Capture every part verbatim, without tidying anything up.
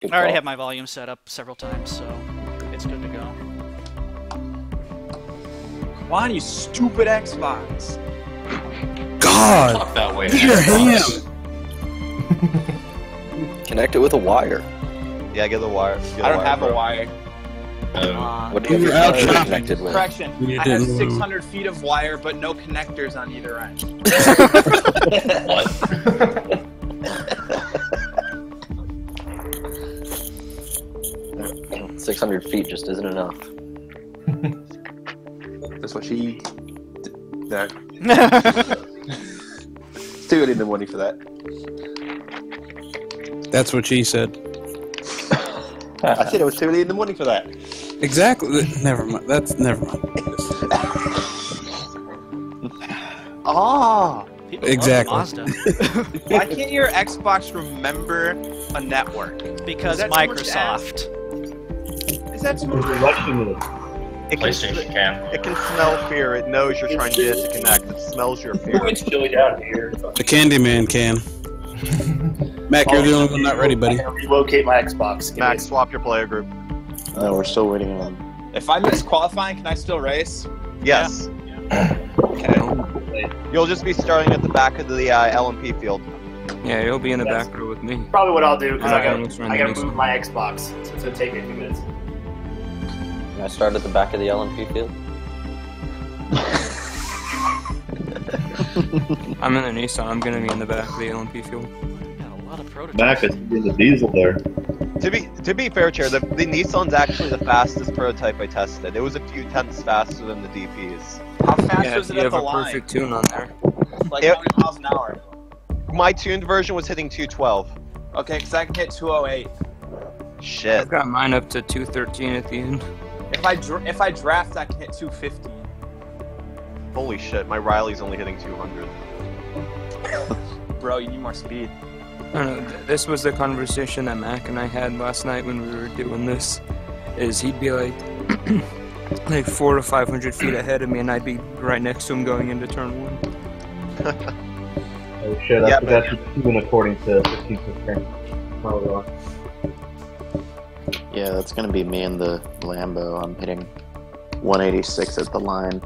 Good I already call. have my volume set up several times, so it's good to go. Come on, you stupid Xbox. God! Talk that way. Get your Xbox. hand! Connect it with a wire. Yeah, get the wire. Get I don't wire, have bro. a wire. Um, Uh, What do you You're have out your phone shopping. connected with? Correction, You I have didn't six lose. hundred feet of wire, but no connectors on either end. what? six hundred feet just isn't enough. That's what she... That. It's too early in the morning for that. That's what she said. I said it was too early in the morning for that. Exactly. Never mind. That's never mind. Ah! People Exactly. love Mazda. Why can't your Xbox remember a network? Because Is that too much to Microsoft. Is that too much? It can, PlayStation Cam. it can smell fear. It knows you're trying to get it to connect. It smells your fear. It's chilly down here. The Candyman can. Mac, you're the only one not ready, buddy. I can relocate my Xbox. Give me Max, swap your player group. No, we're still waiting on. If I miss qualifying, can I still race? Yes. Okay. You'll just be starting at the back of the uh, L M P field. Yeah, you'll be in the That's- back row with me. Probably what I'll do because I Alright, gotta, let's run I the gotta next move one. my Xbox, so it's gonna take me a few minutes. Can I start at the back of the L M P field? I'm in the Nissan. I'm gonna be in the back of the L M P field. We got a lot of prototypes. Mac, I see the diesel there. To be to be fair, Chair, the, the Nissan's actually the fastest prototype I tested. It was a few tenths faster than the D Ps. How fast Yeah, was if it you at have the a line? perfect tune on there. Like It- how many miles an hour? My tuned version was hitting two twelve. Okay, because I can hit two oh eight. Shit. I've got mine up to two thirteen at the end. If I dr if I draft, I can hit two fifteen. Holy shit, my Riley's only hitting two hundred. Bro, you need more speed. I don't know, th- this was the conversation that Mac and I had last night when we were doing this. Is he'd be like, like four to five hundred feet ahead of me, and I'd be right next to him going into turn one. Oh shit, I Yeah, forgot to tune according to fifteen percent. Oh, Yeah, that's gonna be me and the Lambo. I'm hitting one eighty-six at the line.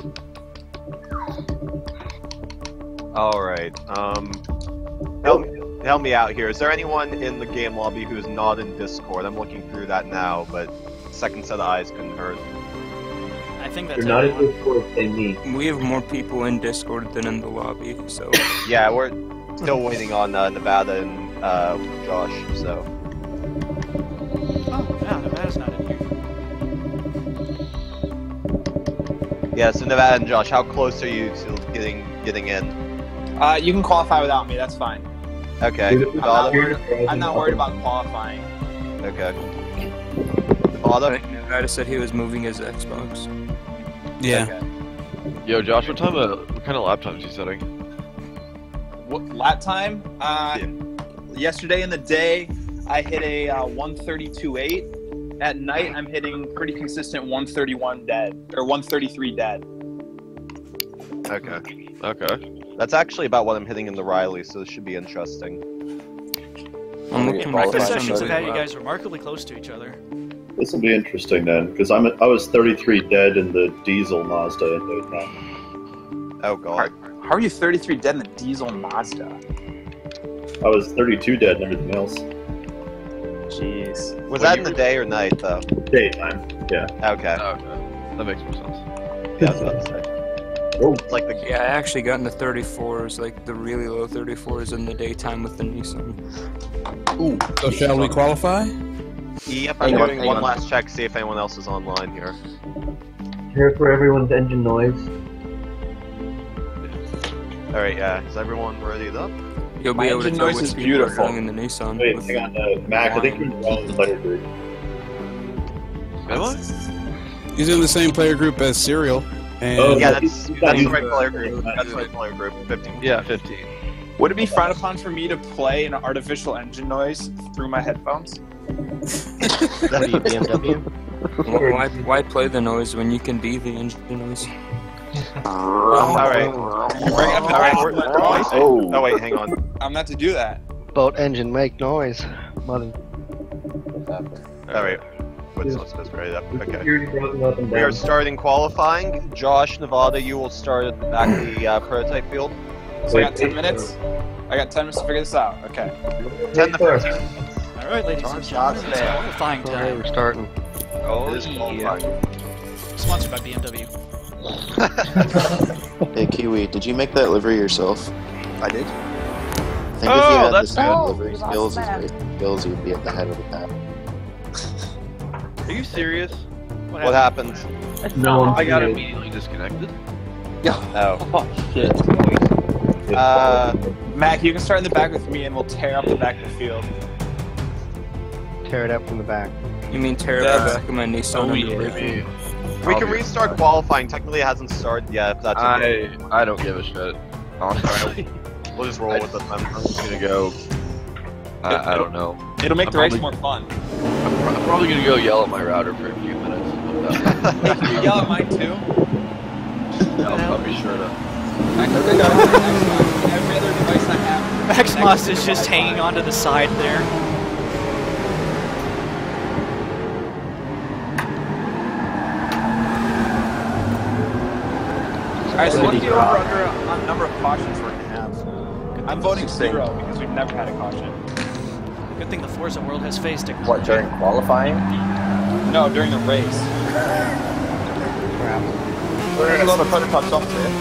Alright, um... Help, help me out here. Is there anyone in the game lobby who's not in Discord? I'm looking through that now, but second set of eyes couldn't hurt. I think that's You're not in everyone. Discord, say me. We have more people in Discord than in the lobby, so Yeah, we're still waiting on uh, Nevada and uh, Josh, so... Oh, yeah, Nevada's not in here. Yeah, so Nevada and Josh, how close are you to getting getting in? Uh, you can qualify without me. That's fine. Okay, I'm not Nevada? worried, I'm not worried about qualifying. Okay. I Nevada? think Nevada said he was moving his Xbox. Yeah. Okay. Yo, Josh, what time of what kind of lap times are you setting? What lap time? Uh, yesterday in the day, I hit a uh, one thirty-two point eight. At night, I'm hitting pretty consistent one thirty-one dead or one thirty-three dead. Okay. Okay. That's actually about what I'm hitting in the Riley, so this should be interesting. I'm Wanna looking get right qualified Practice at Qualified sessions have had you somebody. guys remarkably close to each other. This will be interesting then, because I'm I was thirty-three dead in the diesel Mazda in Daytona. Oh god. How are you thirty-three dead in the diesel Mazda? I was thirty-two dead and everything else. Jeez. Was that in the day or night, though? Daytime, yeah. Okay. Okay. That makes more sense. Yeah, I was about to say. Oh, It's like the... Yeah, I actually got in the thirty-fours, like the really low thirty-fours in the daytime with the Nissan. Ooh. So shall we qualify? Yep, I'm Hang on, doing hang one on. last check, see if anyone else is online here. here for everyone's engine noise. Alright, yeah. Is everyone ready up? You'll My be able to engine tell noise which is people beautiful. are going in the Nissan. Wait, with hang on, uh, Mac, I think you're in the wrong player group. Am I? He's in the same player group as Serial. And Oh, Yeah, no, that's, he's- that's he's- the right player group. That's the right player group. fifteen. Yeah, fifteen. Would it be frowned upon for me to play an artificial engine noise through my headphones? What are you, B M W? Wh- Why, why play the noise when you can be the engine noise? Alright. Alright, we're... Oh. Oh wait, hang on. I'm not to do that. Boat engine make noise. Mother. Alright. What's let's just write it up. Okay. Security brought them up and We are down. starting qualifying. Josh, Nevada, you will start at the back of the uh, prototype field. So I got ten minutes. I got ten minutes to figure this out. Okay. ten to first. fifteen. All right, ladies and gentlemen, it's qualifying time. We're starting. Oh, It this is is qualifying. Sponsored by B M W. Hey Kiwi, did you make that livery yourself? I did. I think Oh, if you had the that's same cool. livery skills as racing skills, you'd be at the head of the pack. Are you serious? What happened? No, I got Yeah. immediately disconnected. Oh. Oh, shit. Uh, Mac, you can start in the back with me, and we'll tear up the back of the field. Tear it up from the back. You mean tear Yeah. the back of my Nissan Oh, under yeah. braking? We I'll can be- restart qualifying. Technically, it hasn't started yet. If that's okay. I I don't give a shit. Honestly, We'll just roll with it then. I'm just gonna go. I, I don't know. It'll make I'm the race probably- more fun. I'm, pro- I'm probably gonna go yell at my router for a few minutes. Hey, can you yell at mine too? I'll, I'll be sure to. Every other device I have. Max Moss is just hanging onto the side there. Alright, so what do you over under on number of cautions we're gonna have? I'm voting zero because we've never had a caution. Good thing the Forza world has phase technology. What, during qualifying? No, during the race. We're gonna load the prototypes off there.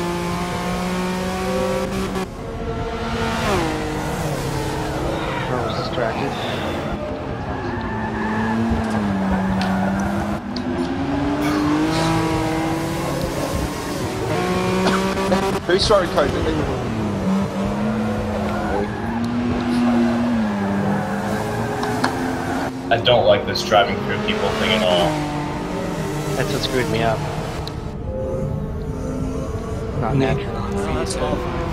I was distracted. Who started coding? I don't like this driving through people thing at all. That's what screwed me up. Not natural. Oh, that's qualifying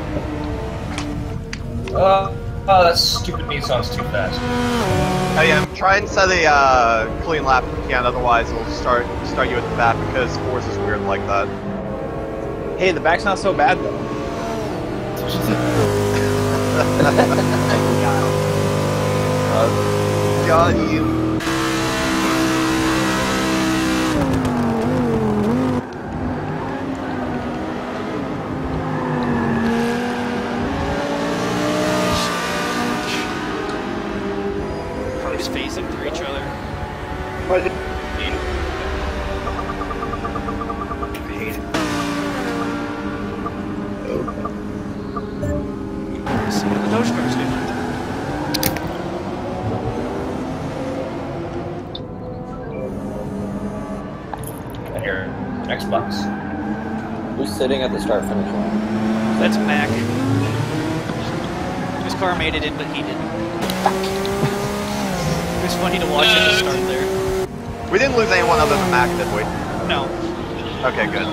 for you. Uh, oh, that stupid Nissan's too fast. Hey, um, try and set a uh, clean lap if you can. Otherwise, it'll start start you at the back because Forza is weird like that. Hey, the back's not so bad though. uh, got you. Cars phasing through each other. See what the Doge cars do. I hear Xbox. Who's sitting at the start finish line? That's Mac. His car made it in, but he didn't. It was funny to watch him just start there. We didn't lose anyone other than Mac, did we? No. Okay, good.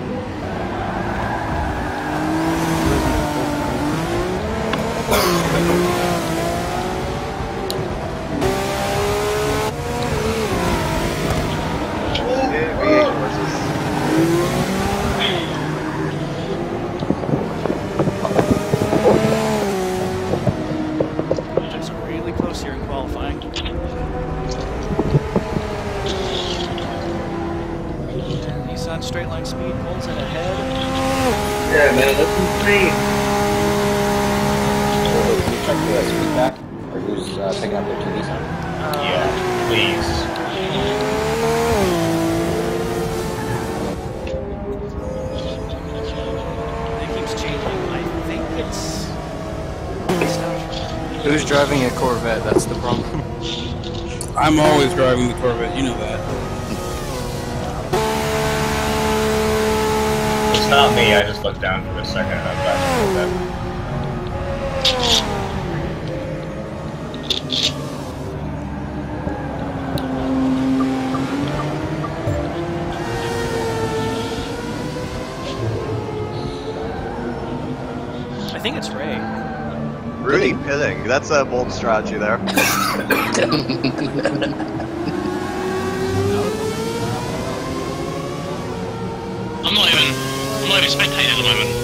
Yeah, V eight horses. Just really close here in qualifying. And Nissan straight line speed pulls it ahead. Yeah, man, that's insane. So, can you check the uh, speed back? Or who's uh, picking up their T V sound? Yeah, please. It keeps changing. I think it's. Who's driving a Corvette? That's the problem. I'm always driving the Corvette, you know that. It's not me, I just looked down for a second and I'm driving that. I think it's Ray. Rudy pitting. That's a bold strategy there. I'm not even, I'm not even spectating at the moment.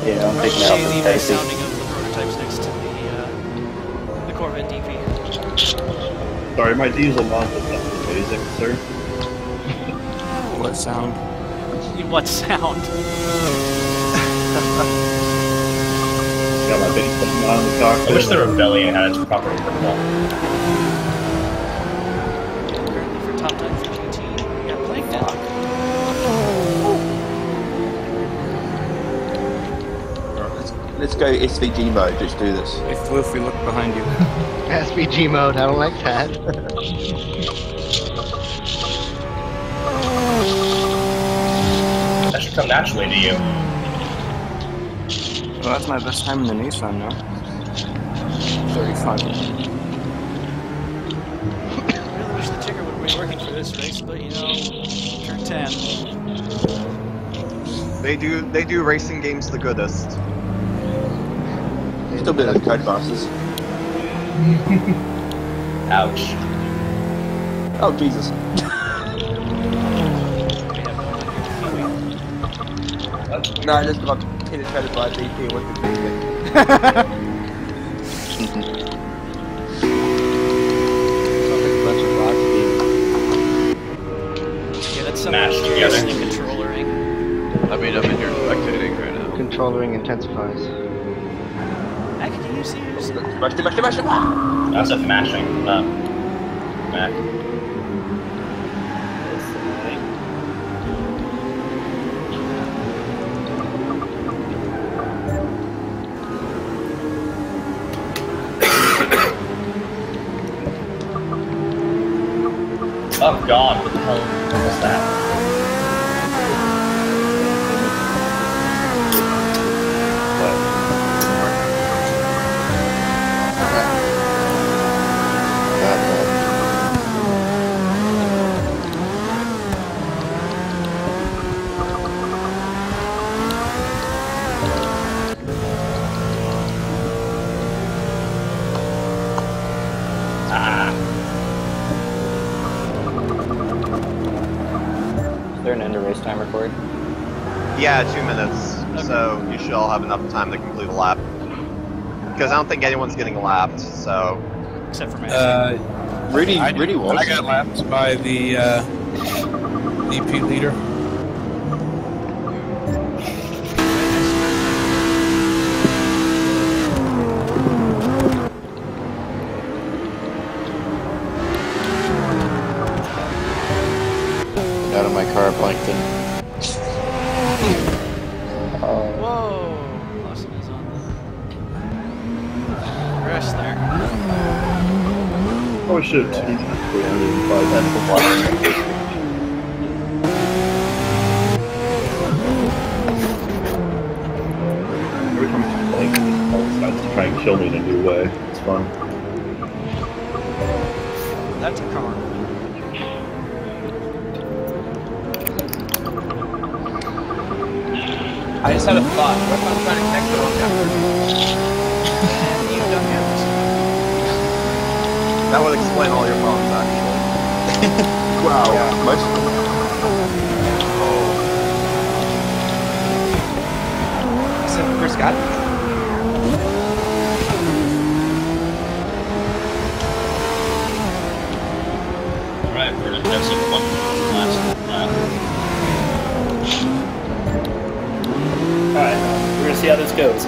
Yeah, I'm taking Say out the the nice Stacy. sounding of the prototypes next to the uh, the Corvette D V. Sorry, my diesel mod is not amazing, sir. What sound? What sound? Got my base mod in the cockpit. I wish the Rebellion had its proper protocol. Currently for top time for G T, we got playing now. Let's go S V G mode, let's do this. Hey, Floofy, look behind you. S V G mode, I don't like that. That should come naturally to you. Well, that's my best time in the Nissan now. thirty-five. I really wish the ticker would have been working for this race, but you know, turn ten. They do they do racing games the goodest. Still better than Code Masters. Ouch. Oh, Jesus. No, I just got penetrated by a D P with the Yeah, that's some Smash together. controllering. I mean, I'm in here spectating right now. Controllering intensifies. Mac, can you see yours? That's a mashing, not Mac. Oh god, what the hell was that? Is there an end of race time record? Yeah, two minutes. So you should all have enough time to complete a lap. Because I don't think anyone's getting lapped, so... Except for Mac. Uh, Rudy, I, Rudy was. I got lapped by the uh, D P leader. Out of my car, Plankton. Whoa! Lawson is on the rest there. Oh shit, three hundred five. Every time I blink, it decides to try and kill me in a new way. It's fun. That's a car. I just had a thought. What if I'm trying to connect the wrong network? You don't have this. That would explain all your problems, actually. Wow. Yeah. Much. So, Chris got it? Alright, we're gonna have some fun last lap. Alright, we're gonna see how this goes.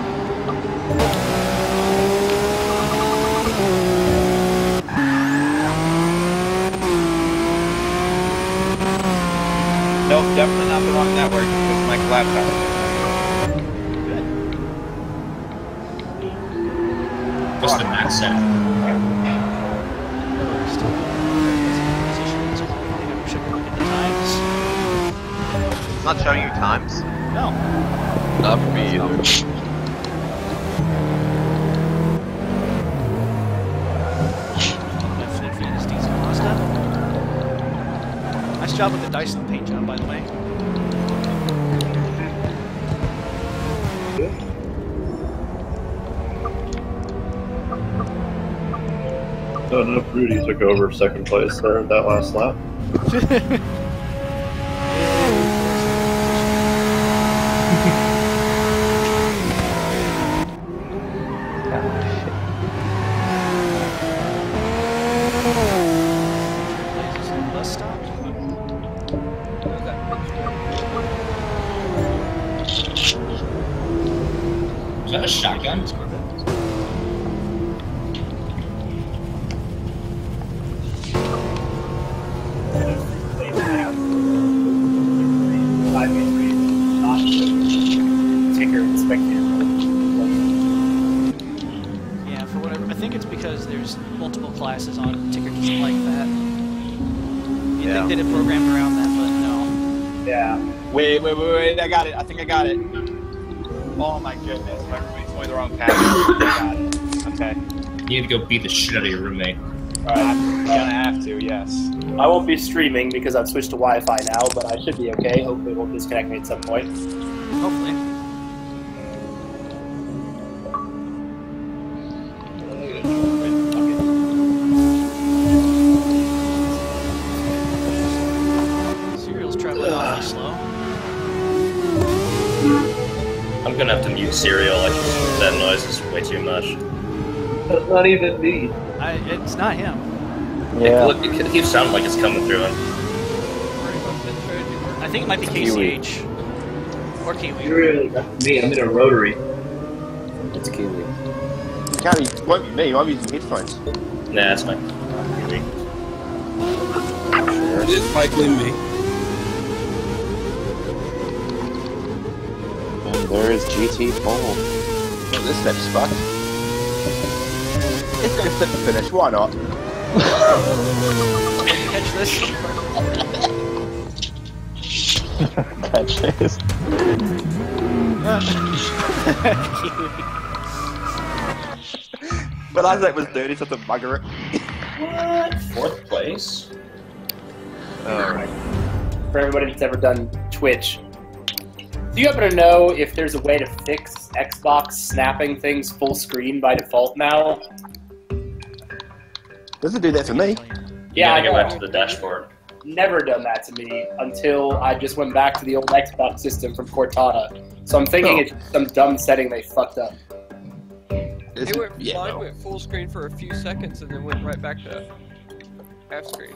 Nope, definitely not the wrong network because my laptop. What's the max set? It's not showing you times? No. Not for me either. Nice job with the Dyson paint job, by the way. I don't know if Rudy took over second place there at that last lap. that a shotgun? Yeah, for whatever. I think it's because there's multiple classes on Ticker just like that. You Yeah. think they'd have programmed around that, but no. Yeah. Wait, wait, wait, wait. I got it. I think I got it. Oh my goodness. Everybody's going the wrong path. I got it. Okay. You need to go beat the shit out of your roommate. Alright, I'm gonna have to, yes. I won't be streaming because I've switched to Wi-Fi now, but I should be okay. Hopefully it won't disconnect me at some point. Hopefully. Serial's traveling awfully slow. I'm gonna have to mute Serial. Like that noise is way too much. That's not even me. I, it's not him. Yeah. It, it, it keeps sounding like it's coming through him. I think it might be K C H. Or Kiwi. Really? That's me. I'm in a rotary. It's Kiwi. It can't be, it won't be me. I'm using headphones. Nah, that's fine. It's likely me. And there is G T Pole. Oh, this step's fucked. Let's go step to finish. Why not? Catch this. Catch this. But Isaac was dirty, so to bugger it. What? Fourth place? Alright. For everybody that's ever done Twitch, do you happen to know if there's a way to fix Xbox snapping things full screen by default now? Doesn't do that for me. Yeah, I go know. back to the dashboard. Never done that to me until I just went back to the old Xbox system from Cortana. So I'm thinking Oh. it's some dumb setting they fucked up. It went, yeah, mine no. went full screen for a few seconds and then went right back to half screen.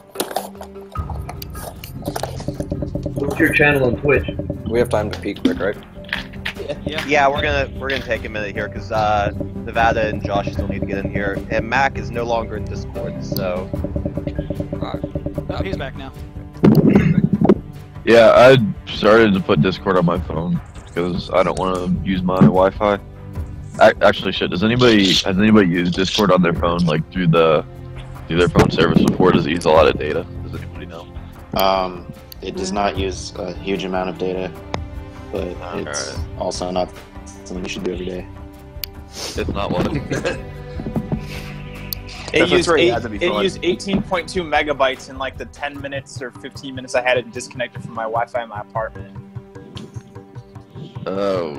What's your channel on Twitch? We have time to peek quick, right? Yeah. Yeah, we're gonna we're gonna take a minute here because uh, Nevada and Josh still need to get in here, and Mac is no longer in Discord, so. Oh, he's back now. Yeah, I started to put Discord on my phone because I don't want to use my Wi-Fi. A- actually, shit. Does anybody has anybody used Discord on their phone, like through the through their phone service before? Does it use a lot of data? Does anybody know? Um, it does not use a huge amount of data, but it's Alright. also not something you should do every day. It's not one. It That's used, right, eight, it had to be it fun. used eighteen point two megabytes in like the ten minutes or fifteen minutes I had it disconnected from my Wi-Fi in my apartment. Oh.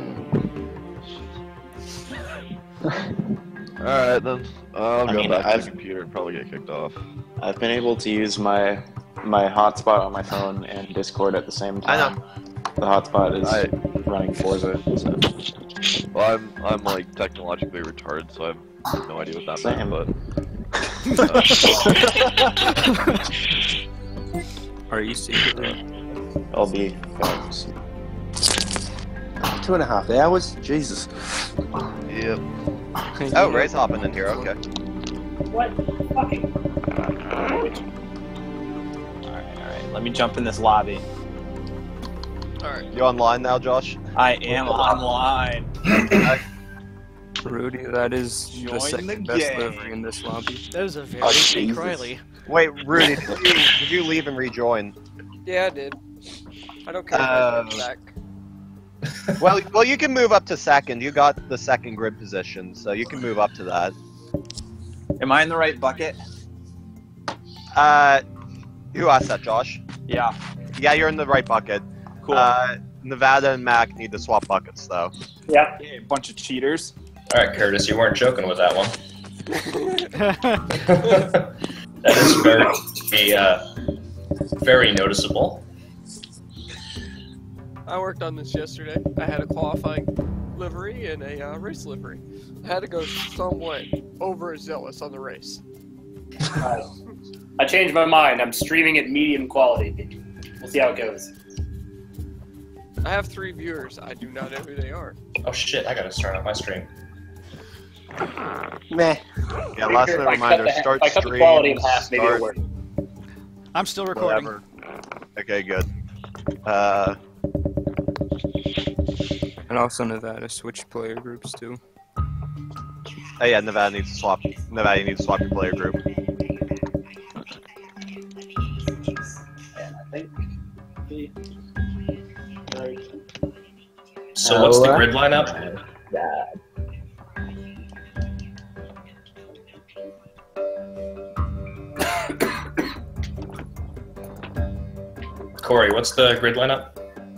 Alright then. I'll I go mean, back I've- to the computer and probably get kicked off. I've been able to use my my hotspot on my phone and Discord at the same I time. know. The hotspot is I- running Forza, so Well, I'm I'm like technologically retarded, so I have no idea what that Same. meant. But Are you secretly? I'll be fast. Two and a half hours? Jesus. yep. Oh, Ray's hopping in here, okay. What? Fucking. Alright, alright. Let me jump in this lobby. Alright. You online now, Josh? I am online. Rudy, that is Join the second the best game. livery in this lobby. That was a very Oh, big Jesus. Riley. Wait, Rudy, did you, did you leave and rejoin? Yeah, I did. I don't care Uh, about that back. Well, well, you can move up to second. You got the second grid position, so you can move up to that. Am I in the right bucket? Uh, who asked that, Josh? Yeah. Yeah, you're in the right bucket. Cool. Uh, Nevada and Mac need to swap buckets, though. Yeah. Yeah, bunch of cheaters. Alright, Curtis, you weren't joking with that one. That is very, a, uh, very noticeable. I worked on this yesterday. I had a qualifying livery and a uh, race livery. I had to go somewhat overzealous on the race. Uh, I changed my mind. I'm streaming at medium quality. We'll see how it goes. I have three viewers. I do not know who they are. Oh shit! I gotta start up my stream. Meh. Yeah, last minute reminder, the, start if I cut stream. the quality in half, maybe start, it'll work. I'm still recording. Whatever. Okay, good. Uh, And also Nevada switch player groups too. oh yeah, Nevada needs to swap. Nevada needs to swap your player group. And I think the So what's the grid lineup? Yeah. Corey, what's the grid lineup?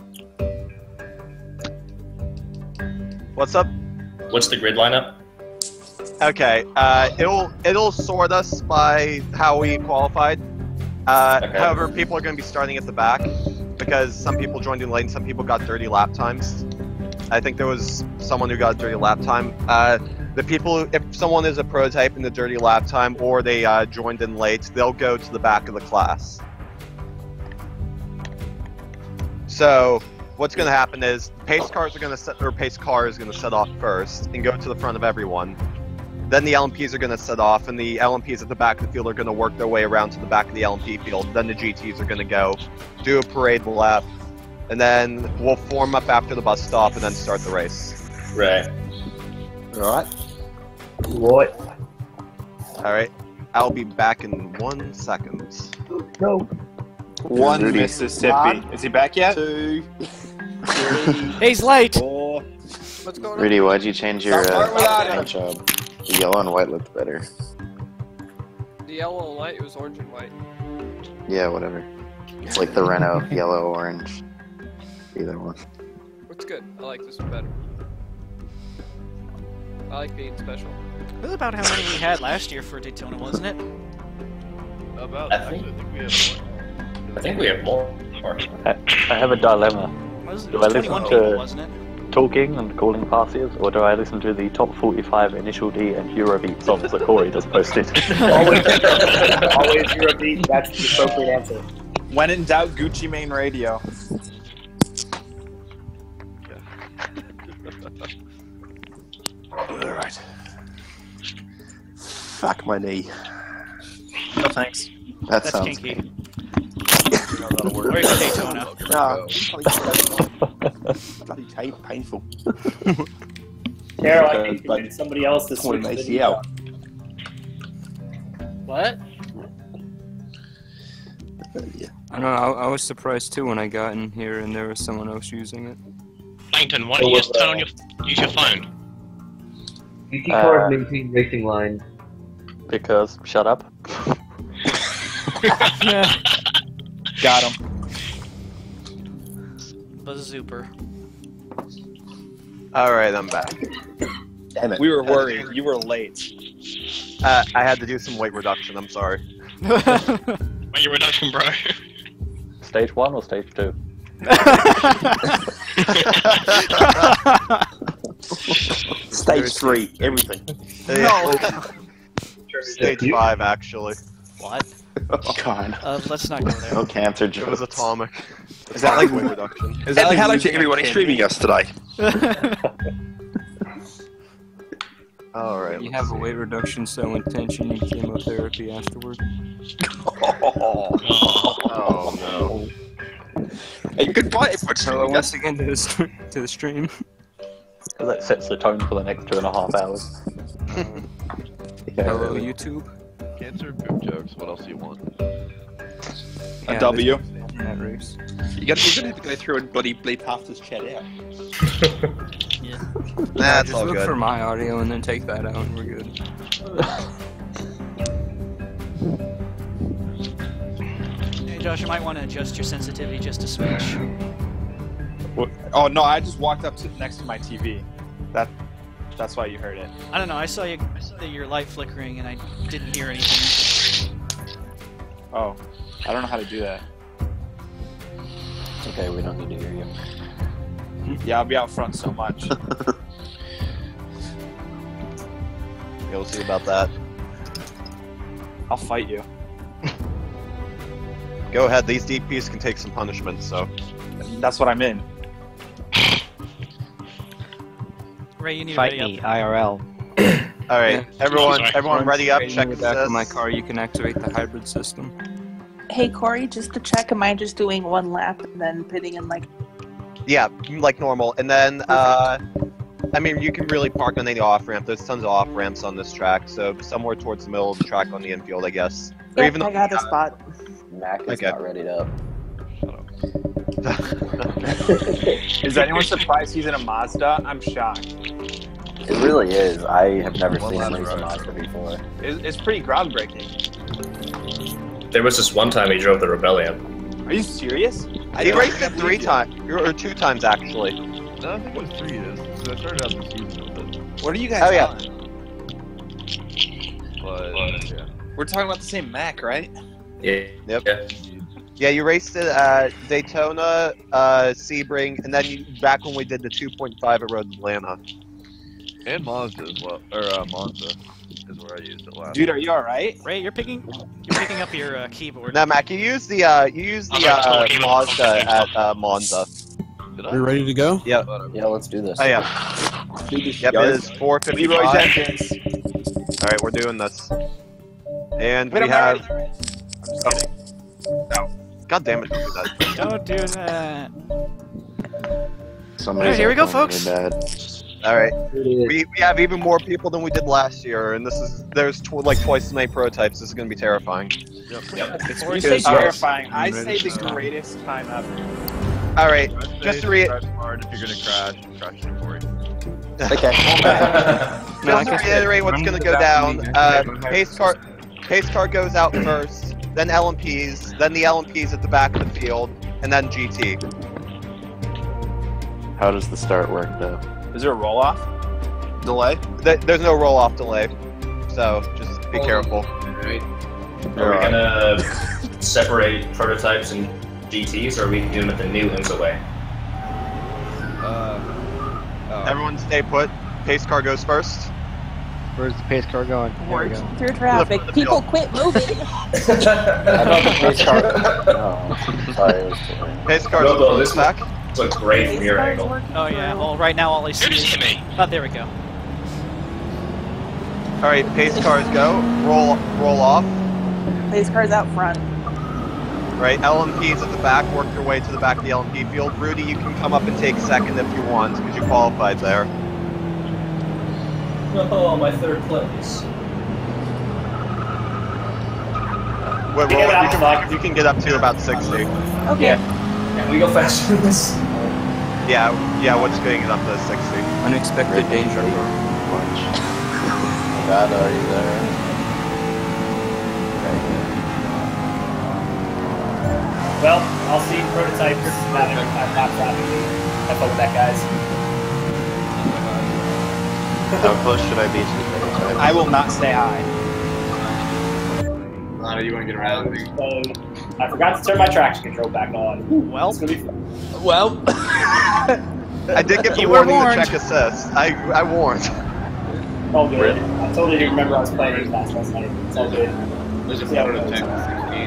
What's up? What's the grid lineup? Okay, uh, it'll it'll sort us by how we qualified. Uh, Okay. However, people are going to be starting at the back because some people joined in late and some people got dirty lap times. I think there was someone who got a dirty lap time. Uh, the people, if someone is a prototype in the dirty lap time or they uh, joined in late, they'll go to the back of the class. So what's going to happen is pace cars are going to set, or pace car is going to set off first and go to the front of everyone. Then the L M Ps are going to set off, and the L M Ps at the back of the field are going to work their way around to the back of the L M P field. Then the G Ts are going to go, do a parade lap, and then we'll form up after the bus stop and then start the race. Right. Alright. Right. Alright. I'll be back in one second. Go. One Rudy. Mississippi. One, Is he back yet? Two. He's late. Four. What's going on? Rudy, why'd you change your Stop uh, without paint him. job? The yellow and white looked better. The yellow and white, it was orange and white. Yeah, whatever. It's like the Renault, yellow, orange. Either one. What's good? I like this one better. I like being special. This is about how many we had last year for Daytona, wasn't it? About, I think- actually, I think we have more. I think we have more. I, I have a dilemma. Was, it Do was I listen twenty-one to- people, wasn't it? Talking and calling passes, or do I listen to the top forty-five Initial D and Eurobeat songs that Corey just posted? always, always Eurobeat. That's the appropriate answer. When in doubt, Gucci Mane Radio. Alright. Fuck my knee. No thanks. That That's sounds kinky. That'll work. Where's Daytona? No, bloody pain, painful. Carol, I Uh, think you but did somebody else to torn switch an the A C L. What? Yeah. I don't know, I, I was surprised too when I got in here and there was someone else using it. Langton, why don't you just turn on your use your phone? D T cars maintain racing line. Because, shut up. Yeah. Got him. Bazooper. Alright, I'm back. Damn it. We were worried. You were late. Uh, I had to do some weight reduction, I'm sorry. Wait, your reduction, bro. Stage one or stage two? Stage three, everything. No. Stage five, actually. What? God. Uh, let's not go there. No cancer It was jokes. atomic. Is that like weight reduction? Is that like hello losing to everyone a kid? streaming yesterday. Alright. You have a weight reduction so intense you need chemotherapy afterward. Oh no. Hey, goodbye, everyone. Hello once again to the, st to the stream. That sets the tone for the next two and a half hours. Yeah, Hello really. YouTube. Cancer, poop jokes. What else do you want? A W. That race. You're gonna, you're gonna have to go through and bloody bleep half this chat out. Yeah. Nah, it's Just all look good. for my audio and then take that out and we're good. Hey, Josh, you might want to adjust your sensitivity just a switch. What? Oh no, I just walked up to next to my T V. That that's why you heard it. I don't know. I saw you, I saw your light flickering, and I didn't hear anything. Oh, I don't know how to do that. It's okay, we don't need to hear you. Yeah, I'll be out front so much. You'll see about that. I'll fight you. Go ahead, these D Ps can take some punishment, so. That's what I'm in. Ray, you need Fight to ready me, up. I R L. All right, everyone, Sorry. everyone, ready up. Right in Check the back of my assist. car, you can activate the hybrid system. Hey Corey, just to check, am I just doing one lap and then pitting in like? Yeah, like normal, and then uh, I mean, you can really park on any off ramp. There's tons of off ramps on this track, so somewhere towards the middle of the track on the infield, I guess. Or Yep, even I got a spot. Mac is Okay. not ready up. Is anyone surprised he's in a Mazda? I'm shocked. It really is. I have never seen him race a Mazda before. It's, it's pretty groundbreaking. There was this one time he drove the Rebellion. Are you serious? He raced it three times, or two times actually. No, I think it was three years. Because I started out the season with it. What are you guys Oh, yeah. on? But, yeah. We're talking about the same Mac, right? Yeah. Yep. Yeah. Yeah, you raced it at Daytona, uh, Sebring, and then you, back when we did the two point five at Road Atlanta. And Mazda as well. Or, uh, Monza is where I used it last. Dude, are you alright? Ray, you're picking you're picking up your uh, keyboard. Now, Mac, you used the, uh, you used the, uh, Mazda at, uh, Monza. Did We ready to go? Yep. Yeah, let's do this. Oh, yeah. Yep, it is four Leroy fifty-five. Jenkins. Alright, we're doing this. And Wait, we I'm not have... ready. I'm just kidding. Oh. God damn it, don't do that. Don't do that. Somebody's Alright, here we go, echoing folks. really bad. Alright. We, we have even more people than we did last year, and this is... There's tw like twice as many prototypes. This is gonna be terrifying. Yep. Yep. When you say terrifying, I say the greatest time ever. Alright, just to re... Drive hard if you're gonna crash, crash it for you. Okay. Just to reiterate what's gonna go down, uh, pace car, pace car goes out first, then L M Ps, then the L M Ps at the back of the field, and then G T. How does the start work though? Is there a roll off? Delay? Th there's no roll off delay, so just be careful. Right. Are we gonna separate prototypes and G Ts, or are we doing it the new IMSA way? Uh, oh. Everyone stay put. Pace car goes first. Where's the pace car going? There we go. Through traffic. People quit moving. I thought the pace car. Oh, sorry, it was too late. Pace car's No, no, this this back. looks great from your angle. Oh yeah. Well, right now all I see is. Oh, there we go. All right, pace cars go. Roll, roll off. Pace car's out front. Right, L M Ps at the back. Work your way to the back of the L M P field. Rudy, you can come up and take second if you want, because you qualified there. Oh, my third place. Wait, You roll, get you, out, can, fuck. you can get up to about sixty. Okay. Can we go faster than this? Yeah, yeah, what's getting it up to sixty? Unexpected danger. God, are you there? Well, I'll see prototype having I'm not traffic. Have fun with that, guys. How close should I be to the prototype? I will not say hi. Lana, you want to get around me? So, I forgot to turn my traction control back on. Ooh, Well, it's gonna be fun. Well, I did get the You were warning to warned. check assist. I, I warned. All good. I totally didn't remember I was playing it fast last night. It's all good. There's a See how it prototype goes. at sixteen.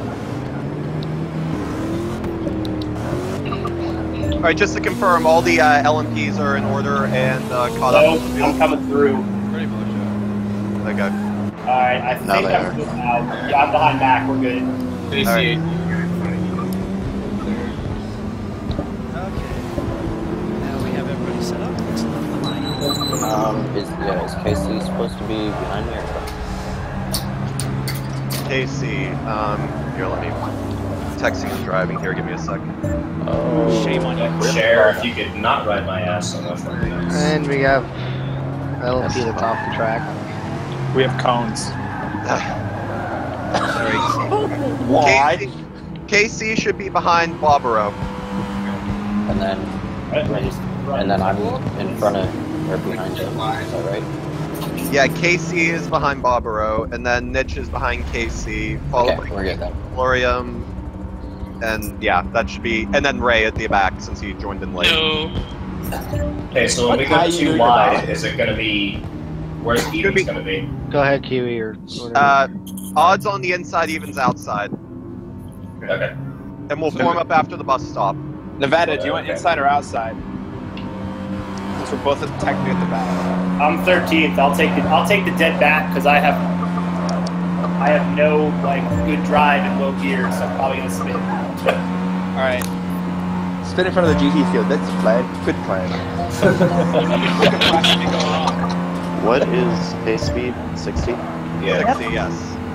Alright, just to confirm, all the uh, L M Ps are in order and uh, caught So, up. I'm coming through. Pretty much, yeah. Okay. Alright, I Now think they I'm are. good now. Yeah, I'm behind Mac. We're good. They All see right. Okay. Now we have everybody set up. Let's look at the lineup. Um, is yeah, is Casey supposed to be behind me or what? K C, um, here, let me. Texting and driving here, give me a sec. Oh, Shame on you. Share if you could not ride my ass so much. And we have L M P that's off the track. we have cones. Why? K C, K C should be behind Barbaro. and then and then I'm in front of or behind him. Is that right? Yeah, K C is behind Barbaro, and then Nitch is behind K C, followed Okay, we're good then. by Florium, and yeah, that should be, and then Ray at the back since he joined in late. No. Okay, so when we How go you too doing wide, about it? is it going to be... Where's Could be- Eden's going to be? Go ahead, Kiwi, or whatever. Uh, odds on the inside, evens outside, Okay. and we'll form up after the bus stop. Nevada, do you want Okay. inside or outside? Since we're both technically at the back. I'm thirteenth. I'll take the I'll take the dead back because I have I have no like good drive and low gear, so I'm probably gonna spin. All right. Spin in front of the G T field. That's a plan. Good plan. What is pace speed? sixty? Yeah, sixty, yes.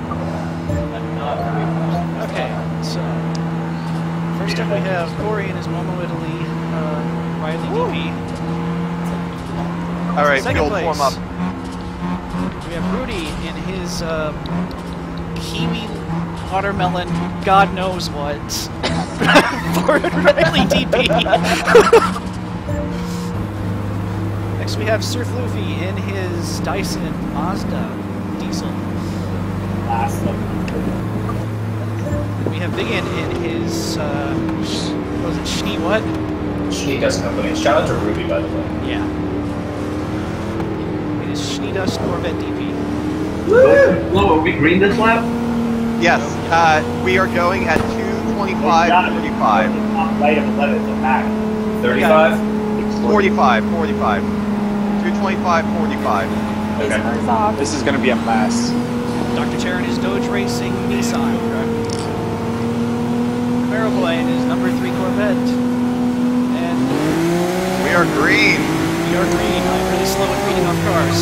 Okay, so first up we have Corey in his Momo Italy, uh, Riley D P. All right, Second field place, form up. we have Rudy in his um, kiwi watermelon, God knows what, for Riley D P. Next we have Surf Luffy in his Dyson Mazda diesel. Last one. We have Big N in his, uh, what was it, Schnee what? Schnee Dust Company. Shout out to Ruby, by the way. Yeah. It is Schnee Dust Corvette D P. Whoa, are we green this lap? Yes, uh, we are going at two twenty-five forty-five. Right of eleven, the back. thirty-five? forty-five, forty-five. two twenty-five forty-five. Okay. This is going to be a mess. Doctor Chair in his Dodge Racing Nissan. Camaro Boy in his number three Corvette. And we are green. We are green. I'm really slow at reading off cars.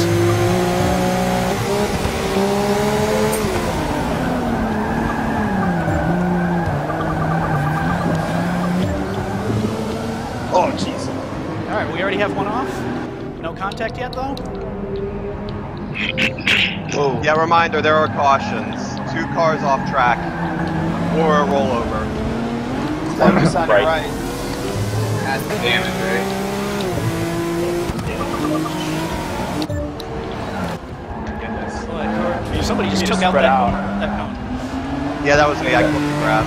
Oh, jeez. Alright, we already have one off. No contact yet, though? Whoa. Yeah, reminder, there are cautions. Two cars off track or a rollover. Focus on your right. That's the damage, right? Somebody just took out that, out. that cone. Yeah, that was me. I clipped the grass.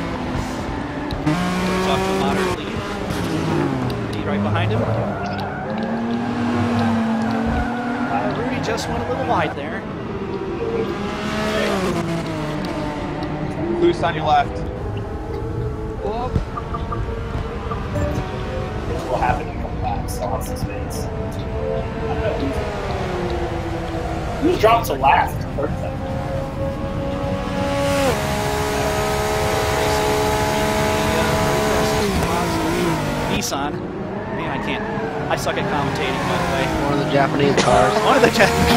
He's off to a moderate lead. Lead right behind him. Uh, Rudy just went a little wide there. Loose on your left. Whoop. This will happen in a couple laps. I'll have some spins. I don't know who's, who's dropped to last? Third time. Nissan. Man, I can't. I suck at commentating, by the way. One of the Japanese cars. One of the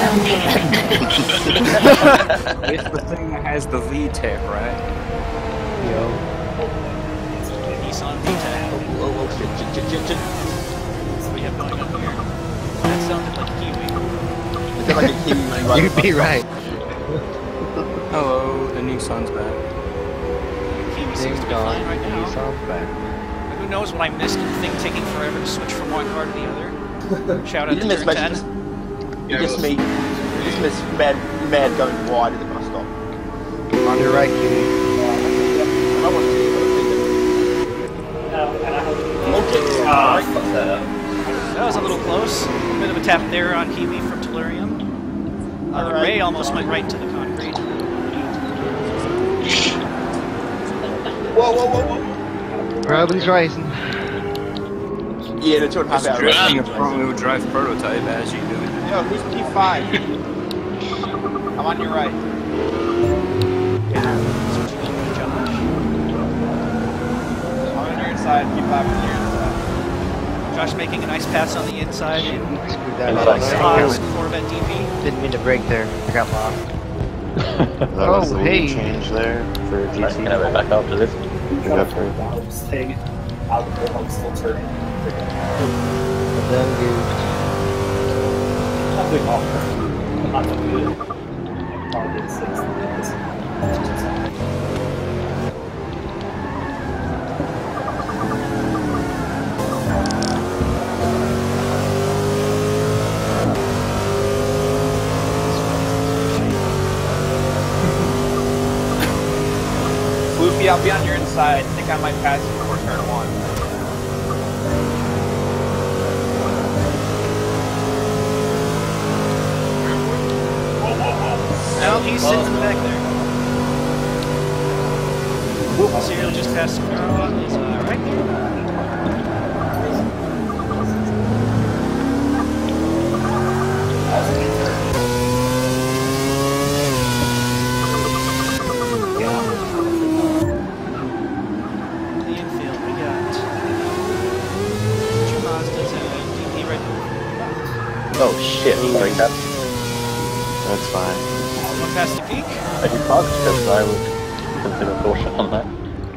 Japanese. It's the thing that has the V-tech, right? Yo. Nissan V-tech. Whoa, whoa, shit, shit, shit, shit, shit. What do we have going on here? That sounded like a Kiwi. It sounded like a Kiwi running right. You'd be right. Hello, the Nissan's back. Kiwi seems to be flying right now. Nissan's back. Who knows what I missed in the thing taking forever to switch from one car to the other? Shout out You to didn't Turn miss ten. much. You just made. You just missed mad, mad going wide at the bus stop. On your right, Kiwi. I want to. No, and I hope Okay. Ah, fuck that up. That was a little close. A bit of a tap there on Kiwi from Tellurium. Uh, All right. Ray almost went right to the concrete. Whoa, whoa, whoa, whoa. Gravity's rising. Yeah, the two and a half Just hour. drifting a front-wheel drive prototype as you do it. Yo, who's P five? I'm on your right. I'm on your inside. P five on your inside. Josh making a nice pass on the inside. Screwed that Nice. up. Spots Corvette D P. Didn't mean to brake there. I got lost. That Oh, was the hey. lead change there for G T. Can I go back after this? Yep. this thing out of the I'm still turning. Well done, dude. I'm doing all I'm not doing good. I'm probably at six. Floofy, I'll be on your inside. I think I might pass you before turn one. No, he's sitting in the back there. Serial just passed the car on his uh, right. Oh shit, sorry, Cap. That's fine. One past the peak. Are you fucked? Because I would consider caution on that.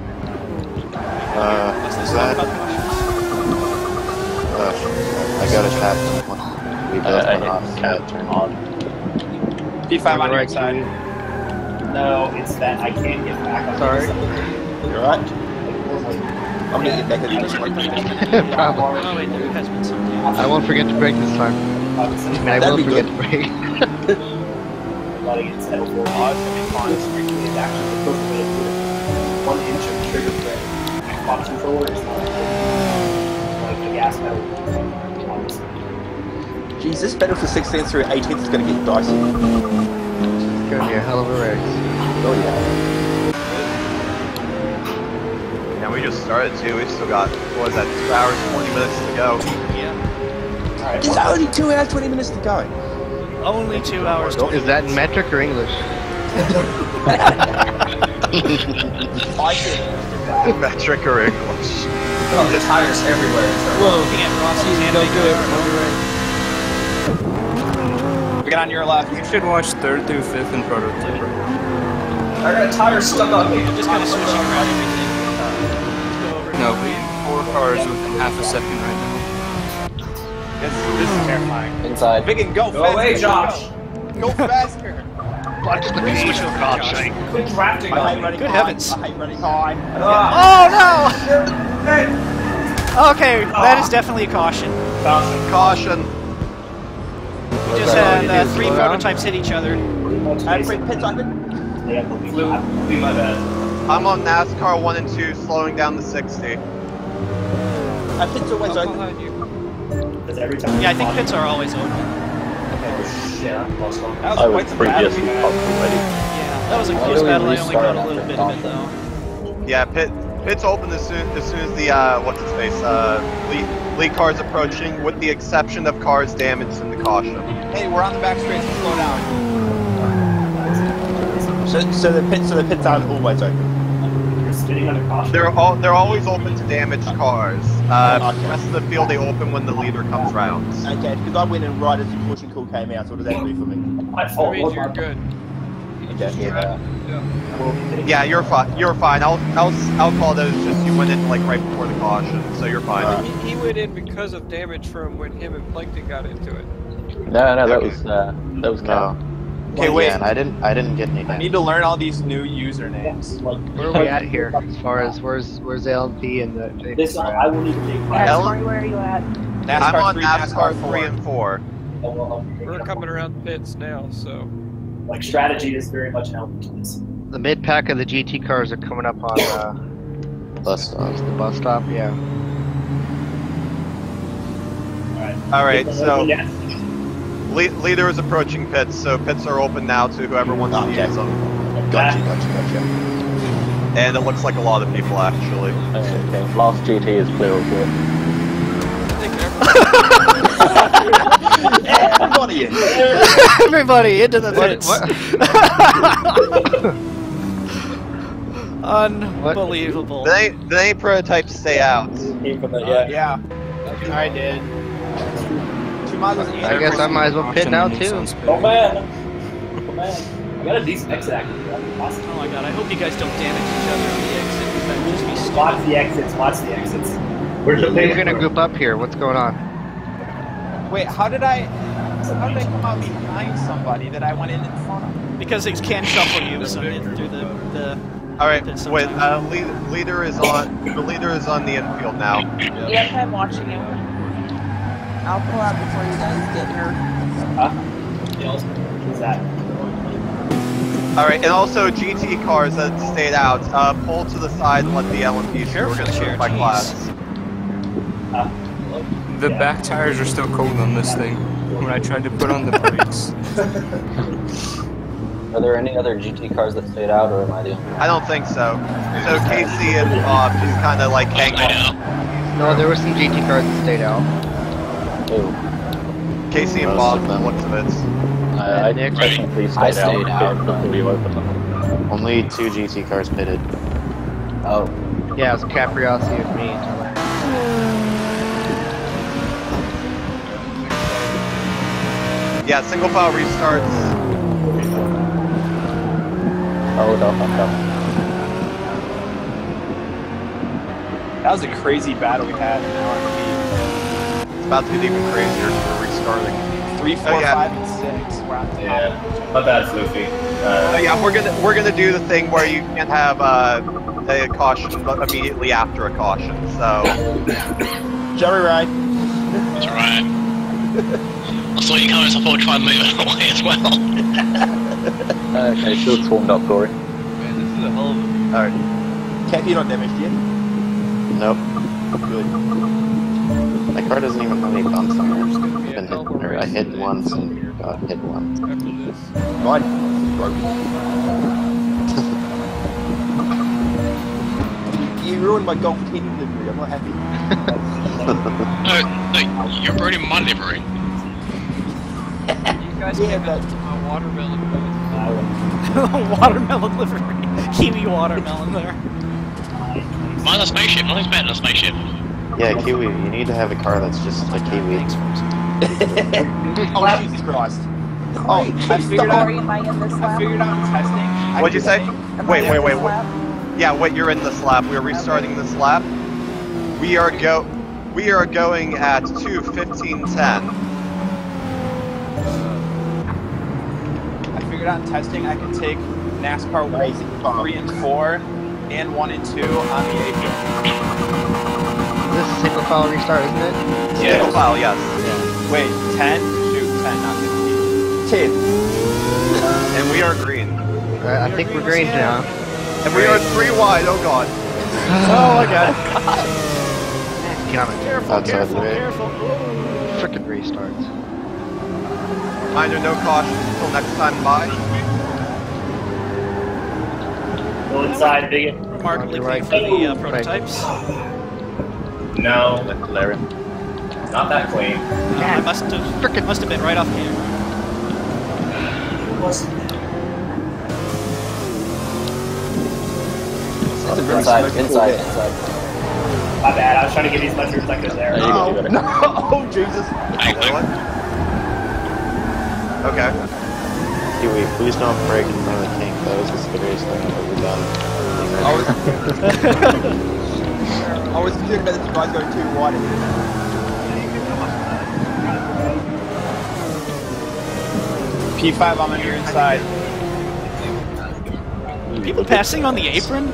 Uh, Let's is let's that? talk about cautions. Uh, I got a tap. We both Uh, I went hit off. Cap, turn on. P five on your Right, side. No, it's that I can't get back on Sorry. You're right. I'm gonna get back Problem. Oh wait, there has been something. I won't forget to break this time. I mean, I will forget to break. Letting it settle for odds and make fun is actually the perfect way to do it. One inch of trigger thread. Xbox controller is not like the gas pedal. Obviously. Jeez, this Battlefield sixteen through eighteenth is going to get dicey. It's gonna be a hell of a race. Oh yeah. Yeah, we just started too. We still got, what was that, two hours, twenty minutes to go. Yeah. Right, it's only two hours, twenty minutes to go. Only two hours. Is that in metric or English? Metric or English. Oh, the tires everywhere. Whoa, looking at Rossi's anime. Don't do it. Don't do it. We got on your left. You should watch third through fifth and prototype. I got a tire stuck on me. Just kind of switching around everything. No, we four cars within half a second right now. This, this is terrifying. Inside. Big go, Go faster. away, Josh. Go, go faster. Watch the Switch over to Josh. Quit drafting I on hate me. running Good high. heavens. I hate running high. Ah. Oh no! Okay, that is definitely a caution. Caution. We just had uh, three prototypes hit each other. Uh, quick pits open. Blue, be my bad. I'm on NASCAR one and two, slowing down to sixty. Uh, pits always I'm open. behind you. Because every time Yeah, I think pits are always open. Yeah, lost one. That I was was quite some previously battle. fucked already. Yeah, that was a Why close do we battle. I only restart got a after little bit of it content? though. Yeah, pit pit's open as soon as soon as the uh, what's its face uh, lead, lead car's approaching, with the exception of cars damaged in the caution. Hey, we're on the back straight, so slow down. So, so the pits, so the pits aren't always open. you're sitting under caution. They're all they're always open to damaged cars. Uh, the rest of the field they open when the leader comes round. Okay, because I went in right as the pushing call came out, so what does that do for me? My That fault. means you're good. Okay. Yeah. Yeah, you're fine. You're fine. I'll I'll I'll call those just you went in like right before the caution, so you're fine. He, he went in because of damage from when him and Plankton got into it. No, no, that was uh, that was Cap. No. Okay, wait. Yeah, I didn't. I didn't get any I damage. need to learn all these new usernames. Where are we at here? As far as where's where's L M P and the This I will need to take my NASCAR, where are you at? I'm NASCAR on three, NASCAR NASCAR three and four. We're coming around the pits now, so. Like strategy is very much an element to this. the mid pack of the G T cars are coming up on uh, Bus stop. the bus stop. Yeah. All right, so le- leader is approaching pits, so pits are open now to whoever wants to Okay. use them. Gotcha, gotcha, gotcha. And it looks like a lot of people actually. Okay, last G T is clear of it. Everybody in. Everybody into the pits. Unbelievable. Did any, did any prototypes stay out? Yeah. Yeah. I did. Two miles was easy. I guess I might as well pit now too. Oh man! Oh man! I got a decent exit active. Awesome. Oh my god, I hope you guys don't damage each other on the exit, because that would just be stupid. Watch the exits. Watch the exits. Where's the We're gonna group up here. What's going on? Wait, how did I? How did I come out behind somebody that I went in in front of? Because it can shuffle you some in through the, the All right, pits wait. sometimes. Uh, lead, leader is on. The leader is on the infield now. Yes, I'm watching it. I'll pull out before you guys get here. Huh? What's that? All right, and also G T cars that stayed out. Uh, pull to the side and let the L M Ps through. We're gonna start by class. Huh? The back tires are still cold on this thing. When I tried to put on the brakes. Are there any other G T cars that stayed out, or am I the only one? I don't think so. So Casey and Bob just kind of like hang on. No, there were some G T cars that stayed out. Oh. Casey and Most Bob, of them. what's of it? Uh, I technically stayed, I stayed out, out, before you opened them. Only two G T cars pitted. Oh. Yeah, it was Capriossi and me. Yeah, single file restarts. Hold up, I'm coming. That was a crazy battle we had in L M P. It's about to get even crazier because we're restarting. Three, four, oh, yeah. five, and six. We're on top. Yeah, my bad, Floofy. Uh, oh, yeah, we're gonna we're gonna do the thing where you can't have uh, a caution immediately after a caution. So, Jerry Rye. That's alright. I saw you coming, so I thought I'd try and move it away as well. Okay, still swarmed up, Corey. Man, this is a hell of a view. Alright. Can't be not damaged yet. Nope. Good. My car doesn't even have any bumps on it. I've just been hit, or I hit once and got hit once. Mine is broken. You ruined my golf team delivery. I'm not happy. No, no, you're ruining my livery. You guys Yeah, came that- out to my watermelon booth. Watermelon livery. Kiwi watermelon there. Mine's a spaceship, nothing's better than a spaceship. Yeah, Kiwi, you need to have a car that's just a Kiwi. Oh, Jesus Christ. Oh, I figured out. Corey, am I in this I lap? figured out in testing. I What'd you can say? take- Am Wait, I wait, in wait, this wait. lap? Yeah, wait, you're in this lap. We're restarting this lap. We are go. We are going at two fifteen ten. I figured out in testing I can take NASCAR one, three, and four, and one and two on the apron. This is a single file restart, isn't it? Single file, yes. Wait, ten? Shoot, ten, not fifteen. ten. And we are green. Alright, I think we're green now. And we are three wide. Oh god. Oh my god. Coming. Careful, Outside careful, the way. careful. Frickin' restarts. Reminder: no cautions until next time by. Go inside, bigot. Remarkably Right. clean for the uh, prototypes. no, Larry. not that clean. Uh, I must have, frickin' must have been right off camera. Inside, inside, inside. My bad, I was trying to get as much as I could there. No, you got it, you got it. Oh, Jesus. What? Okay. Kiwi, please don't break in front of the kink. That was the scariest thing I've ever done. I was, I was concerned about this guys going too wide. P five, I'm on your inside. People passing on the apron?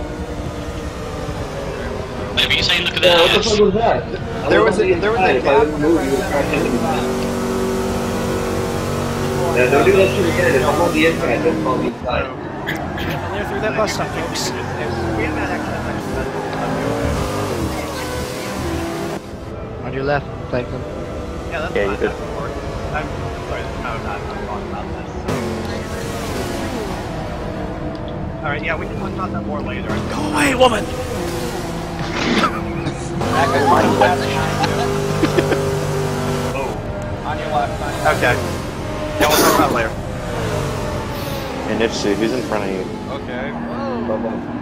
Maybe you say look at Yeah, that. what the fuck was that? There was a there was a If I gap. didn't move, you would crash into me. Yeah, don't do that shit again. If I'm on the inside, don't call me inside. And they're through that bus stop, folks. On your left, Franklin. Yeah, that's Yeah, fine. you did. I'm sorry, that's kind of not talking about this. Alright, yeah, we can talk about that more later. Go away, woman! On your left, on your Okay. Yeah, we'll talk about it later. And Nipsey, who's in front of you? Okay. A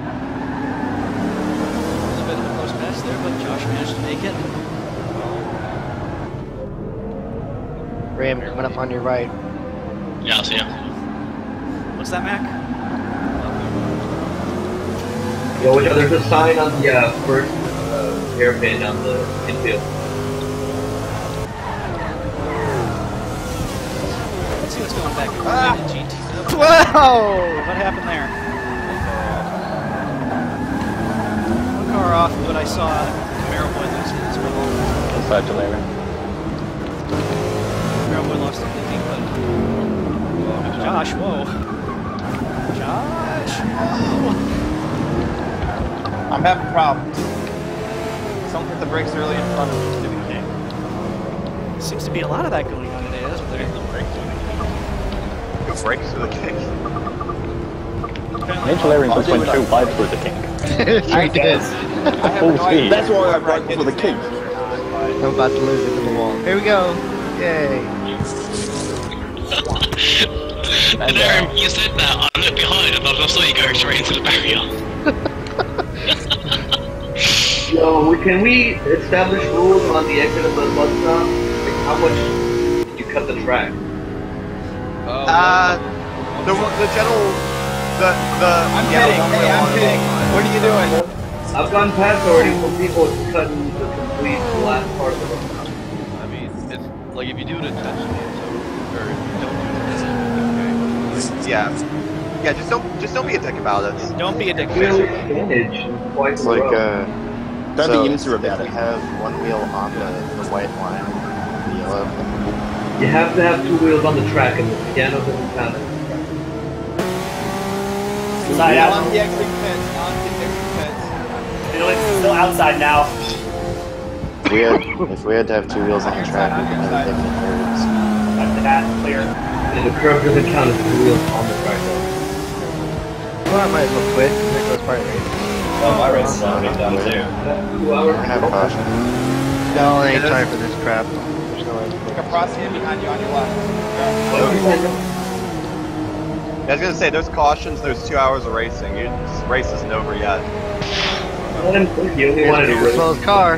little bit of a close mess there, but Josh managed to make it. Ram coming up on your right. Yeah, I see ya. What's that, Mac? Yo, yeah, there's a sign on the uh, first uh, hairpin on the infield. Let's see what's going back ah! in G T. Whoa! What happened there? One car off, but I saw Camaro Boy lose it as well. Inside to Larry. Camaro Boy lost everything, but... Josh, whoa. Josh, whoa. I'm having problems. Someone hit the brakes early in front of me to the king. Seems to be a lot of that going on today, doesn't there? Who breaks through the kink? Apparently- Ninja Larry just went too wide for the kink. I did. Full speed. That's why I broke for the kink. I'm about to lose it to the wall. Here we go. Yay. And Aaron, you said that, I looked behind and I saw you go straight into the barrier. Yo, we- can we establish rules on the exit of the bus stop? Like, how much did you cut the track? Uh, the the general, the the. I'm yeah, kidding. one Hey, wheel I'm on it. kidding. What are you doing? I've gone past already from people cutting the complete last part of the road. I mean, it's like if you do it intentionally, it's over, or if you don't do it intentionally, it's okay. Yeah, yeah. Just don't just don't be a dick about it. Don't be a dick. Wheel advantage twice It's in a like, row. uh, Don't so be user if about you it. have one wheel on the, the white line, the yellow, You have to have two wheels on the track, and the piano doesn't count it. Side out. On the exit fence. On the exit fence. It's still outside now. if we had if we had to have two wheels on the track, we could never take any curves. That's the hat. Clear. And the curve doesn't count as two wheels on the track, though. Well, I might as well quit. There goes my race. Oh, my race is already done too. Two We're hours. gonna have caution. No, I ain't time for this crap. There's no way. Like a Frosty behind you on your left. I was gonna say, there's cautions. There's two hours of racing. You, this race isn't over yet. You only wanted to As well as car.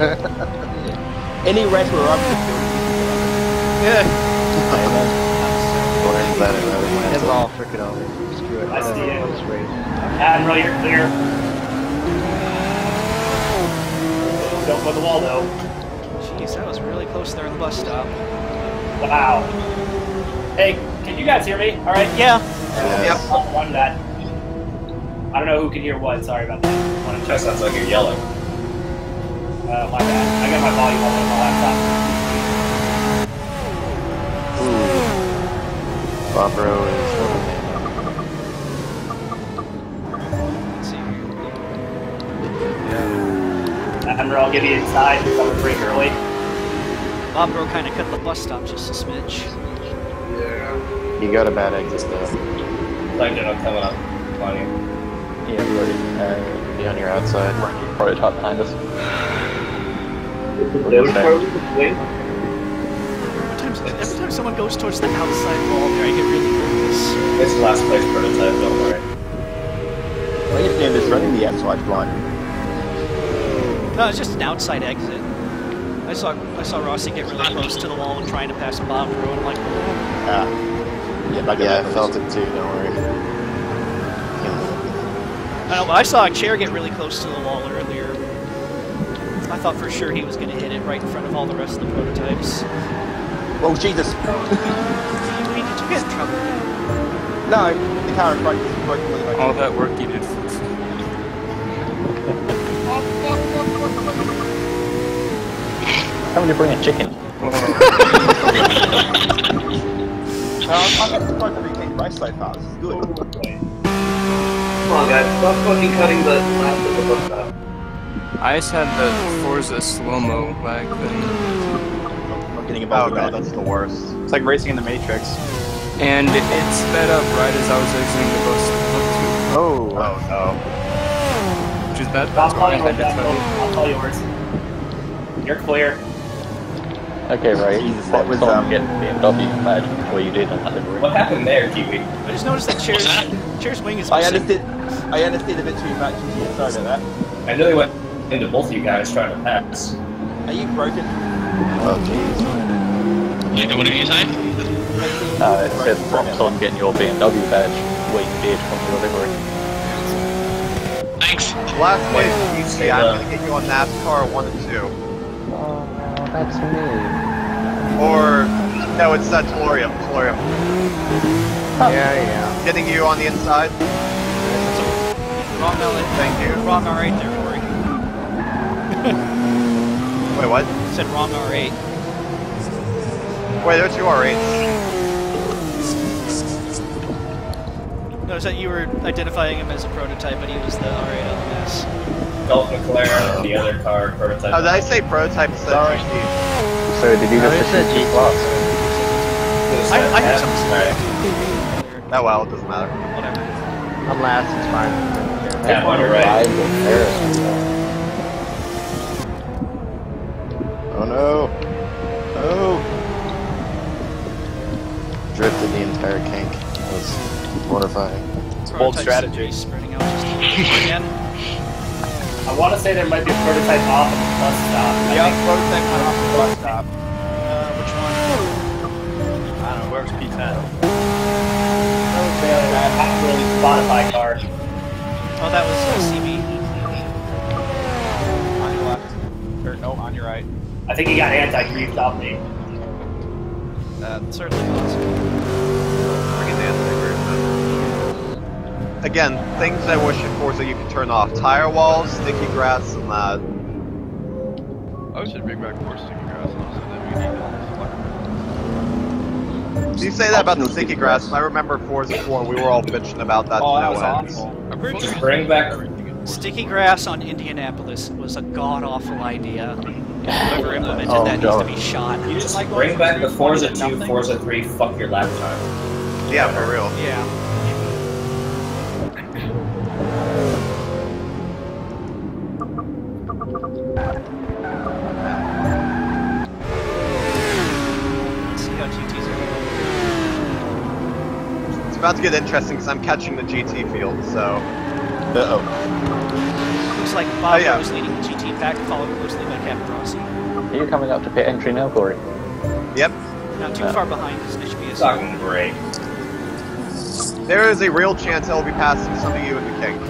Any race where I'm Yeah. Learned that at Rally It's Atlanta. all freaking over. Screw it. I see it. Let's race. Admiral, you're clear. Don't put the wall though. Jeez, that was really close there in the bus stop. Wow. Hey, can you guys hear me? All right. Yeah. Yep. Oh, one that. I don't know who can hear what. Sorry about that. Want to That check? sounds like you're yelling. Uh, my bad. I got my volume up on my laptop. Bobro is Let's see. Admiral, I'll give you inside. You're coming pretty early. Bobro kind of cut the bus stop just a smidge. You got a bad exit though. Like they're not coming up on you. Yeah, ready. Uh, Be on your outside. prototype behind us. Uh, Every time, every time someone goes towards the outside wall there, I get really nervous. It's last place prototype, don't worry. I understand this running the outside line. No, it's just an outside exit. I saw I saw Rossi get really close to the wall and trying to pass Bob Road. I'm like, Ah. Yeah, like Yeah, I felt it too, don't worry. I know, but I saw a chair get really close to the wall earlier. I thought for sure he was going to hit it right in front of all the rest of the prototypes. Oh, Jesus. Did you get in trouble? No, the car is broken. broken with the All that work you did for free. How would you bring a chicken? No, I'm not surprised that we can't race so fast. This is good. Come on, guys. Stop fucking cutting the last of the bus stop. I just had the Forza slow-mo lag thing. I'm getting Oh about god, that's the worst. It's like racing in the Matrix. And it, it sped up right as I was exiting the bus stop too. Oh, oh no. Which is bad. I'll That's call why I you had to yours. tell you. I'll call yours. You're clear. Okay, right. Jesus, that was, Tom um, get B M W badge before you did on delivery. What happened there, Kiwi? I just noticed that chair's, chair's wing is I missing. understood. I understood a bit too much. Yeah, sorry about that. I nearly went into both of you guys trying to pass. Are you broken? Oh jeez. What did you say? Uh, it said props on getting your B M W badge where you did on your delivery. Thanks. Last place you see, I'm gonna get you on NASCAR one and two. Oh, that's me. Or no, it's that Tellurium. Tellurium. Yeah, yeah. Getting you on the inside. Wrong L. Thank you. Wrong R eight there, Corey. Wait, what? Said wrong R eight. Wait, there are two R eights. Notice that you were identifying him as a prototype, but he was the R eight L M S. Golf McLaren and the other car prototype. Oh, did I say prototype instead of G T? So did you No, just it said listen to G T. class? I, I heard something Alright. Oh well, it doesn't matter. Whatever. I'm last, it's fine. Yeah, on your right. Oh no. Oh. Drifted the entire kink. That was mortifying. Bold Prototypes strategy. seem to be spreading out just a little bit again. I want to say there might be a prototype off at the bus stop. I Yeah, think- prototype went off the bus stop. Uh, which one? I don't know, where's P ten? actual Spotify car. Oh, that was uh, C B. On your left. Or no, on your right. I think he got anti-griefed off me. Uh, certainly possible. Again, things I wish in Forza you could turn off. Tire walls, sticky grass, and that. I should bring back more sticky grass so that we need to You say that about the sticky grass, I remember Forza four, we were all bitching about that Oh, to that no was end. awful. Just bring back. Sticky grass on Indianapolis was a god-awful idea. Whoever implemented Oh, that God. needs to be shot. You just like Bring going back from the Forza three twenty to two, nothing? Forza three, fuck your lap time. Yeah, for real. Yeah. Let's see how G Ts are going. It's about to get interesting because I'm catching the G T field, so. Uh-oh. Looks like Bob Oh, yeah. was leading the G T pack, followed closely by Captain Rossi. Are you coming up to pit entry now, Corey? Yep. Not too Yeah. far behind, because they should be a Fucking great. There is a real chance I'll be passing some of you in the king.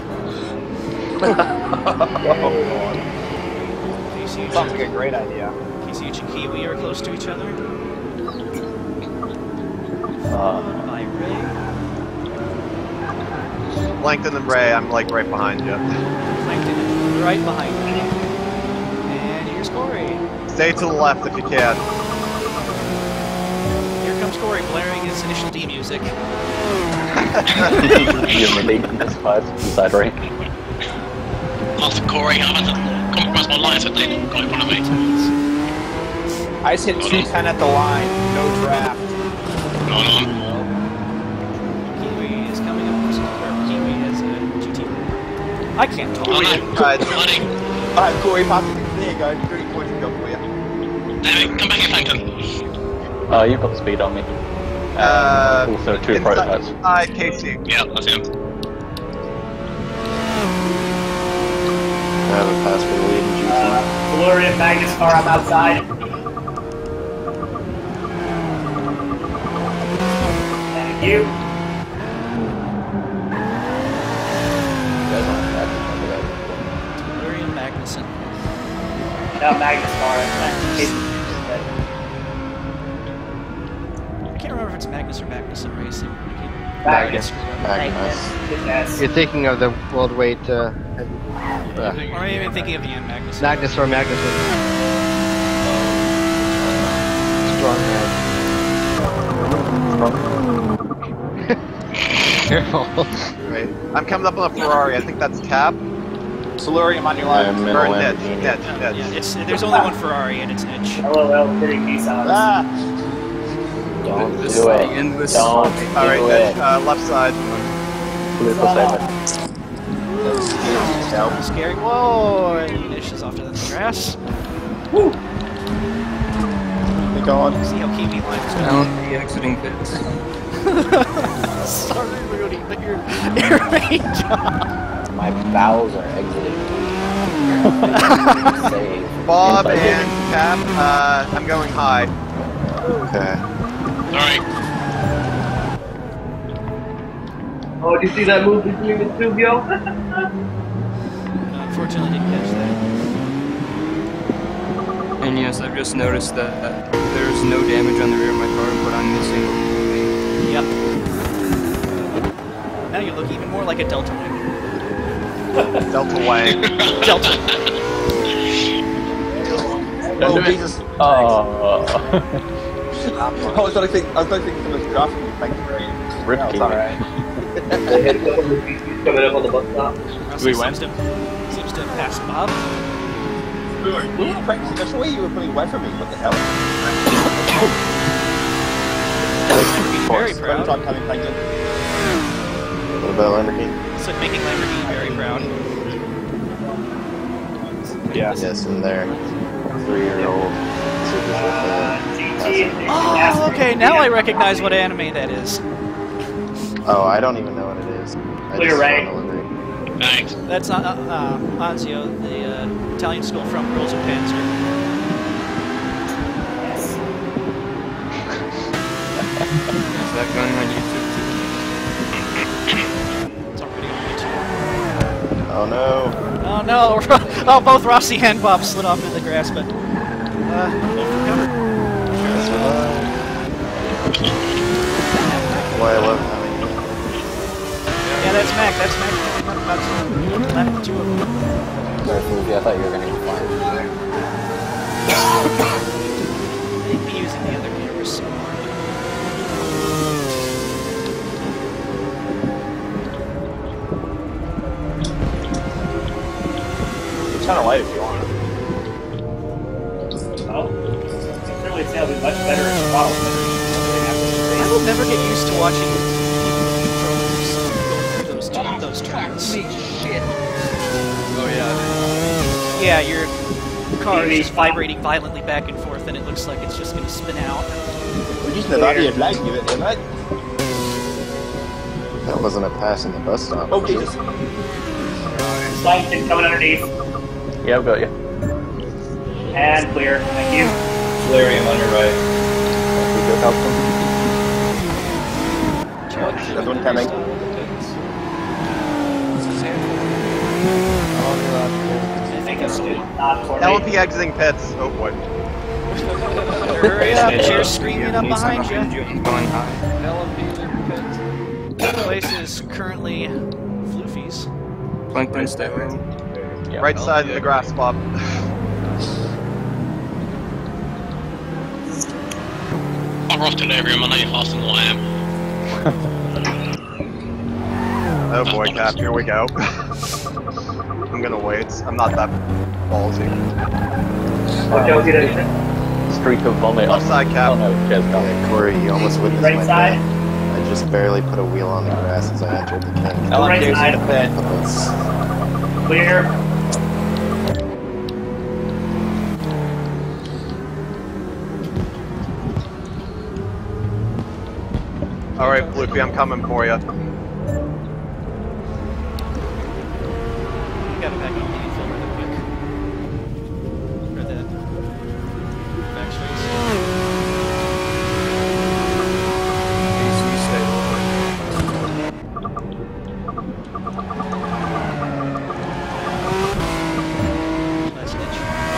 Sounds like a great idea. K C H and Kiwi are close to each other. Uh, By Ray. Plankton and Ray, I'm like right behind you. Plankton is right behind me. And here's Corey. Stay to the left if you can. Here comes Corey blaring his initial D music. you're maybe this five inside range. After Corey, I've had to come across my lines that they got in front of me. I just hit two ten at the line. No draft. Going on. Kiwi is coming up. Or Kiwi has a G T. I can't talk. Oh, no. Alright. Buddy. Alright, Corey, passing. There you go. Three points to go for you. David, come back here, Plankton. Oh, you've got speed on me. Uh, also two inside- prototypes. Hi, K C. Yeah, that's him. I have a pass for the lead in G T. Uh, Valerian Magnus car, I'm outside. Thank you. Valerian Magnuson. No, Magnus car. I can't remember if it's Magnus or Magnuson Racing. Magnus. Magnus. Yes. You're thinking of the world weight. Uh, uh, Or maybe I'm thinking of Ian Magnuson. Magnus or Magnuson. Strong man. Careful. Right. I'm coming up on a Ferrari. I think that's Cap. Solarium on your left. I'm in a Or Nitch. Lamborghini. Nitch. Yeah, Nitch. it's, there's only one Ferrari and it's Nitch. LOL, hitting Nissans. Ah! Don't This do is it. the endless Don't slog. do Alright, it. Nitch. Uh, left side. Political segment. Scary. Whoa! And Nitch is off to the grass. Woo! Be gone. See how Kiwi lines Down the exiting pits. Sorry, Rudy, but you're, you're main job. My bowels are exiting. Save. Bob Inside and Cap, uh, I'm going high. Okay. Alright. Oh, did you see that move between the two, yo? Unfortunately, didn't catch that. And yes, I've just noticed that there's no damage on the rear of my car, but I'm missing. Yep. Now you look even more like a Delta wing. Delta Wang. Delta. Oh, Jesus. Oh. I was trying to think, I was trying to think someone's drafting me. Thank you very much. Rip No, it's team. alright. The head couple of P Cs coming up on the bus stop. Rossi seems to, seems to have passed Bob. We were, we were practicing. That's the way you were putting away from me. What the hell? Very First proud. time coming, Plankton. What about Lamborghini? So making Lamborghini very proud. Yes. Yes, in there. Three-year-old Super Oh, okay, now I recognize what anime that is. Oh, I don't even know what it is. I Clear just saw rank. the livery. Thanks. That's uh, uh, Anzio, the uh, Italian school from Girls of Panzer. Is that going on YouTube too? no. Oh no! Oh, both Rossi and Bob slid off into the grass, but uh, both recovered. Boy, I love having you. Yeah, that's Mac. That's Mac. I'm about to lap two of them. Sorry, Luffy, I thought you were going to be fine. They'd be using the other cameras some more. Turn a light if you want. Well, certainly say I'll be much better at throttle. I will never get used to watching pros go through those those tracks. Shit. Oh yeah. Yeah, your car is just vibrating violently back and forth, and it looks like it's just going to spin out. We're using the radio flag to give it there, mate. That wasn't a pass in the bus stop. Oh, Jesus. Slankton coming underneath. Yeah, I've got you. And clear. Thank you. Delirium on your right. There's one coming. I think it's not for L M me. P exiting pits. Oh boy. Hurry up, Chair's screaming up behind you. Going high. L M P pits. The place is currently Floofy's. Plankton stay away. Yeah. Right side in the grass spot. I'm off to Delirium, I know you're faster than what I am. Oh boy, Cap, here we go. I'm gonna wait. I'm not that ballsy. Okay, we'll get it. Streak of vomit. Left side, Cap. Oh no, Jez, come. Yeah, Corey, you almost witnessed Right my side. death. I just barely put a wheel on the grass as I entered the kink. L M P Right side. in the pit. Clear. Alright, Floopy, I'm coming for you. You got it back on the film really quick. For that back space. Nice niche.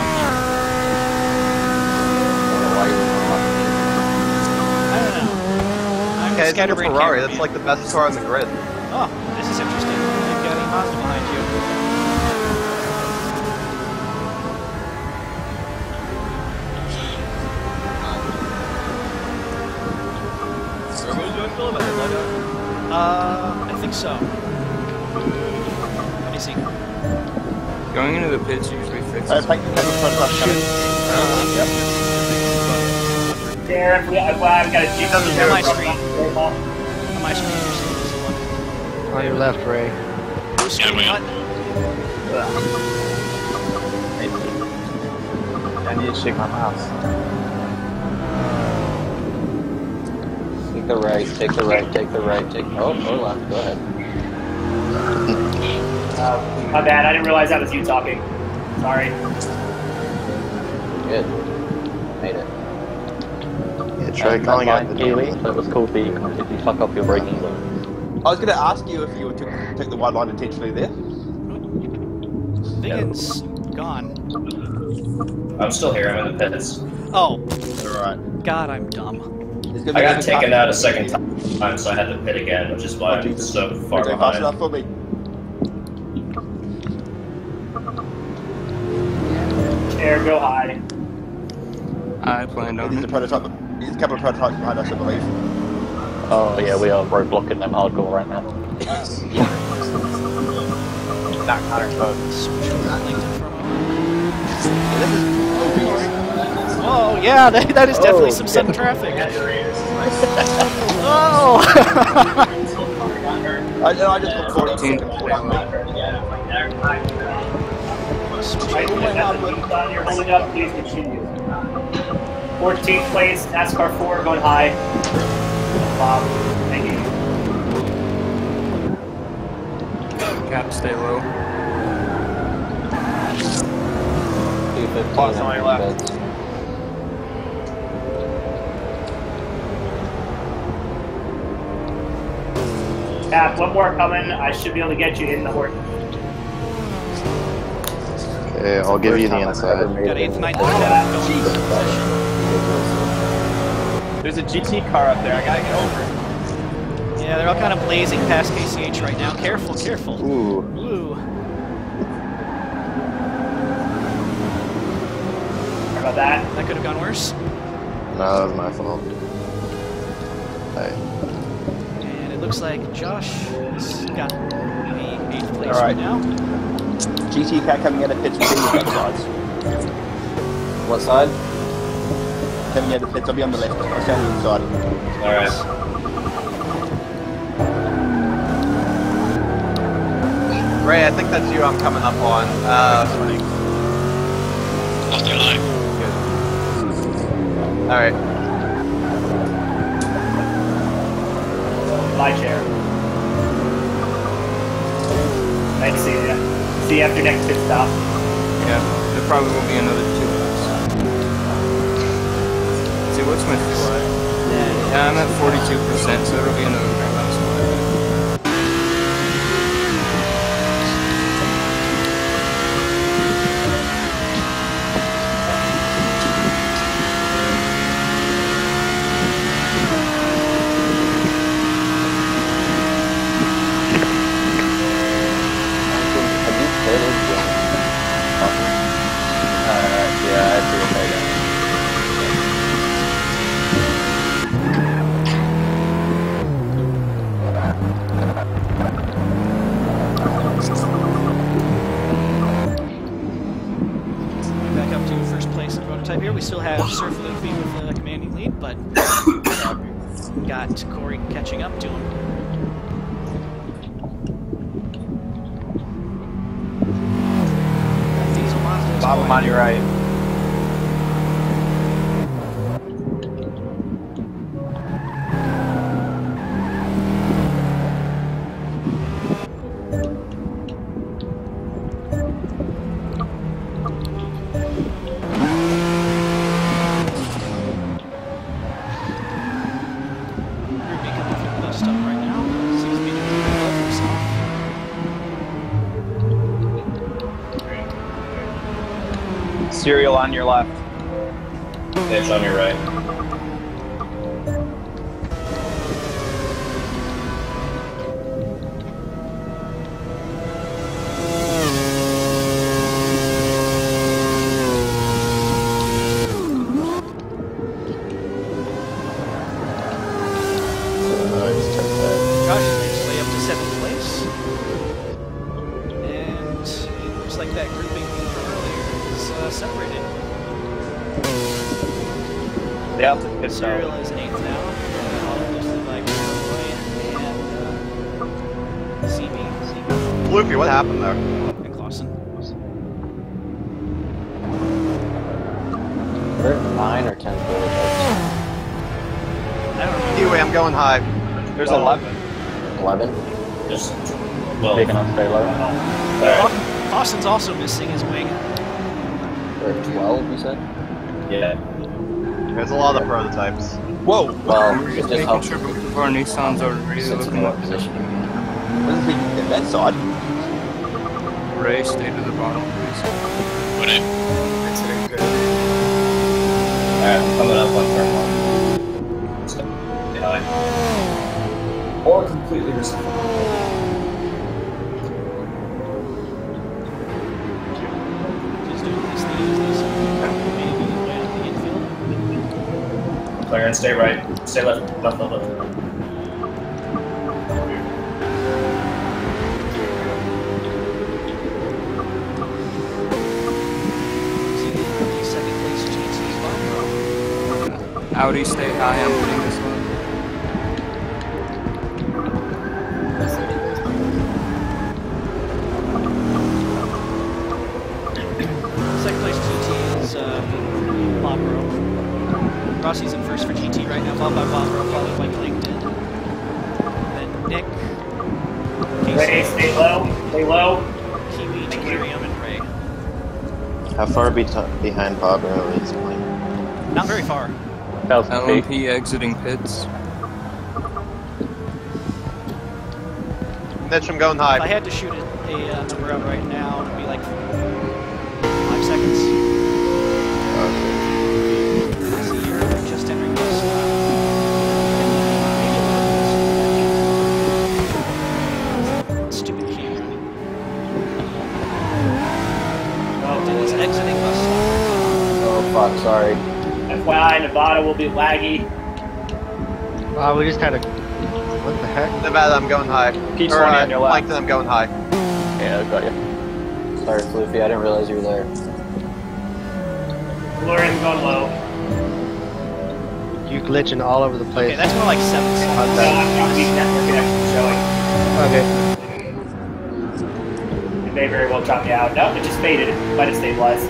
I don't know. I'm Okay, it's a scatterbrained Ferrari. cameraman. That's like the best car on the grid. Oh, this is interesting. You've got a Mazda behind you. Uh, I think so. Let me see. Going into the pits usually fixes. Alright, Plankton, have a front rush coming. Yep. There, we, I've, I've got a Jeep. On my screen. On my screen, you're seeing this one. On your left, Ray. Blue screen button. I need to shake my mouse. Take the right, take the right, take the right, take... Oh, or left, go ahead. Uh, my bad, I didn't realize that was you talking. Sorry. Good. Made it. Yeah, try And calling that out the Keely, number. that was called the completely fuck up your braking zone. I was going to ask you if you took, took the wide line intentionally there. Vigan's gone. I'm still here. I'm in the pits. Oh. Alright. God, I'm dumb. I got taken out a second time, so I had to pit again, which is why I'm so far Okay, fast behind. enough for me. Air, go high. I planned on He's it. a prototype. He's a couple of prototypes behind us, I believe. Oh yeah, we are roadblocking them hardcore right now. That kind of Oh, yeah, that, that is definitely Oh, some yeah. sudden traffic. Oh! I, no, I just got fourteen. You're holding up, please continue. fourteenth place, NASCAR four going high. Bob, thank you. Cap, stay low. Boss on your left. Cap, one more coming. I should be able to get you in the horse. Okay, I'll give you the inside. Got eighth, ninth, and tenth going into position. There's a G T car up there. I gotta get over. Yeah, they're all kind of blazing past K C H right now. Careful, careful. Ooh. Ooh. Sorry about that. That could have gone worse. No, that was my fault. Hey. And it looks like Josh has got the eighth place All right. right now. G T car coming out of pits with the sides. What side? Coming out of pits, I'll be on the left. I'll stand on the inside. Alright. Ray, I think that's you I'm coming up on. Uh, I'll stay alive. Alright. My chair. Nice to see you. See you after next pit stop. Yeah, there probably will be another two laps. See, what's my fly? Yeah, I'm at forty-two percent, so there'll be another three laps. Back up to first place in prototype here. We still have Surf Luffy with the commanding lead, but got Corey catching up to him. Diesel Mazda. Bob, I'm on your right. Serial on your left. Pitch on your right. Josh is way up to seventh place. And it looks like that grouping from earlier is uh, separated. Yep, it's Serial is eighth now. Uh, listed by Roy and uh, C B. Luffy, what happened there? And Clausen. We're at nine or ten prototypes. I don't know. Anyway, I'm going high. There's eleven. eleven? Just, well, Big enough, stay low. Alright. Clausen's also missing his wing. We're at twelve, you said? Yeah. There's a lot of prototypes. Whoa! Well, We're it just just making helps sure both of our Nissans are really since looking more up. position. What is it at that side? Ray, stay to the bottom, please. Would it? Alright, I'm coming up on turn one. Step behind. Or completely reset. Just doing this thing is this. Maybe way out the infield. Clear and stay right. Stay left, left, left, left. Second place G T Barbara. Audi, stay high, I'm putting this one. Second place G T is um, Barbara. Rossi's in first for G T right now, followed by Barbara, followed by Clayton. Then Nick. Ray, stay low. Stay low. Kiwi, Delirium, and Ray. How far be behind Barbara is Blink? Not very far. L M P exiting pits. Mitch, I'm going high. If I had to shoot a, a uh, number out right now, it would be like Sorry. F Y I, Nevada will be laggy. Wow, we just had a. What the heck? Nevada, I'm going high. P Or, twenty uh, on your left. Plankton, I'm going high. Yeah, I got you. Sorry, Floofy, I didn't realize you were there. Florian's going low. You glitching all over the place. Okay, that's more like seven No, seconds. I've got weak network connection showing. Okay. It may very well drop you out. No, it just faded. Let it stabilize.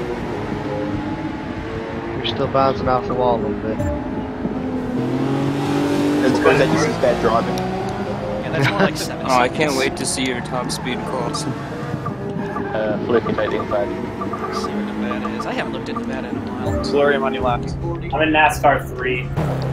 You're still bouncing off the wall a little bit. It's because that this is bad driving. Yeah, that's more like seven Oh, I seconds. can't wait to see your top speed calls. Uh, Floofy, take the inside. See where Nevada is. I haven't looked at Nevada in a while. Solarium on your left. I'm in NASCAR three.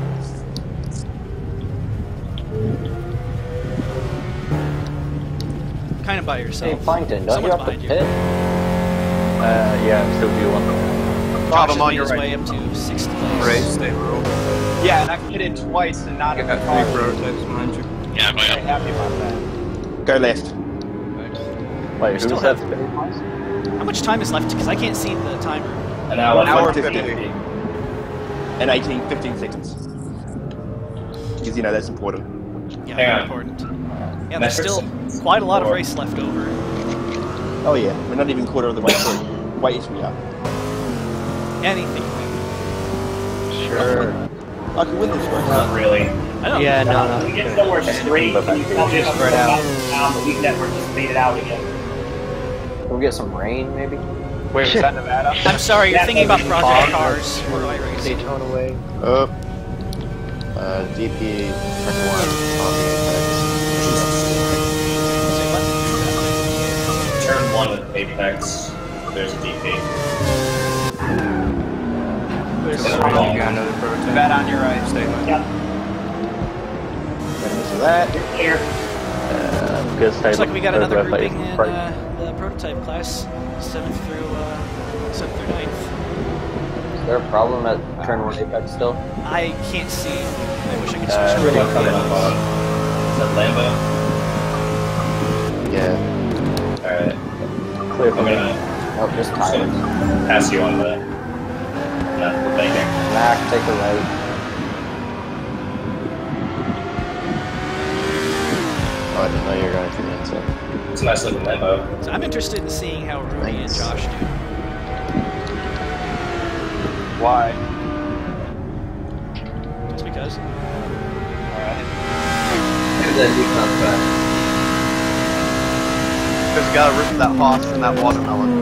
Kind of by yourself. Hey, Plankton, don't you Someone's have to behind you. pit? Uh, yeah, I'm still due one. Rob, Josh I'm on has your made his right. way up to sixth place. Race, they roll. Yeah, and I've pitted twice and not I in the got car. three prototypes behind you. Yeah, but Very happy about that. Go left. Wait, who still said have- How much time is left? Because I can't see the timer. An hour, An hour fifty. fifty. And eighteen, fifteen seconds. Because you know that's important. Yeah, Hang very on. important. Yeah, there's Metrics? still quite a lot of Or- race left over. Oh yeah, we're not even quarter of the way through. Wait, yes we are. Anything. Sure. I can win this race. Not really. I don't Yeah, know. no, no. We get somewhere straight. Can you tell me if I'm Spread out. down? The weak network just faded out again. Can we get some rain, maybe? Wait, was that Nevada? I'm sorry, you're Yeah, thinking about that's project fine. cars or iRacing. Daytona way. Oh. Uh, D P turn one on the Turn one with Apex. There's a D P. There's Turn you one. got another prototype. Nevada on your right. Stay left. Yep. So that. You're clear. Uh, I'm gonna stay Looks like we got another over grouping place. in Right. uh, the prototype class, seventh through uh, seventh through ninth. Is there a problem at turn one Apex still? I can't see. I wish I could switch Uh, to really radio. Coming up on. Is that Lambo? Yeah. Alright. Clear I'm for me. gonna Nope, just tires. pass you on the. No, thank you. Mac, take a right. Oh, I didn't know you were going to the inside. It's a nice looking Lambo. So I'm interested in seeing how Rudy and Nice. Josh do. Why? Just because. Because you gotta rip that Haas and that watermelon.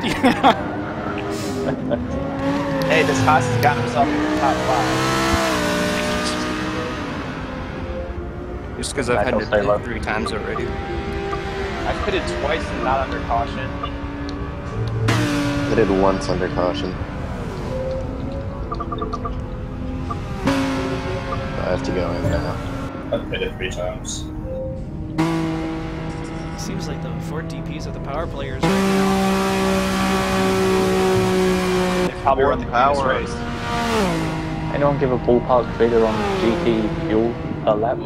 Hey, this Haas has gotten himself in the top five. Just because I've I had don't to stay low. pit three times already. I've pitted twice and not under caution. I did once under caution. I have to go in now. I've pitted three times. Seems like the four D Ps are the power players right now. They probably We're run the the cleanest power. race. Anyone give a ballpark figure on G T fuel per lap?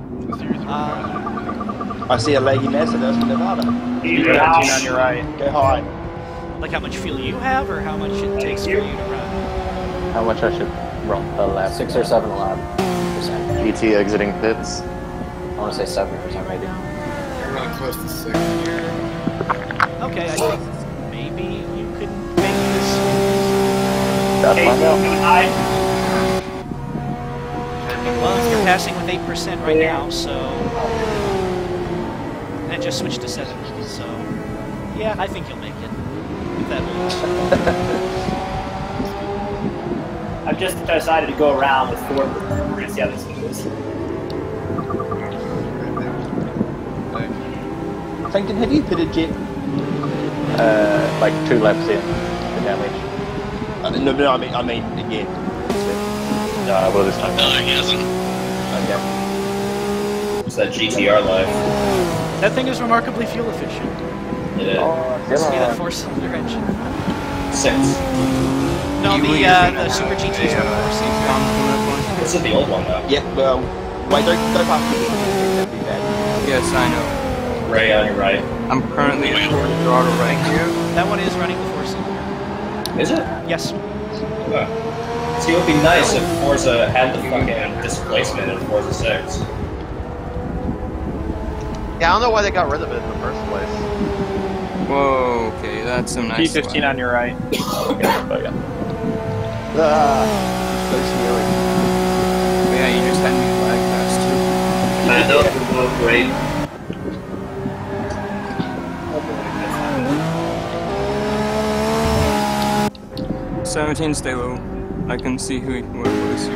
Uh, I see a lady Mercedes from Nevada. thirteen on your right. Go high. like how much fuel you have, or how much it takes for you to run? How much I should run per lap? Six or seven lap percent. G T exiting pits. I want to say seven percent maybe. You're really close to six here. Okay, I think maybe you could make this. That's my belt. Well, you're passing with eight percent right now, so. And it just switched to seven, so. Yeah, I think you'll make it. If that holds. I've just decided to go around with four. We're gonna see how this goes. Plankton, have you pitted yet? Uh, like two laps in the damage. Uh, no, no, I mean, I mean again. Uh, well, this time. No, he hasn't. Okay. What's that G T R life? That thing is remarkably fuel efficient. It is. See that four-cylinder engine? Six. No, the uh, the Super G Ts are four-cylinder. This is the old one though. Yeah, well, wait, don't go past me. That'd be bad. Yes, I know. Ray on your right. I'm currently in the throttle right here. That one is running the four-cylinder. Is it? Yes. Oh. See, it would be nice if Forza had the fucking displacement in Forza six. Yeah, I don't know why they got rid of it in the first place. Whoa, okay, that's some nice. P fifteen on your right. Okay, okay. Ah, so scary. Yeah, you just had me lag fast too. Man, those were both great. seventeen, stay low. I can see who who it was.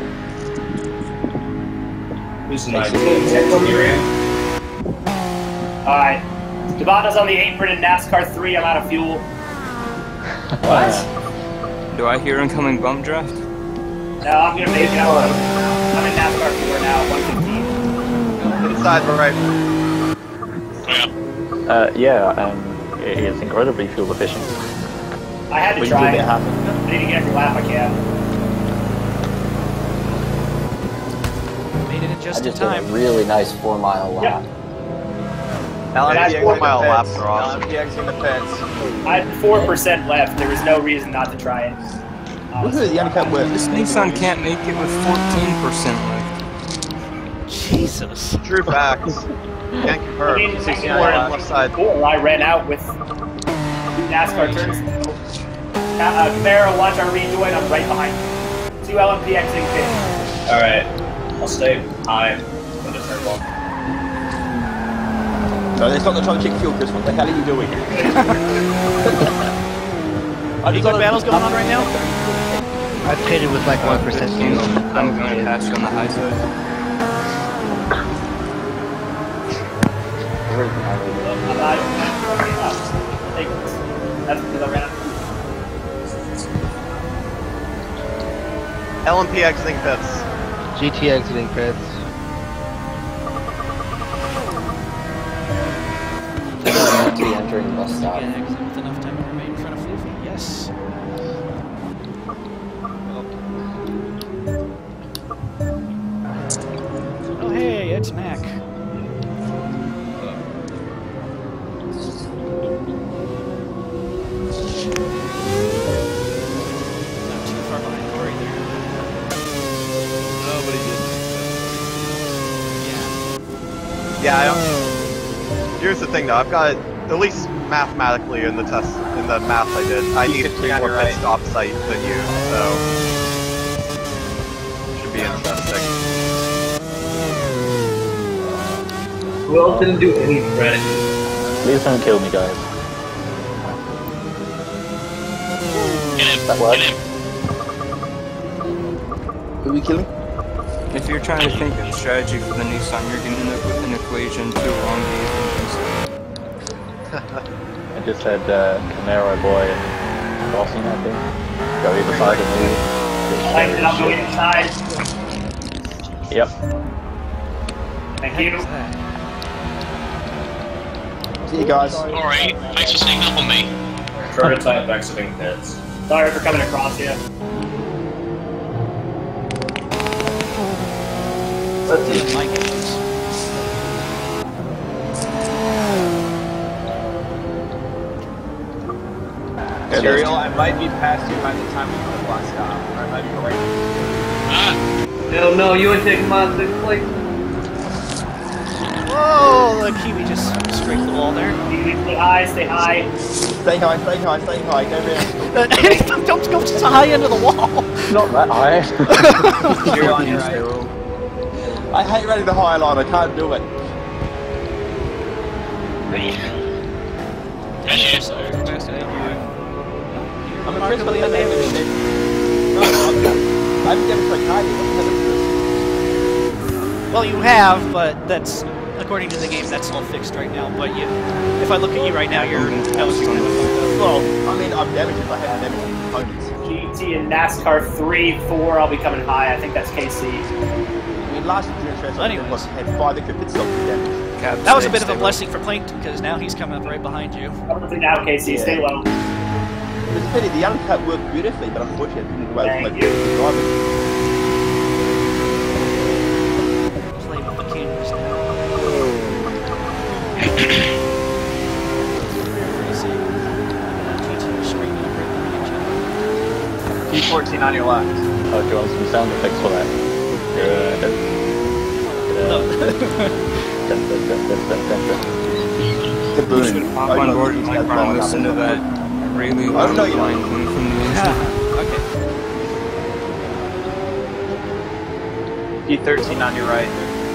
Who's nineteen? Alright. Devonta's on the apron in NASCAR three. I'm out of fuel. What? Do I hear incoming bump draft? No, I'm gonna make it out. I'm in NASCAR four now, one fifteen. Inside, right. Uh, yeah, um, it is incredibly fuel efficient. I had to We try. can do that happen. I need to get every lap I can. Made it in just I just in time. did a really nice four mile lap. L M P X four in mile the laps pits. are awesome. L M P X in the pits. I had four percent left. There was no reason not to try it. Look at the undercut work. This Nissan can't make it with fourteen percent left. Jesus. True facts. Can't confirm. I mean, sixteen before- on the left side. before I ran out with NASCAR turns. Uh, uh, Camaro, watch our rejoin. I'm right behind you. Two L M P X in pit. Alright, I'll stay high for the turn one. No, let's not try and kick fuel, Chris. What the hell are you doing? Any good battles going on right now? I've traded with like one percent fuel. I'm going to pass you on the high side. I'm not. That's because I ran out. L M P exiting pits. G T exiting pits. T entering bus stop. Again, exit with enough time to remain in front of Floofy. Yes. Oh hey, it's Mac. Not too far behind Corey there. Nobody did. Yeah, I don't. Here's the thing though, I've got, at least mathematically in the test, in the math I did, I need three more pit stop site than you, so. Should be interesting. Who else didn't do any credit? Please don't kill me, guys. Get him, That worked. get him. Who are we killing? If you're trying to think of strategy for the Nissan, you're going to end up with an equation too long. I just had uh, Camaro boy and crossing, I think. Go either side of me. I like it. I'm going inside. Yep. Thank you. See you guys. Alright, thanks for sneaking up on me. Prototype exiting pits. Sorry for coming across you. Let's see. My games. Serial, I might be past you by the time we go to Black Stop. Or I might be right. Hell no, you ain't taking my sixth place. Whoa, the Kiwi just scraped the wall there. Kiwi, stay high, stay high. Stay high, stay high, stay high. Go there. Don't go to the high end of the wall. Not that high. Serial on your right. I hate running the high line, I can't do it. I'm impressed by the undamaged thing. No, I'm- I haven't demonstrated high yet. What the hell is this? Well, you have, but that's, according to the game, that's all fixed right now. But you, if I look at you right now, you're that was kind of fucked up. Well, I mean, I'm damaged if I have damaged components. G T and NASCAR three, four, I'll be coming high. I think that's K C. I mean, last year, I Anyways. had five extra pit stops with damage. That was a bit of a blessing for Plankton, because now he's coming up right behind you. Hopefully now, K C, Yeah. stay low. But the pity, the undercut worked beautifully, but unfortunately, it didn't go out Thank with you. my driving. Play with the cameras now. T fourteen on your left. do you want some sound effects for that? Good. No. Dun, dun, dun, dun, dun, dun, dun. You should hop on board my car and listen to that really loud line coming from the engine. Okay. E thirteen on your right.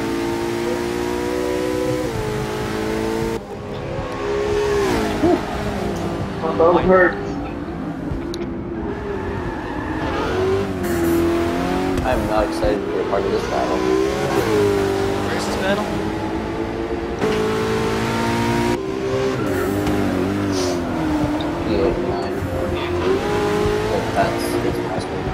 My bum hurts. I'm not excited to be a part of this battle. Where's this battle? E eighty-nine. That's it's possible.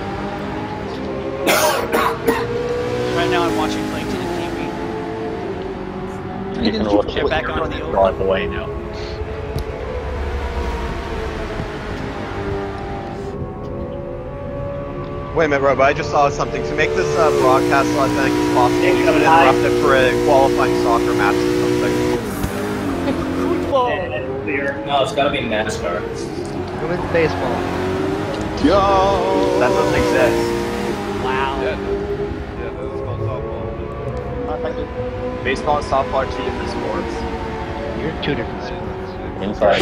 Right now I'm watching Plankton and Kiwi. You can watch Get back onto the open. drive away now. Wait a minute, Robo, I just saw something. To make this uh, broadcast so authentic as possible, you should interrupt it for a qualifying soccer match or something. Football! No, it's gotta be NASCAR. Go with baseball. Yo! That doesn't exist. Wow. Yeah, yeah, that's called softball. Baseball and softball are two different sports. You're two different sports. Inside.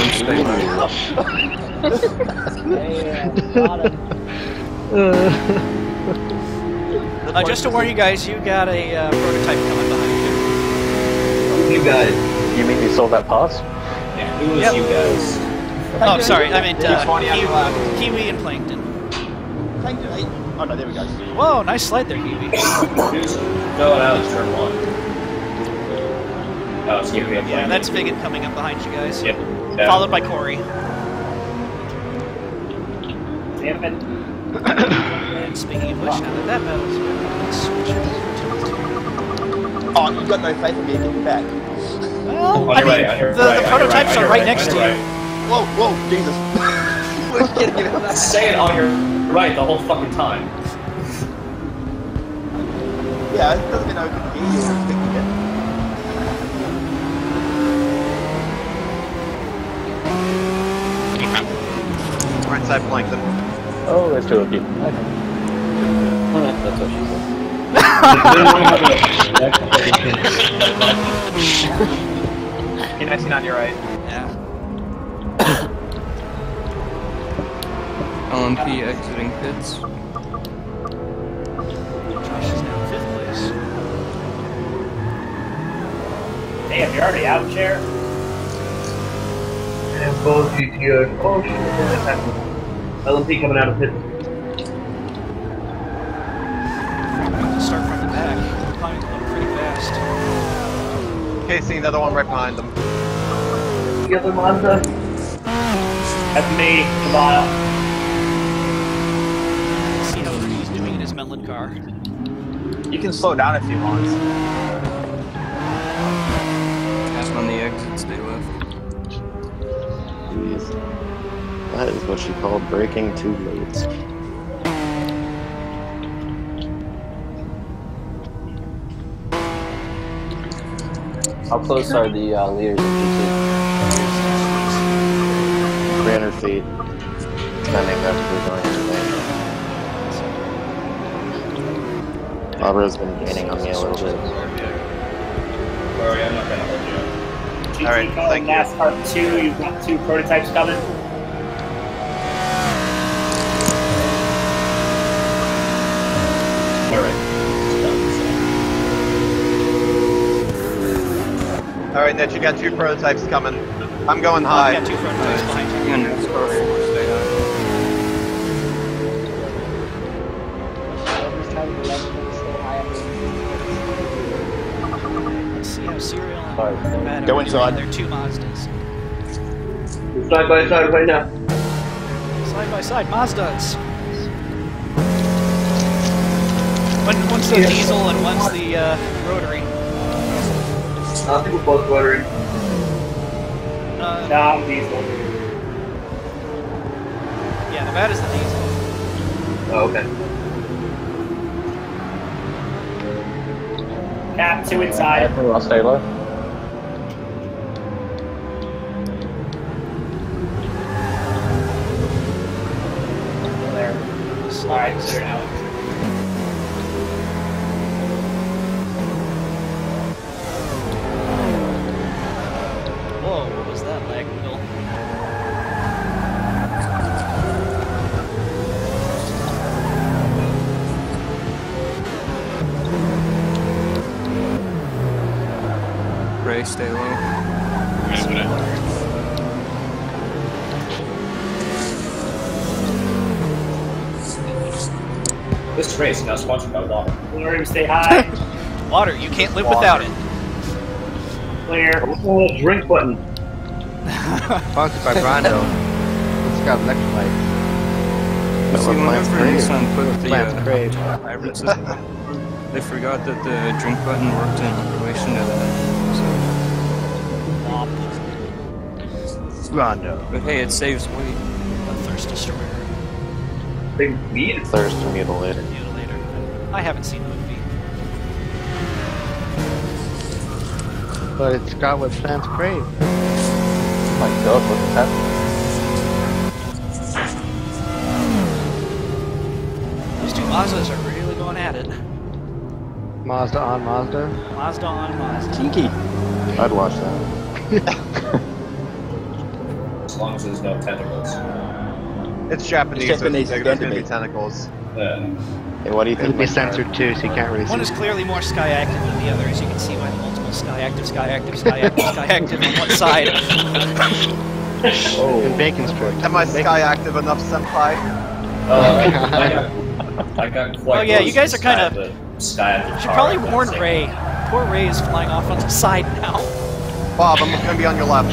Uh, just to warn you guys, you got a uh, prototype coming behind you. You got it. You mean you sold that pass? Yeah, who was Yep. you guys? Oh, sorry, I meant uh, twenty on the left. Kiwi, Kiwi and Plankton. Plankton, I- oh no, there we go. Whoa, nice slide there, Kiwi. Who's going out? It's turn one. Oh, it's you. Yeah, that's Bigot coming up behind you guys. Yep. Yeah. Followed by Corey. Damn it. And speaking of which, now that that battle's over, let's switch it over to Oh, you got no faith in me. Get me back. Well, On I your mean, right, on your the, right, the on your prototypes right, on are your right right, next on to your you. right. Whoa, whoa, Jesus. We're getting it. Say it on your right the whole fucking time. Yeah, it doesn't mean I can hear you. I'm thinking it. Right side Plankton. Oh, there's two of you. Okay. That's what she said. E nineteen on your right. Yeah. L M P exiting pits. Josh is now in fifth place. Damn, you're already out, Chair? And both G T R. Oh shit, that's happening. L M P coming out of pit. Start from the back. We're climbing them pretty fast. Casey, another one right behind them. The other Mazda. That's me, Kamala. Let's see how Rudy's doing in his Melon car. You can slow down if you want. Just on the exit, stay left. Jeez. That is what you call breaking too late. How close are the uh, leaders of G three hundred feet. Depending if we're going to lane. Barbara's been gaining on me a little bit. Sorry, I'm not gonna hold you up. G T Alright, code thank you. NASCAR two, you've got two prototypes coming. Alright. Alright, Ned, you got two prototypes coming. I'm going high. Got two prototypes behind you. You and NASCAR four, stay high. Let's see how Serial and Sorry. Bad Go are inside. doing. They're two Mazdas. Side by side right now. Side by side, Mazdas. One, one's the Yeah. diesel and one's the uh, rotary. I think we're both rotary. Uh, No, I'm diesel. yeah, Nevada's the diesel. Oh, okay. Cap, two inside. Everyone stay low. There. Alright, so they're now Ray, stay low. This race is now sponsored by water. William, stay high. Water, you can't live Water. without it. Clear. What's the little drink button? Sponsored by Brando. It's got electrolytes. See, whenever Nissan put the Plants uh, crave. hybrid system, they forgot that the drink button worked in relation to that. So. Brando. But hey, it saves weight. A thirst destroyer. Big meat. Thirst and mutilator. Mutilator. I haven't seen the movie. But it's got what plants crave. Oh my god, what is happening? Those two Mazdas are really going at it. Mazda on Mazda. Mazda on Mazda. Kinky. I'd watch that. As long as there's no tentacles. It's Japanese, It's so Japanese, there's it's going to be gonna tentacles. Yeah. Hey, what do you think? It'll be of my car? censored too, so you can't really see. One is clearly more sky active than the other, as you can see by the multiple sky active, sky active, sky active, sky active on one side. Oh. And bacon strips. Am I sky active enough, senpai? Uh, I got, I got quite Oh yeah, close you guys to are kind of. the sky at the You should car probably at that warn second. Ray. Poor Ray is flying off on the side now. Bob, I'm going to be on your left.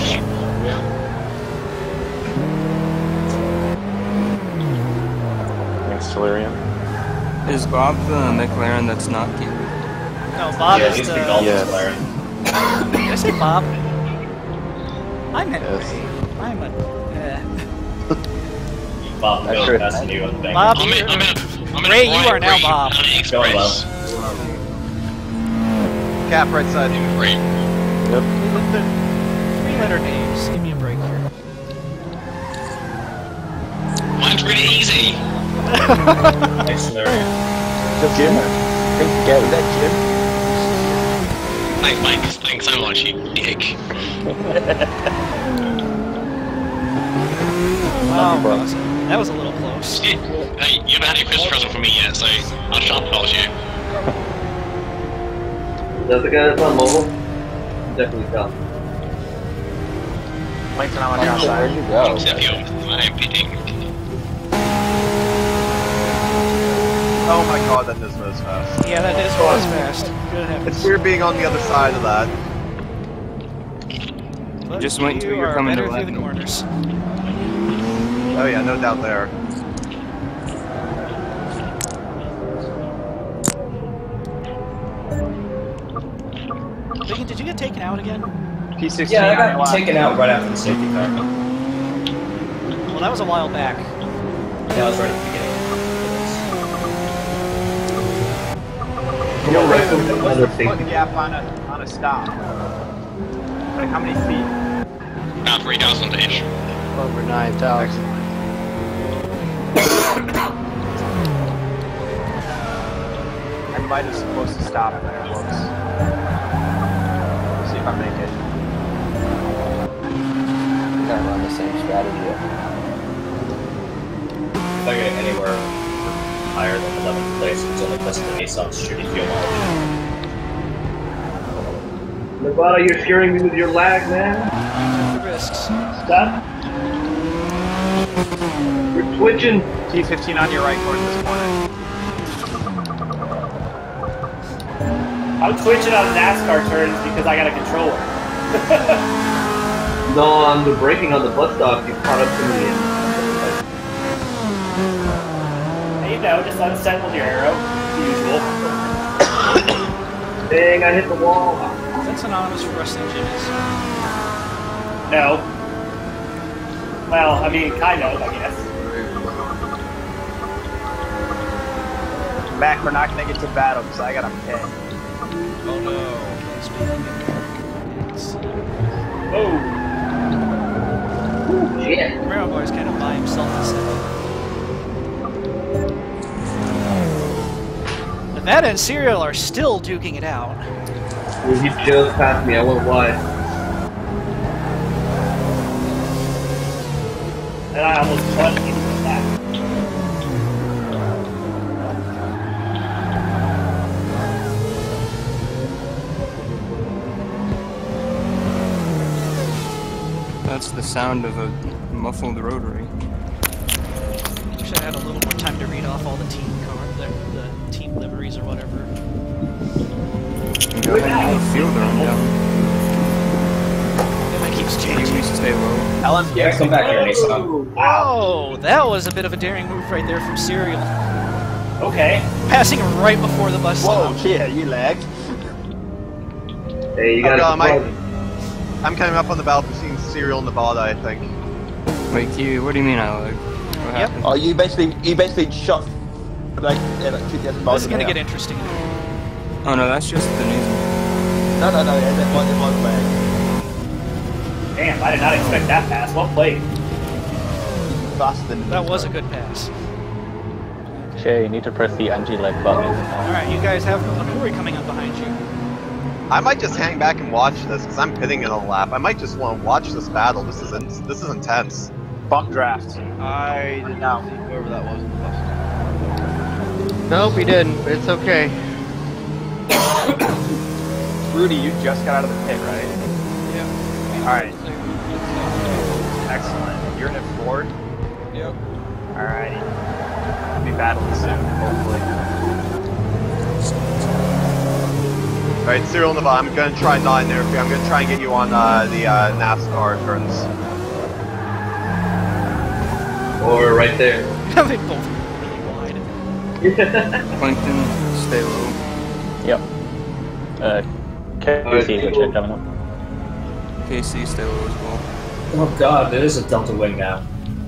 Thanks, Delirium. Is Bob the McLaren that's not geared? No, Bob Yeah, is he's the. the golf Yes. player. Did I say Bob? I meant Yes. Ray. I'm a. Eh. Bob, I go sure- past you on the thing. Bob, I'm you're. in, I'm in a, I'm in Ray, a you are now bright Bob. green Going low. Express. Cap right side. Great. Three letter names. Give me a break here. Mine's really easy. Thanks, Larry. Jim? Think get that Jim? Thanks, Mike. Thanks so much, you dick. Wow, that was a little close. Hey, you haven't had your Christmas present from me yet, so I'll sharp you. Is that the guy that's on mobile? Definitely fell. Mike's not on the Where'd outside. you go? Except you, I'm beating. Oh my god, that does moves fast. Yeah, that is was fast. Good heavens. It's weird being on the other side of that. But Just wait until you you're are coming to better through the Latin. corners. Oh yeah, no doubt there. Bacon, did you get taken out again? P sixteen. Yeah, I on your got left. taken out right after the safety car. Well, that was a while back. Yeah, I was right at the beginning. Yo, right from the What's other the thing. foot gap on a on a stop? Like how many feet? About three thousand ish. Over nine thousand. I might have supposed to stop there. Whoops. See if I make it. Gotta run the same strategy. If I get anywhere higher than eleventh place, it's only because of the Nissan's shitty fuel mileage. Nevada, you're scaring me with your lag, man. The risks. Stop. We're twitching. T fifteen on your right towards this corner. I'm twitching on NASCAR turns because I got a controller. No, on the braking on the bus stop, you caught up to me. Hey, you know, just unsettled your arrow. The usual. Dang, I hit the wall. That's synonymous with wrestling gymmies. No. Well, I mean, kind of, I guess. Mac, we're not gonna get to battle because I got a pin. Oh no. Oh. Ooh, shit. Railroad Boy's kind of by himself instead. Nevada and Serial are still duking it out. Well, you just passed me, I went wide. And I almost crushed you with that. that's the sound of a muffled rotary. Wish I had a little more time to read off all the team car, the, the team liveries or whatever. Go ahead and get the fielder on down. That keeps changing. You stay low. Ellen, Yeah, come back here, Nissan. Oh, that was a bit of a daring move right there from Serial. Okay. Passing right before the bus Whoa, stop. yeah, you lagged. Hey, you got Oh, it. no, I, I'm coming up on the battle between Serial and Nevada, I think. Wait, Q, what do you mean I lag? What happened? Oh, you basically you basically shot like yeah, like shoot the other This is gonna get interesting. Oh no, that's just the news. No, no, no, yeah, that was it was lag. Damn, I did not expect that pass. Well played. Faster than That was a good pass. Shay, you need to press the anti-lag button. Alright, you guys have Makuri coming up behind you. I might just hang back and watch this because I'm pitting in a lap. I might just want to watch this battle. This is in, this is intense. Bump draft. I did not see whoever that was in the bus. Nope, he didn't, but it's okay. Rudy, you just got out of the pit, right? Yeah. Alright. Excellent. You're in a Ford? Yep. Alrighty. We'll be battling soon, hopefully. Alright, Serial and Nevada, I'm going to try and not interfere. I'm going to try and get you on uh, the uh, NASCAR turns. Or right there. They both really wide. Plankton, stay low. Yep. Uh, K C, go check coming up. K C, stay low as well. Oh god, there is a Delta Wing now.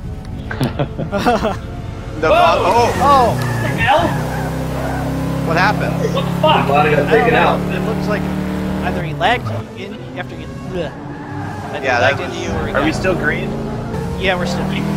Nevada, oh! Oh! What the hell? What happened? What the fuck? Nevada got I don't taken know. out. It looks like either he lagged in after you. Bleh. Either Yeah, he that lagged into you or he Are we got- still green? Yeah, we're still green.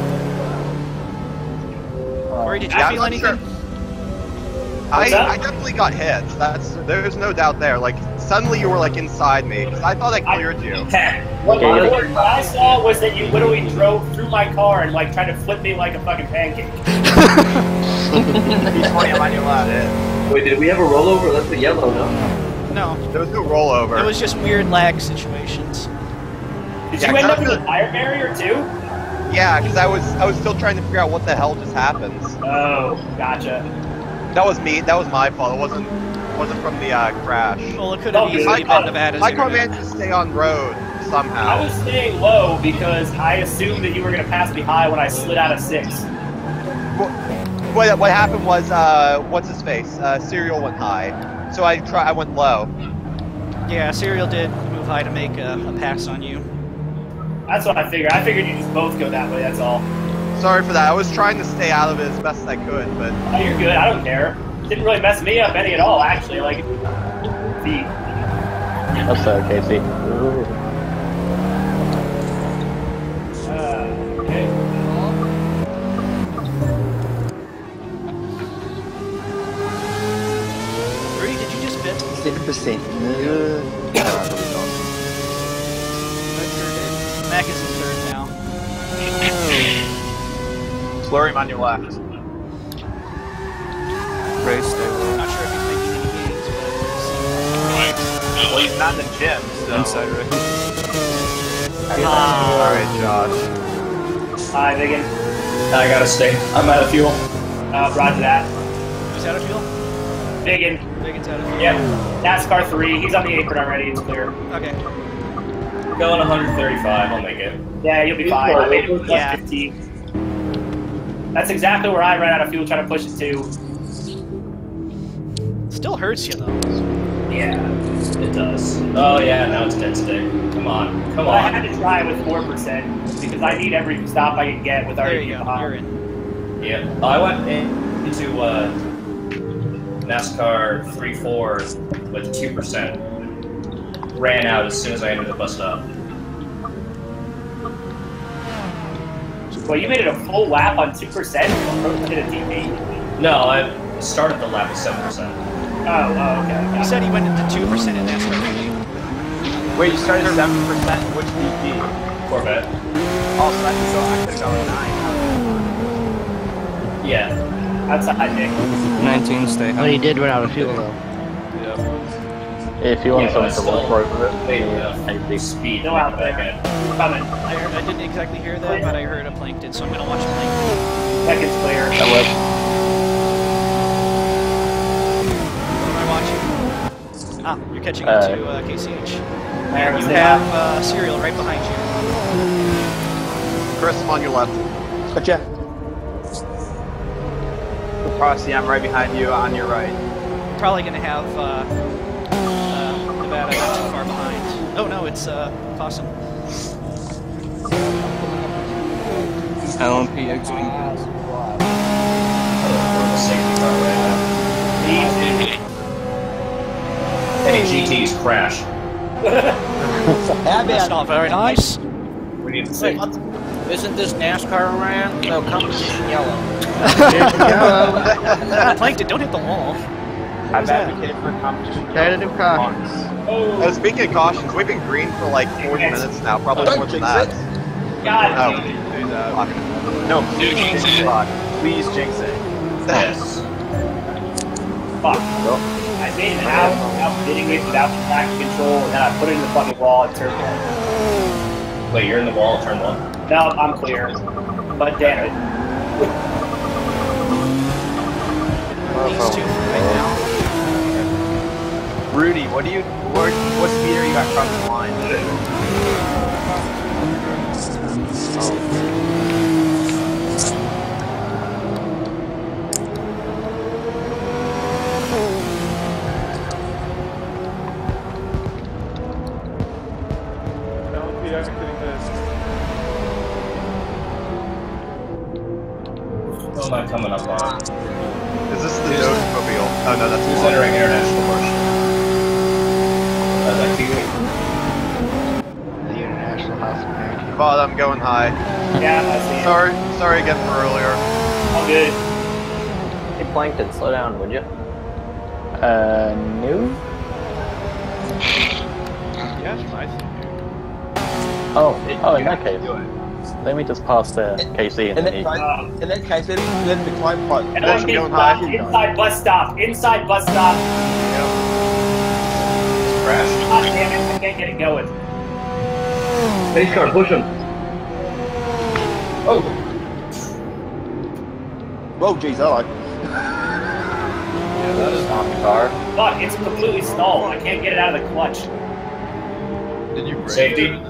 Corey, did you Yeah, feel I'm not anything? sure. I, I definitely got hit. That's there's no doubt there. Like suddenly you were like inside me because I thought I cleared you. What, what, what I saw was that you literally drove through my car and like tried to flip me like a fucking pancake. B twenty, I'm on your lap. Wait, did we have a rollover? That's a yellow, no? No. There was no rollover. It was just weird lag situations. Did Yeah, you end I up in feel- a tire barrier too? Yeah, because I was I was still trying to figure out what the hell just happened. Oh, gotcha. That was me. That was my fault. It wasn't wasn't from the uh, crash. Well, it could Oh, have good. easily My been Nevada's my car internet. managed to stay on road somehow. I was staying low because I assumed that you were going to pass me high when I slid out of six. What, what happened was, uh, what's his face? Uh, Serial went high, so I try. I went low. Yeah, Serial did move high to make a, a pass on you. That's what I figured. I figured you just both go that way, that's all. Sorry for that. I was trying to stay out of it as best I could, but Oh, you're good. I don't care. Didn't really mess me up any at all, actually. Like, the... That's uh, K C. Uh, okay. Rudy, did you just bid? seven percent. Mac is in third now. Slurry, I'm on your left. Ray, stay low. Not sure if he's making any gains, but Well, he's not in the gym, so. Inside Ray. alright, Josh. Hi, Megan. I gotta stay. I'm out of fuel. Uh, roger that. who's out of fuel? Megan. Megan's out of fuel. Yep. NASCAR three. He's on the apron already. It's clear. Okay. Going one thirty-five, I'll make it. Yeah, you'll be fine. I made it plus Yeah. fifteen. That's exactly where I ran out of fuel trying to push it to. Still hurts you though. Yeah. It does. Oh yeah, now it's dead stick. Come on, come But I on. had to try with four percent because I need every stop I can get with There already you go. behind. You're in. Yeah, I went in, into uh, NASCAR three four with two percent. Ran out as soon as I entered the bus stop. Well, you made it a full lap on two percent? Did a D P? No, I started the lap with seven percent. Oh, oh, okay. He said he went into two percent in NASCAR. Wait, you started seven percent? Which D P? Corvette. Oh, so I could go, I could have gone nine. Yeah. Outside, Nick. nineteen, stay high. Well, he did run out of fuel though. Yeah. If you want Yeah, but something to still, look for it, they yeah, have maybe. speed No to make out it back there. in. Coming. I, heard, I didn't exactly hear that, but I heard a plankton, so I'm gonna watch plankton. Seconds clear. That was. What am I watching? Ah, you're catching Uh, up to uh, K C H. There, You say have hi. uh, Serial right behind you. Chris, I'm on your left. Gotcha. Crossy, I'm right behind you, on your right. You're probably gonna have uh, uh, Nevada not too far behind. Oh no, it's uh, Possum. L M P exiting. Any G Ts crash. That's not very nice. We need to say. Isn't this NASCAR around? No, competition yellow. Plankton, don't hit the wall. I've advocated for competition. Competitive cautions. Oh, speaking of cautions, we've been green for like forty minutes now, probably more than that. God. Oh. No, please jinx it. Please jinx it. Yes. Fuck. I made it out, out hitting it without traction control, and then I put it in the fucking wall and turned one. Wait, you're in the wall, turn one. No, I'm clear. But damn it. These two right now. Rudy, what do you, what, what speed are you got across the line? Who am I coming up on? Is this the Dogemobile? Oh no, that's Who's the entering international marshal? Uh, that Kiwi? The International House of America. But I'm going high. Yeah, I see it. Sorry, sorry again for earlier. All good. Hey, Plankton, slow down, would you? Uh, no? Yes, I see. Oh, oh, in that case. Let me just pass the K C and In then that, he... case, in that case, then, then the climb part. And I'm getting stopped inside bus stop. Inside bus stop. Crash. God damn it, I can't get it going. Space car, push him. Oh. Whoa, jeez, I like. Yeah, that is not the car. Fuck, it's completely stalled. I can't get it out of the clutch. Did you break Safety. it?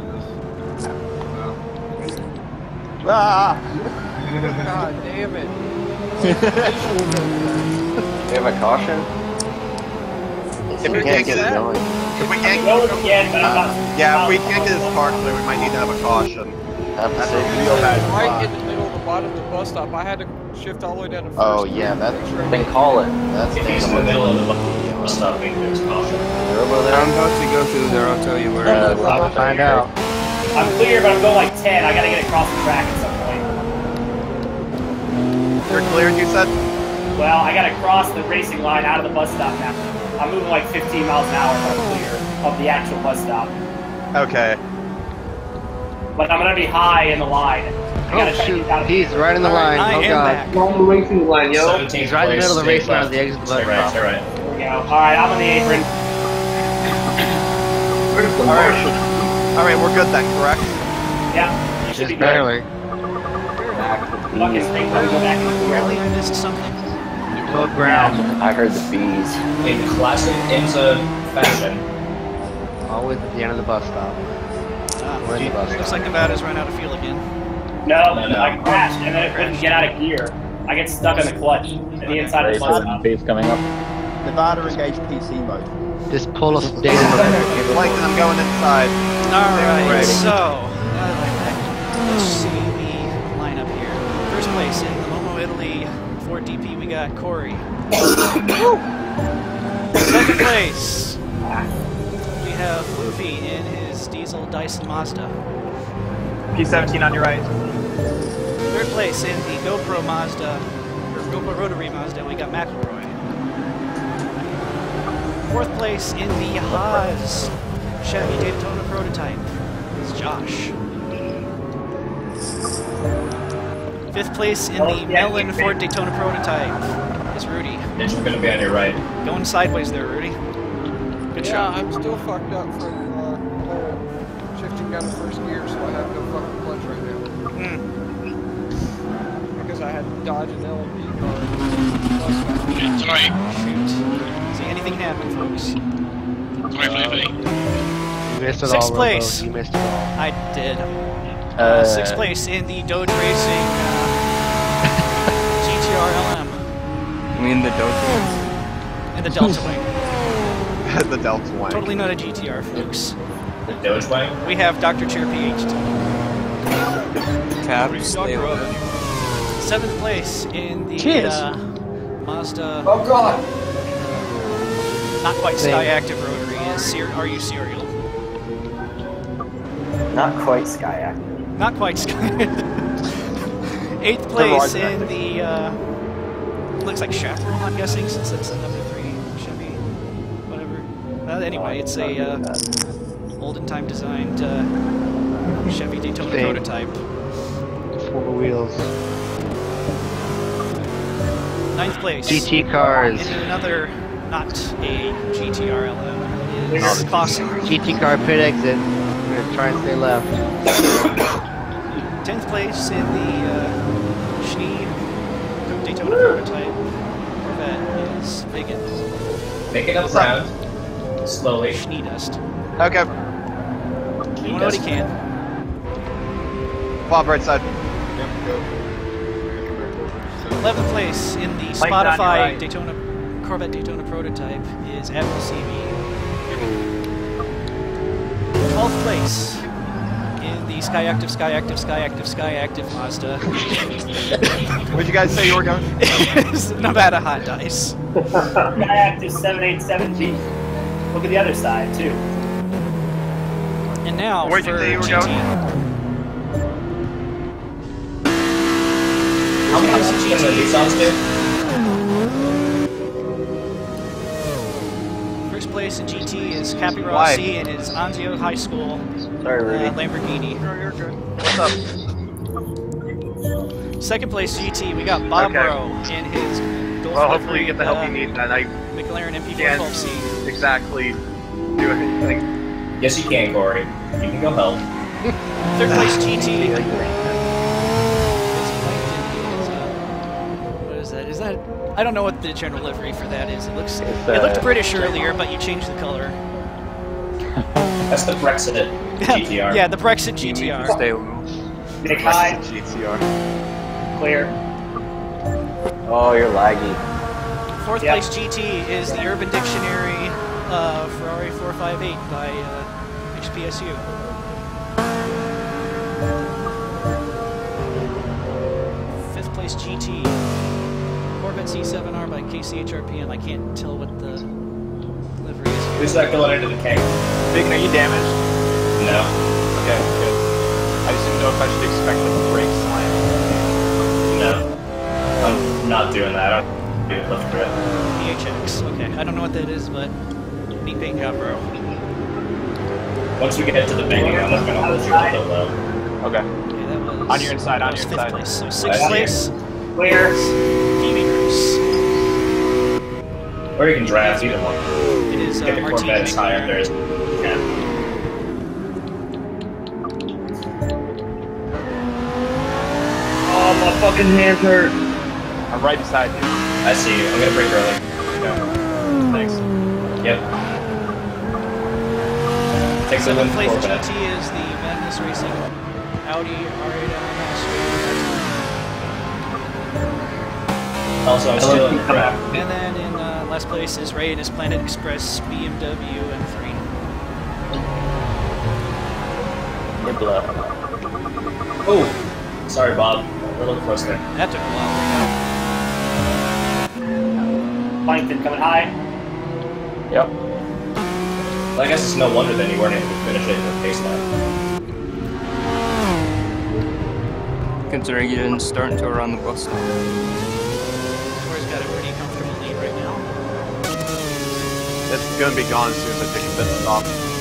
Ah! God damn it. We have a caution? If we can't get it going. If we can't Go again, but I'm not. Yeah, if we can't get his car clear, we might need to have a caution. Have to That's say a real bad Right in spot. the middle of the bottom of the bus stop. I had to shift all the way down to first. Oh yeah, that's Then call it. that's If he's in the middle of the bus stop, we can do his caution. You're over there? I'm about to go through there, I'll tell you where. Uh, we'll have to find out. I'm clear, but I'm going like ten. I gotta get across the track at some point. You're cleared, you said? Well, I gotta cross the racing line out of the bus stop now. I'm moving like fifteen miles an hour, but I'm clear of the actual bus stop. Okay. But I'm gonna be high in the line. I Oh gotta try to shoot, get out of he's here. right in the line. I Oh am god. back. Long the racing line, yo. seventeenth He's right in the middle of the place, race line stay at the exit of the bus Stay right, stop. stay right. There we go. Alright, I'm on the apron. Where's the All right. marshal? Alright, we're good then, correct? Yeah, you should Just be good. barely. Back to Fucking bees. thing goes back in the Apparently wheel. I missed something. Low ground. I heard the bees. In classic Enza fashion. Always at the end of the bus stop. Ah, We're in the bus looks stop. like Nevada's run out of fuel again. No, No, no. I crashed and then it couldn't get out of gear. I get stuck in the clutch at the inside of the bus stop. Bees coming up. Nevada engaged P C mode. Just pull us data. Plankton, I'm going inside. Alright, Ready. so uh, let's see the lineup here. First place in the Momo Italy Ford D P, we got Corey. Second place, we have Luffy in his diesel Dyson Mazda. P seventeen on your right. Third place in the GoPro Mazda, or GoPro Rotary Mazda, we got McElroy. Fourth place in the Haas Chevy Daytona prototype is Josh. Fifth place in the Melon Ford Daytona prototype is Rudy. Ninja's gonna be on your right. Going sideways there, Rudy. Good yeah, shot. I'm still fucked up from uh, whole shifting down to first gear, so I have no fucking clutch right now. Mm. Because I had to dodge an L M P car. It's alright. Shoot. See, anything can happen, folks. Sorry, Flippy. You missed it Sixth all, place. Robo. You missed it all. I did. Uh, Uh, sixth place in the Dodge Racing uh, G T R L M. I mean the Delta. And the Delta Wing. The Delta Wing. Totally not a G T R, folks. The Doge Wing? We have Doctor Chair PhD. Caps. They Seventh place in the Cheers. uh, Mazda. Oh god! Not quite Same. Sky Active Rotary. Is Ser Are you serial? Not quite Sky Active. Not quite Sky. Eighth place in the. Uh, looks like Chaparral, I'm guessing, since it's a number three Chevy. Whatever. Uh, anyway, it's a uh, olden time designed uh, Chevy Daytona Same. prototype. Four wheels. Ninth place. G T cars. In another, not a G T R L M, is Caution. G T car pit exit. We're gonna try and stay left. Tenth place in the uh, Schnee Daytona prototype. Corvette is Megan. Making up ground. Slowly. Schnee dust. Okay. Doing what he can. Bob, right side. Eleventh place in the Light down your Spotify right. Daytona Corvette Daytona prototype is Admiral C V. Twelfth place in the Sky Active, Sky Active, Sky Active, Sky Active Mazda. Where'd you guys say you were going? Is Nevada Hot Dice. Sky Active seven eighty-seven G. Look at the other side too. And now Where'd you for say you were G T. going? How many times did the Nissans do? First place in G T is Cappy Why? Rossi in his Anzio High School Sorry, Rudy. uh, Lamborghini. You're good. What's up? Second place G T, we got Bob Okay. Rowe in his Golf Well, hopefully you livery, get the help uh, you need, and I McLaren M P four can't twelve C. exactly do anything. Yes, you can, Corey. You can go help. Third place G T. What is that? Is that? I don't know what the general livery for that is. It looks. It's, It looked uh, British earlier, but you changed the color. That's the Brexit G T R. Yeah, the Brexit G T R. Stay low. Nick high, G T R. clear. Oh, you're laggy. Fourth Yep. place G T is the Urban Dictionary uh, Ferrari four fifty-eight by uh, H P S U. Fifth place G T Corvette C seven R by K C H R P M. I can't tell what the livery is. Who's that going into the tank? Big, are you damaged? No. Okay, good. I just didn't know if I should expect like a brake slam. No. I'm not doing that. I'm doing lift grip. P H X. Okay, I don't know what that is, but neat paint job, bro. Once we get to the banking, I'm not going to hold you a little low. Okay. Okay, that was On your inside, on that was your fifth inside. place. So I sixth see place. Clear. Kiwi Cruise. Or you can draft either one. It is uh, Get the Martini Corvette as high up McLaren. there as you can. Oh, my fucking hands hurt. I'm right beside you. I see you. I'm going to break early. Okay. Thanks. Yep. Takes a win Seventh for place Corvette. G T is the Madness Racing Audi R eight L M S. Also, I'm still in the crap. And then in uh, last place is Ray and his Planet Express B M W M three. Oh, sorry, Bob. A little close there. That took a while. Plankton coming high. Yep. Well, I guess it's no wonder then you weren't able to finish it in the pace lap. Considering you didn't start until around the bus stop. Corey's got a pretty comfortable lead right now. It's gonna be gone as soon as I take a pit stop.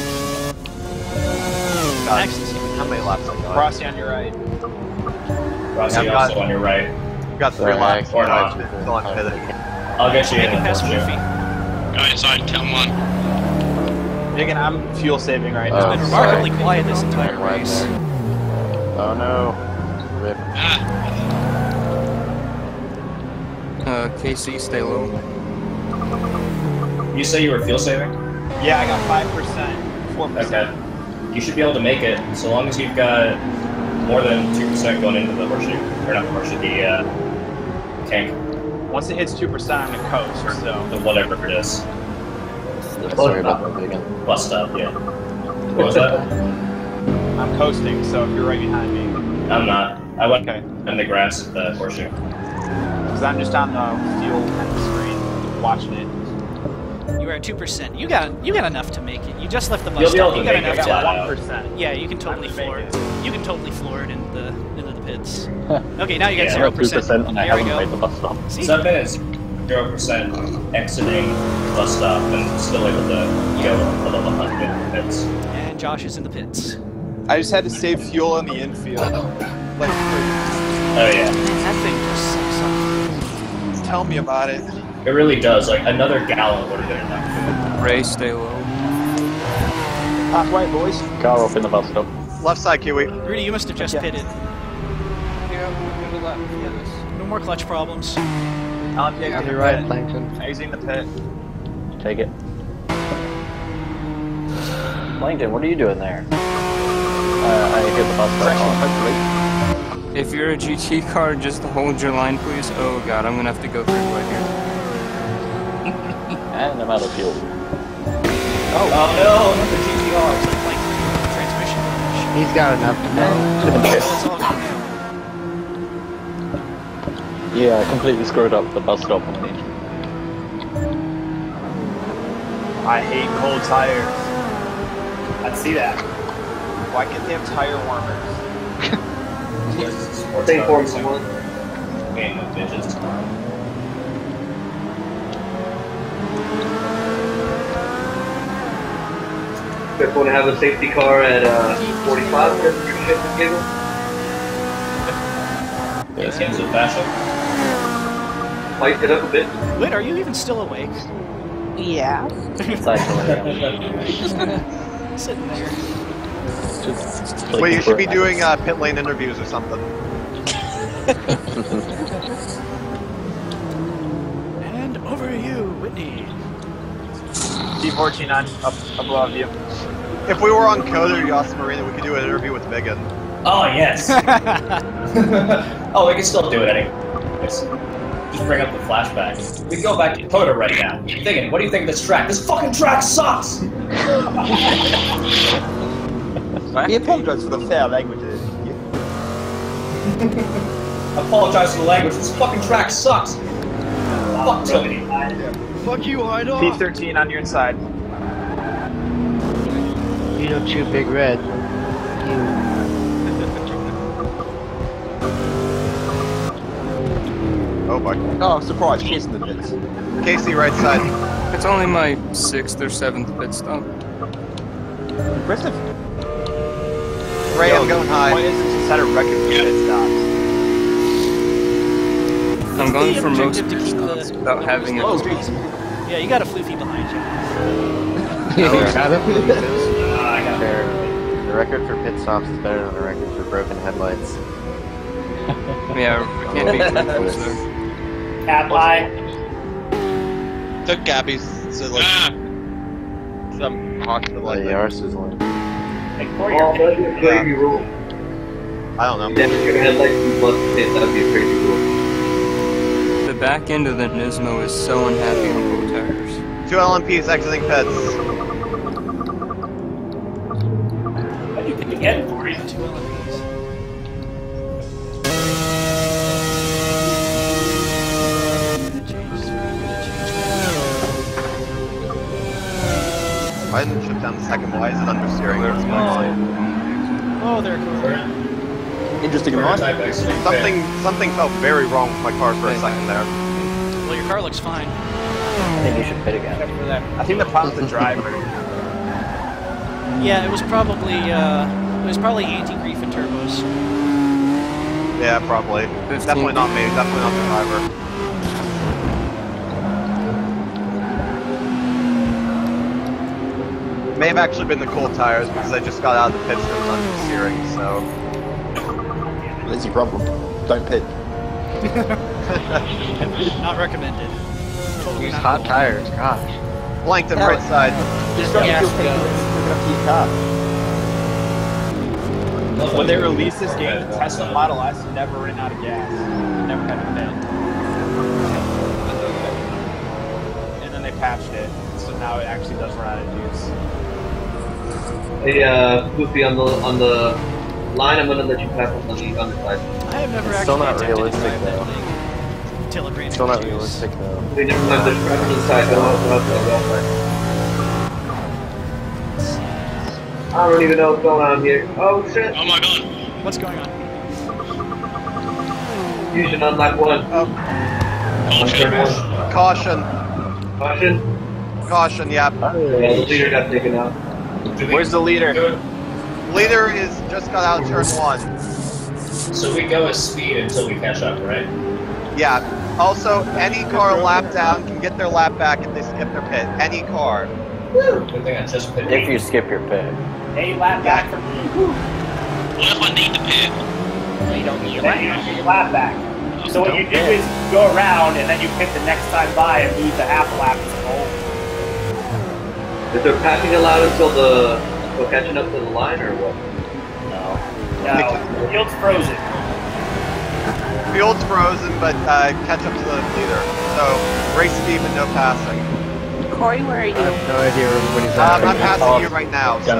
God, Excellent. how many laps I got? Rossi on your right. Rossi Yeah, I've also got- on your right. I've got three Right. laps Or left not. until I'm pitting. I'll get you in Making in past first, Murphy. yeah. Go inside, turn one. Again, I'm fuel saving right Oh, now. It's been sorry. remarkably quiet this entire Right race. there. Oh no. Rip. Uh, K C, stay low. You say you were fuel saving? Yeah, I got five percent, four percent. Okay. You should be able to make it, so long as you've got more than two percent going into the horseshoe. Or not the horseshoe, the uh, tank. Once it hits two percent, I'm gonna coast, so. The whatever it is. Sorry about that, Megan. Bus stop, yeah. What was that? I'm coasting, so if you're right behind me. I'm not. I went Okay. in the grass at the horseshoe. Because I'm just on the fuel kind of screen, watching it. You were at two percent. You got you got enough to make it. You just left the bus You'll be stop. able You to got make enough it. to. Yeah. one percent. Yeah, you can totally floor it. You can totally floor it into the into the pits. Okay, now you got Yeah, zero two percent. percent and I Here we haven't go. made the bus stop. See? So I've been at zero percent exiting bus stop and still able to go above one hundred pits. And Josh is in the pits. I just had to save fuel in the infield. Like, Oh yeah. That thing just sucks up. tell me about it. It really does. Like another gallon would have been enough. Ray, stay low. Halfway, boys. Car off in the bus stop. Left side, Kiwi. Rudy, you must have just pitted. Yeah, we'll do that before this. No more clutch problems. Alan, yeah, You're right, Plankton. Exiting the pit. Take it. Plankton, what are you doing there? Uh, I hit the bus stop. If you're a G T car, just hold your line, please. Oh god, I'm gonna have to go through right here. And I'm out of fuel. Oh, oh no, not the G T R. Like transmission. He's got enough to know. That's all good. Yeah, I completely screwed up the bus stop on the engine. I hate cold tires. I see that. Why can't they have tire warmers? Same Formula One. Game of bitches. They're going to have a safety car at uh, forty-five. In terms of fashion. Light it up a bit. Wait, are you even still awake? Yeah. It's actually, Sitting there. just Well, you should be doing uh, pit lane interviews or something. And over to you, Whitney. T fourteen on up above you. If we were on Coda or Yas Marina, we could do an interview with Megan. Oh yes. Oh, we can still do it anyways. Just bring up the flashback. We can go back to Coda right now. Thinking, what do you think of this track? This fucking track sucks. I apologize for the fair languages. I apologize for the language. This fucking track sucks. Fuck Tony. Fuck you, Idol. P thirteen on your inside. You don't chew Big Red. Oh boy. Oh, surprise! Chasing the bits. K C, right side. It's only my sixth or seventh pit stop. Impressive. Ray, I'm going high. Point is to set a record for pit stops. I'm going the for most objective to pit keep stops the- without having Oh, a geez. Yeah, you got a floofy behind you. You got him? I got Fair. The record for pit stops is better than the record for broken headlights. Yeah, we can't be too close there. Cap eye. Took Gabby's so like Ah, some hospital The like Yaris is one. Like, for Oh, your that'd be a crazy rule. I don't know. Damage your headlights and bust the pit. That'd be a crazy rule. The back end of the Nismo is so unhappy on both tires. Two L M Ps exiting pits. What do you think again for it? Two L M Ps. Why didn't it shut down the second? Why is it understeering? What's going on? Oh, there, cool. Interesting remark. Something, something felt very wrong with my car for a second there. Well, your car looks fine. I think you should pit again. I think the problem's the driver. Yeah, it was probably uh, it was probably anti-grief and turbos. Yeah, probably. Definitely not me. Definitely not the driver. may have actually been the cold tires because I just got out of the pits and it was under steering, so. Lazy problem. Don't pit. Not recommended. Use hot tires, gosh. Blanked right side. Just don't Yeah, feel go. pain hook up to your car. When they released this game, the Tesla Model S never ran out of gas. Never had to pit. And then they patched it, so now it actually does run out of juice. Hey, uh, Goofy, on the on the line, I'm gonna let you pass on the underside. I have never It's actually still not attempted realistic, to drive that though. thing until it ran Still out not of juice. realistic though. Hey, never mind, there's traffic inside. Go out, go out, go outside. I don't even know what's going on here. Oh shit! Oh my god. What's going on? Fusion on lap one. Oh. Caution. Caution. Caution, yep. Yeah, the leader got taken out. Where's the leader? Leader is just got out of turn one. So we go with speed until we catch up, right? Yeah. Also, any car lap down can get their lap back if they skip their pit. Any car. Good thing I just pit. If you skip your pit. Hey, lap back from me. What if I need to pit? You don't need that. You get your lap back. So what you do is go around and then you pit the next time by and lose the half a lap as a whole. Is there passing allowed until the until catching up to the line or what? No. No. The field's frozen. Field's frozen, but uh, catch up to the leader. So, race speed but no passing. Corey, where are you? I have no idea where everybody's Um, at. I'm passing you right now, so.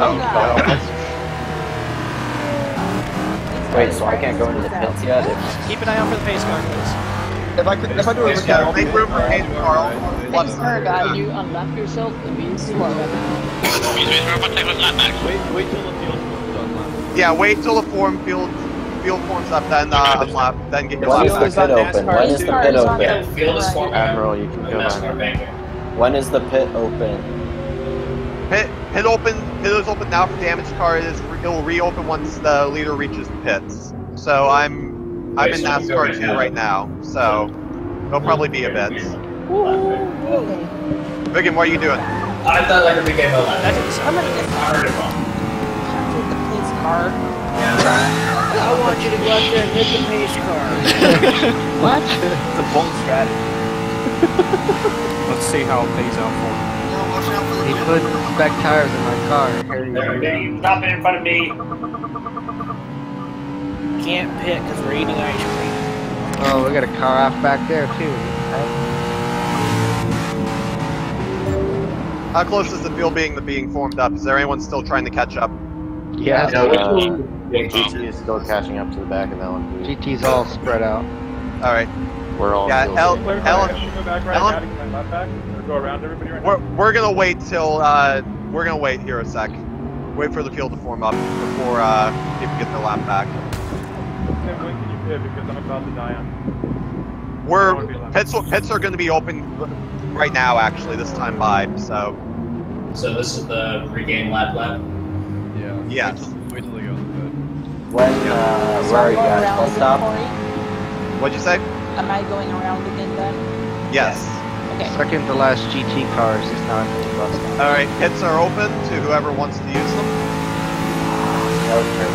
Wait, so I can't go into the pits yet? Keep an eye out for the pace car, please. If I could, if I do it, Yeah, make room for pace car. Left Sir, guy, you unlap yourself, it means slow. Excuse me, sir, if I take my lap back. Wait, wait till the field's done. Yeah, wait till the form field field forms up, then uh, unlap, then get your When lap is the back. pit open? When is the pit open? Yeah, field is forming. Admiral, you can go NASCAR on. banker. When is the pit open? Pit, pit open, pit is open now for damaged car. It is, it will reopen once the leader reaches the pits. So I'm, I'm Wait, in so we go NASCAR right two now? right now. So it'll probably be a bit. Biggin, what are you doing? I thought like we gave a lap. That didn't I sound heard it wrong. With the police car. I want you to go out there and hit the pace car. What? It's a bold strategy. Let's see how it pays out for him. He put spec tires in my car. Here you There we go. go. Stop it in front of me. Can't pit because we're eating ice cream. Oh, we got a car off back there too. How close is the field being to being formed up? Is there anyone still trying to catch up? Yeah. Uh, G T is still catching up to the back of L M P. G T's all spread out. All right. We're all Yeah, still L, there. L, Can you go back right Ellen- now to get my lap back? Or go around everybody right we're now? we're gonna wait till uh we're gonna wait here a sec. Wait for the field to form up before uh people get their lap back. Tim, when can you pit? Because I'm about to die on. We're pits. Pits are gonna be open right now. Actually, this time by so. So this is the regain lap lap. Yeah. Yes. Wait till, wait till they go to the pit. When, uh, where are you Going guys? around Bus again, stop? Corey? What'd you say? Am I going around again then? Yes. Okay. Second to last G T cars is not in the bus stop. All right. Pits are open to whoever wants to use them. Okay.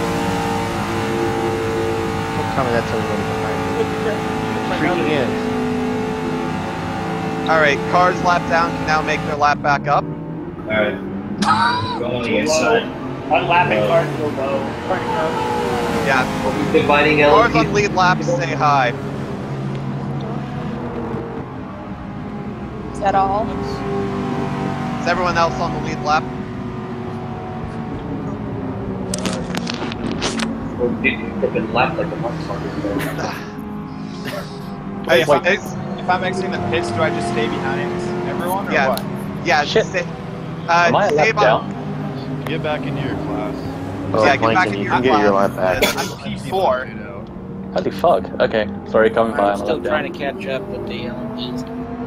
Don't tell me that's everybody behind me. Freaking is. All right. Cars lap down can now make their lap back up. Alright. Go on the inside. Unlapping cars go low. Yeah. Dividing Cars L on lead laps say hi. Is that all? Is everyone else on the lead lap? Flipping lap like a motherfucker. Hey, if, I, if I'm exiting the pits, do I just stay behind everyone or Yeah. what? Yeah. Shit. Stay, uh, Am I a stay lap by- down? Get back into your class. Oh, Yeah, get back Plankton, in you your can get your lap. lap back. I'm P four. Holy fuck. Okay. Sorry, coming by. I'm I'm still locked trying down. to catch up with the L M Ps.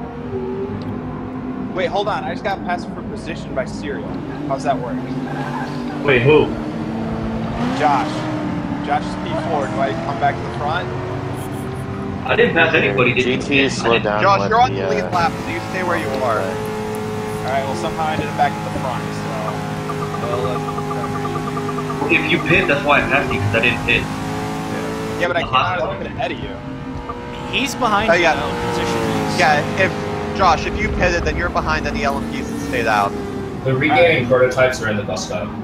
Wait, hold on. I just got passed for position by Serial. How's that work? Wait, who? Josh. Josh is P four. Do I come back to the front? I didn't pass anybody. Did G T you? is slowed down. Josh, let you're on the the, lead uh, lap, so you stay where you are. Alright, well, somehow I ended up back at the front, so. Well, if you pit, that's why I passed you, because I didn't pit. Yeah, but I came out a little bit ahead of you. He's behind Oh, you yeah. now. Position is. Yeah, if Josh, if you pitted, then you're behind any L M Ps that stayed out. The regaining prototypes are in the bus stop.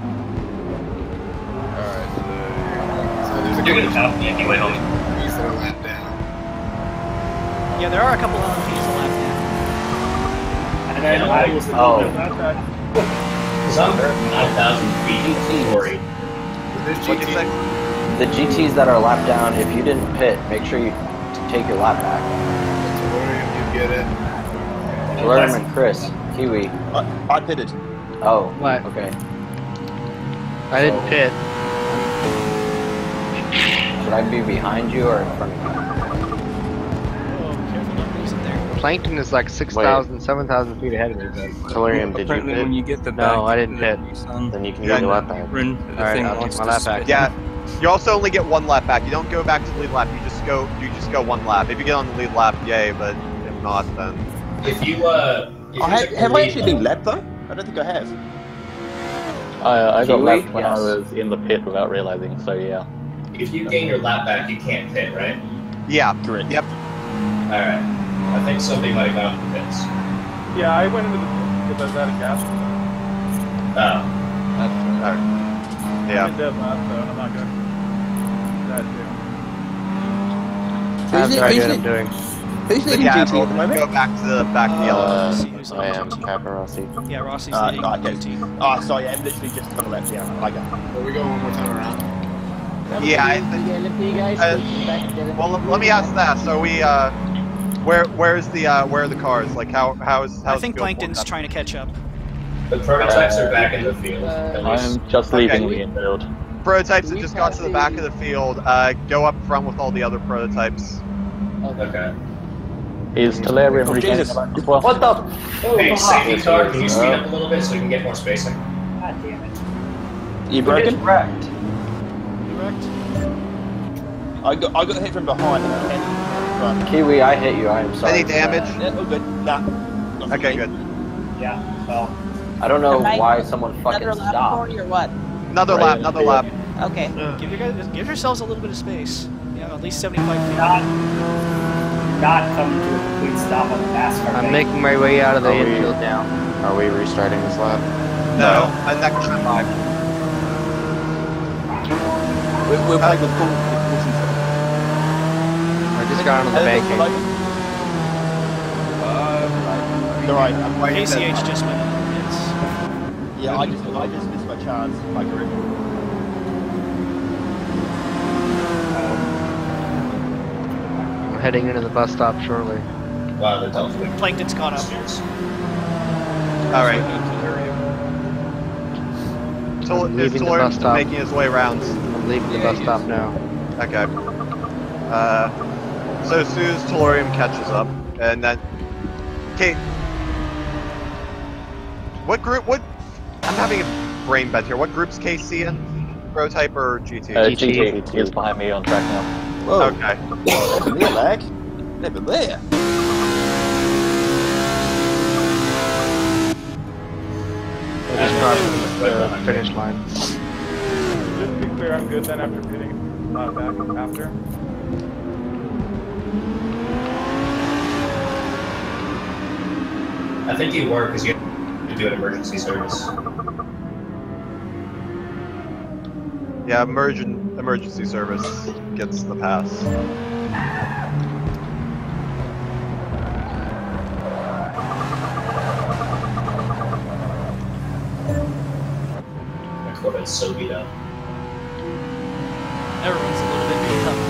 Alright, so, so there's a You're couple gonna top me anyway, homie. Ps that are lapped down. Yeah, there are a couple of L M Ps left now. And then I was Oh. Because I'm nine thousand feet Corey. What'd you say? The G Ts that are lapped down, if you didn't pit, make sure you take your lap back. Tellurium, you get it. Tellurium and Chris, Kiwi. I, I pitted. Oh, What? okay. I didn't So- pit. Should I be behind you or in front of you? Plankton is like six thousand, seven thousand feet ahead of me. But... Tellurium, did you Apparently pit? when you get the No, back I didn't pit. Then you can Yeah, get your no. lap back. Run, the Alright, thing I'll wants take my to lap back. spin. Yeah, you also only get one lap back. You don't go back to the lead lap. You just go. You just go one lap. If you get on the lead lap, yay. But if not, then If you, uh... If I you have, took the have I lead actually been lapped though? I don't think I have. I, I got Kiwi? left when Yes. I was in the pit without realizing, so yeah. If you gain your lap back, you can't pit, right? yeah, Correct. yep. Alright. I think somebody might have gone to the pits. Yeah, I went into the because I was out of gas. Oh. Alright. I'm Yeah. in dead last though, and I'm not good. That too. I have no idea what I'm doing. Who's The leading cab G T will at the moment? go back to the back to the yellow. Uh, see who's I on am G T. Kappa Rossi. Yeah, Rossi's Uh, leading no, okay. G T. Oh, sorry, I'm literally just on the left. Yeah, I go. Well, we go one more time around. Yeah, I, You get L M P guys, uh, push back, get L M P. well, let me ask that. So we, uh, where, where's the, uh, where are the cars? Like, how, how is, how's I think the field Plankton's formed up? trying to catch up. The prototypes are back in the field. Uh, At least. I'm just Okay. leaving the infield. Prototypes that We just got to the back of the field. Uh, go up front with all the other prototypes. Okay. Is Tellurium Oh, regaining Jesus. the back as well? What the? Hey, safety car, can you speed Uh, up a little bit so we can get more spacing? God damn it. You broken? Wrecked. Correct? I got I got hit from behind and and front. Kiwi, I hit you. I am sorry. Any for that. damage? Yeah, all good. Nah. Not for Okay, me. good. Yeah, well. I don't know Am I- why someone fucking Another lap stopped. Corey, or what? Another Right. lap, another lap. Okay. Give, your guys, give yourselves a little bit of space. Yeah, at least seventy-five feet. Not, not coming to a complete stop on the NASCAR I'm thing. making my way out of the Are we- infield now. Are we restarting this lap? No, a next five. We're, we're playing with full. I just got onto the banking. You're right. I'm waiting. K C H just went in. It's, Yeah, I just I just missed my chance. My grip. I'm heading into the bus stop shortly. Wow, the top three. Plankton's caught up. All right. Tel- I'm is leaving the Tellurium bus still stop. making his way around? I'm leaving the bus stop now. Okay. Uh, so as soon as Tellurium catches up, and then, okay. What group? What? I'm having a brain bend here. What group's K C in? Prototype or G T? Uh, G T is behind me on track now. Whoa. Okay. Never there, lag. Never there. I just crossed the finish line. Just to be clear, I'm good then after pitting. Not back after. I think you were because you had to do an emergency service. Yeah, emergent emergency service gets the pass. My Corvette's so beat up. everyone's a little bit beat up.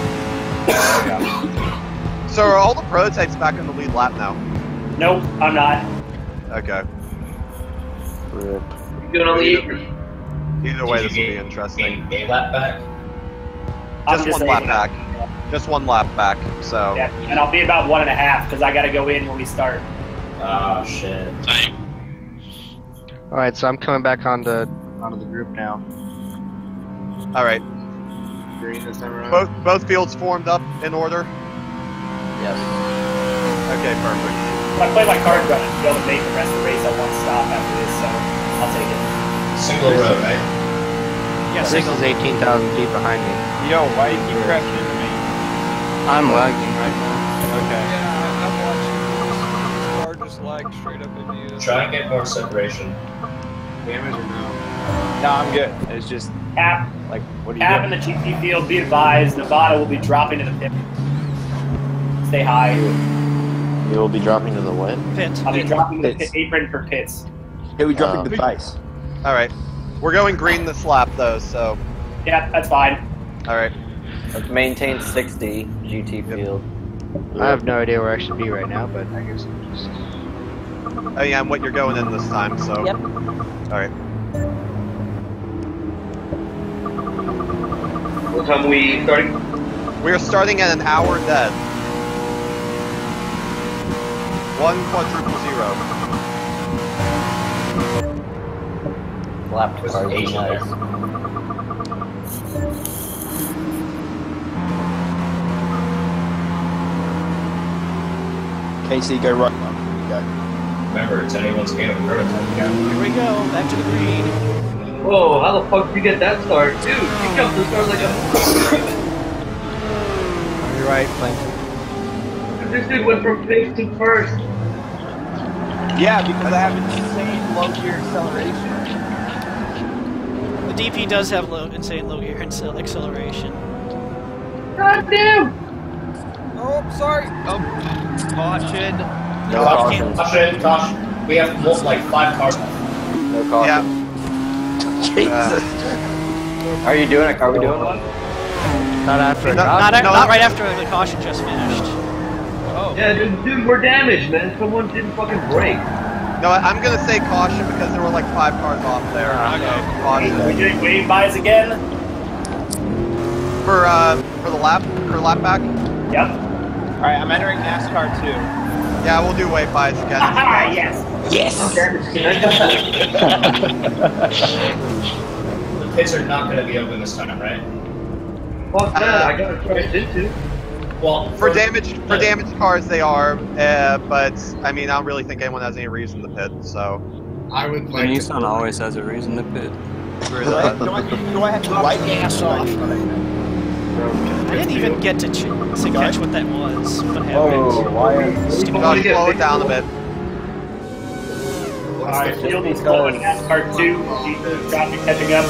So are all the prototypes back on the lead lap now? Nope, I'm not. Okay. You doing on the apron? Either way, this will be interesting. A lap back? I'm Just just one lap saying. back. Just one lap back. So. Yeah, and I'll be about one and a half because I got to go in when we start. Oh shit. All right, so I'm coming back onto onto the group now. All right. Green this time around. Both both fields formed up in order. Yes. Okay, perfect. If I play my cards right, I'll be able to make the rest of the race at one stop after this, so I'll take it. Single road, right? Yeah, This single. is eighteen thousand feet behind me. Yo, why you keep crashing into me? I'm lagging right now. Okay. Yeah, I'm watching this car just lag straight up into you. Try and get more separation. Damage or no? No, I'm good. It's just Cap, like, what do you Cap in do? the G T field, be advised, Nevada will be dropping to the pit. Stay high. You will be dropping to the what? Pit. I'll be dropping to the Pits. pit apron for pits. Hey, we dropping Um, the dice. All right, we're going green this lap though, so Yeah, that's fine. all right. Let's maintain sixty G T field. I have no idea where I should be right now, but I guess I'm just... Oh yeah, and what you're going in this time, so. Yep. All right. What time are we starting? We are starting at an hour dead. One quadruple zero. Lap cars, Asian nice. K C, go right. Go. Remember, it's anyone's game of prototype. Here we go, back to the green. Whoa, how the fuck did you get that start? Dude, you jumped the start like a... You're right, Plankton. This dude went from pace to first. Yeah, because I have insane low gear acceleration. The D P does have low, insane low gear accel- acceleration. God damn! Oh, sorry. Oh, caution. No Caution, caution. caution, caution. We have more, like five cars left. No caution. Yeah. Are you doing it? Are we doing one? Not after a No, Not, caution. not no. right after the caution just finished. Oh. Yeah, dude, dude, we're damaged, man. Someone didn't fucking brake. No, I- I'm gonna say caution because there were like five cars off there. Okay. So, Are we caution. doing wave buys again? For uh, for the lap, for lap back. Yep. Alright, I'm entering NASCAR too. Yeah, we'll do wave buys again. Ah, yes. Yes! The pits are not going to be open this time, right? Fuck that, I got crashed into. Well, For damaged for damaged cars, they are, uh, but I mean, I don't really think anyone has any reason to pit. So I would The like to. Nissan always has a reason to pit. for Do I, the, do I, do I have to wipe gas off. I didn't even get to, ch- to catch what that was. What happened? Oh, why? Stupid. Josh, slow it down a bit. Alright, field is going. NASCAR two. Traffic catching up.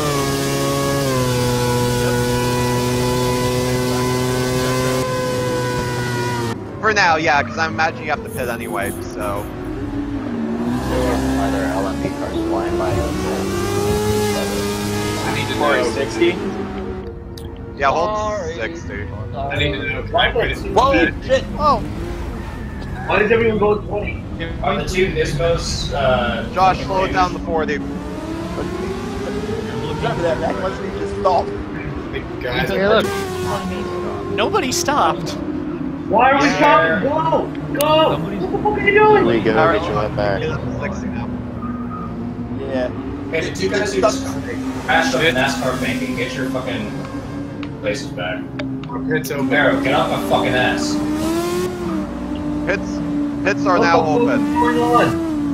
For now, yeah, because I imagine you have to pit anyway. So Either L M P cars flying by. I need to Four know. sixty. yeah, hold Sorry. sixty. I need to know. Whoa, shit! Oh, Why does everyone go twenty? On the two Nismos, uh... Josh, slow it down to forty. Remember that, Mac. Let's just stop. Guys, Here, look. nobody stopped. Why are we Yeah. stopping? Go! Go! What the fuck are you doing? There you go, Alright. get your lap back. Get up to sixty now. Yeah. Hey, the two guys who just crashed on the NASCAR banking, get your fucking places back. our pits open. Barrow, get off my fucking ass. Pits, pits are What now the fuck open. is going on?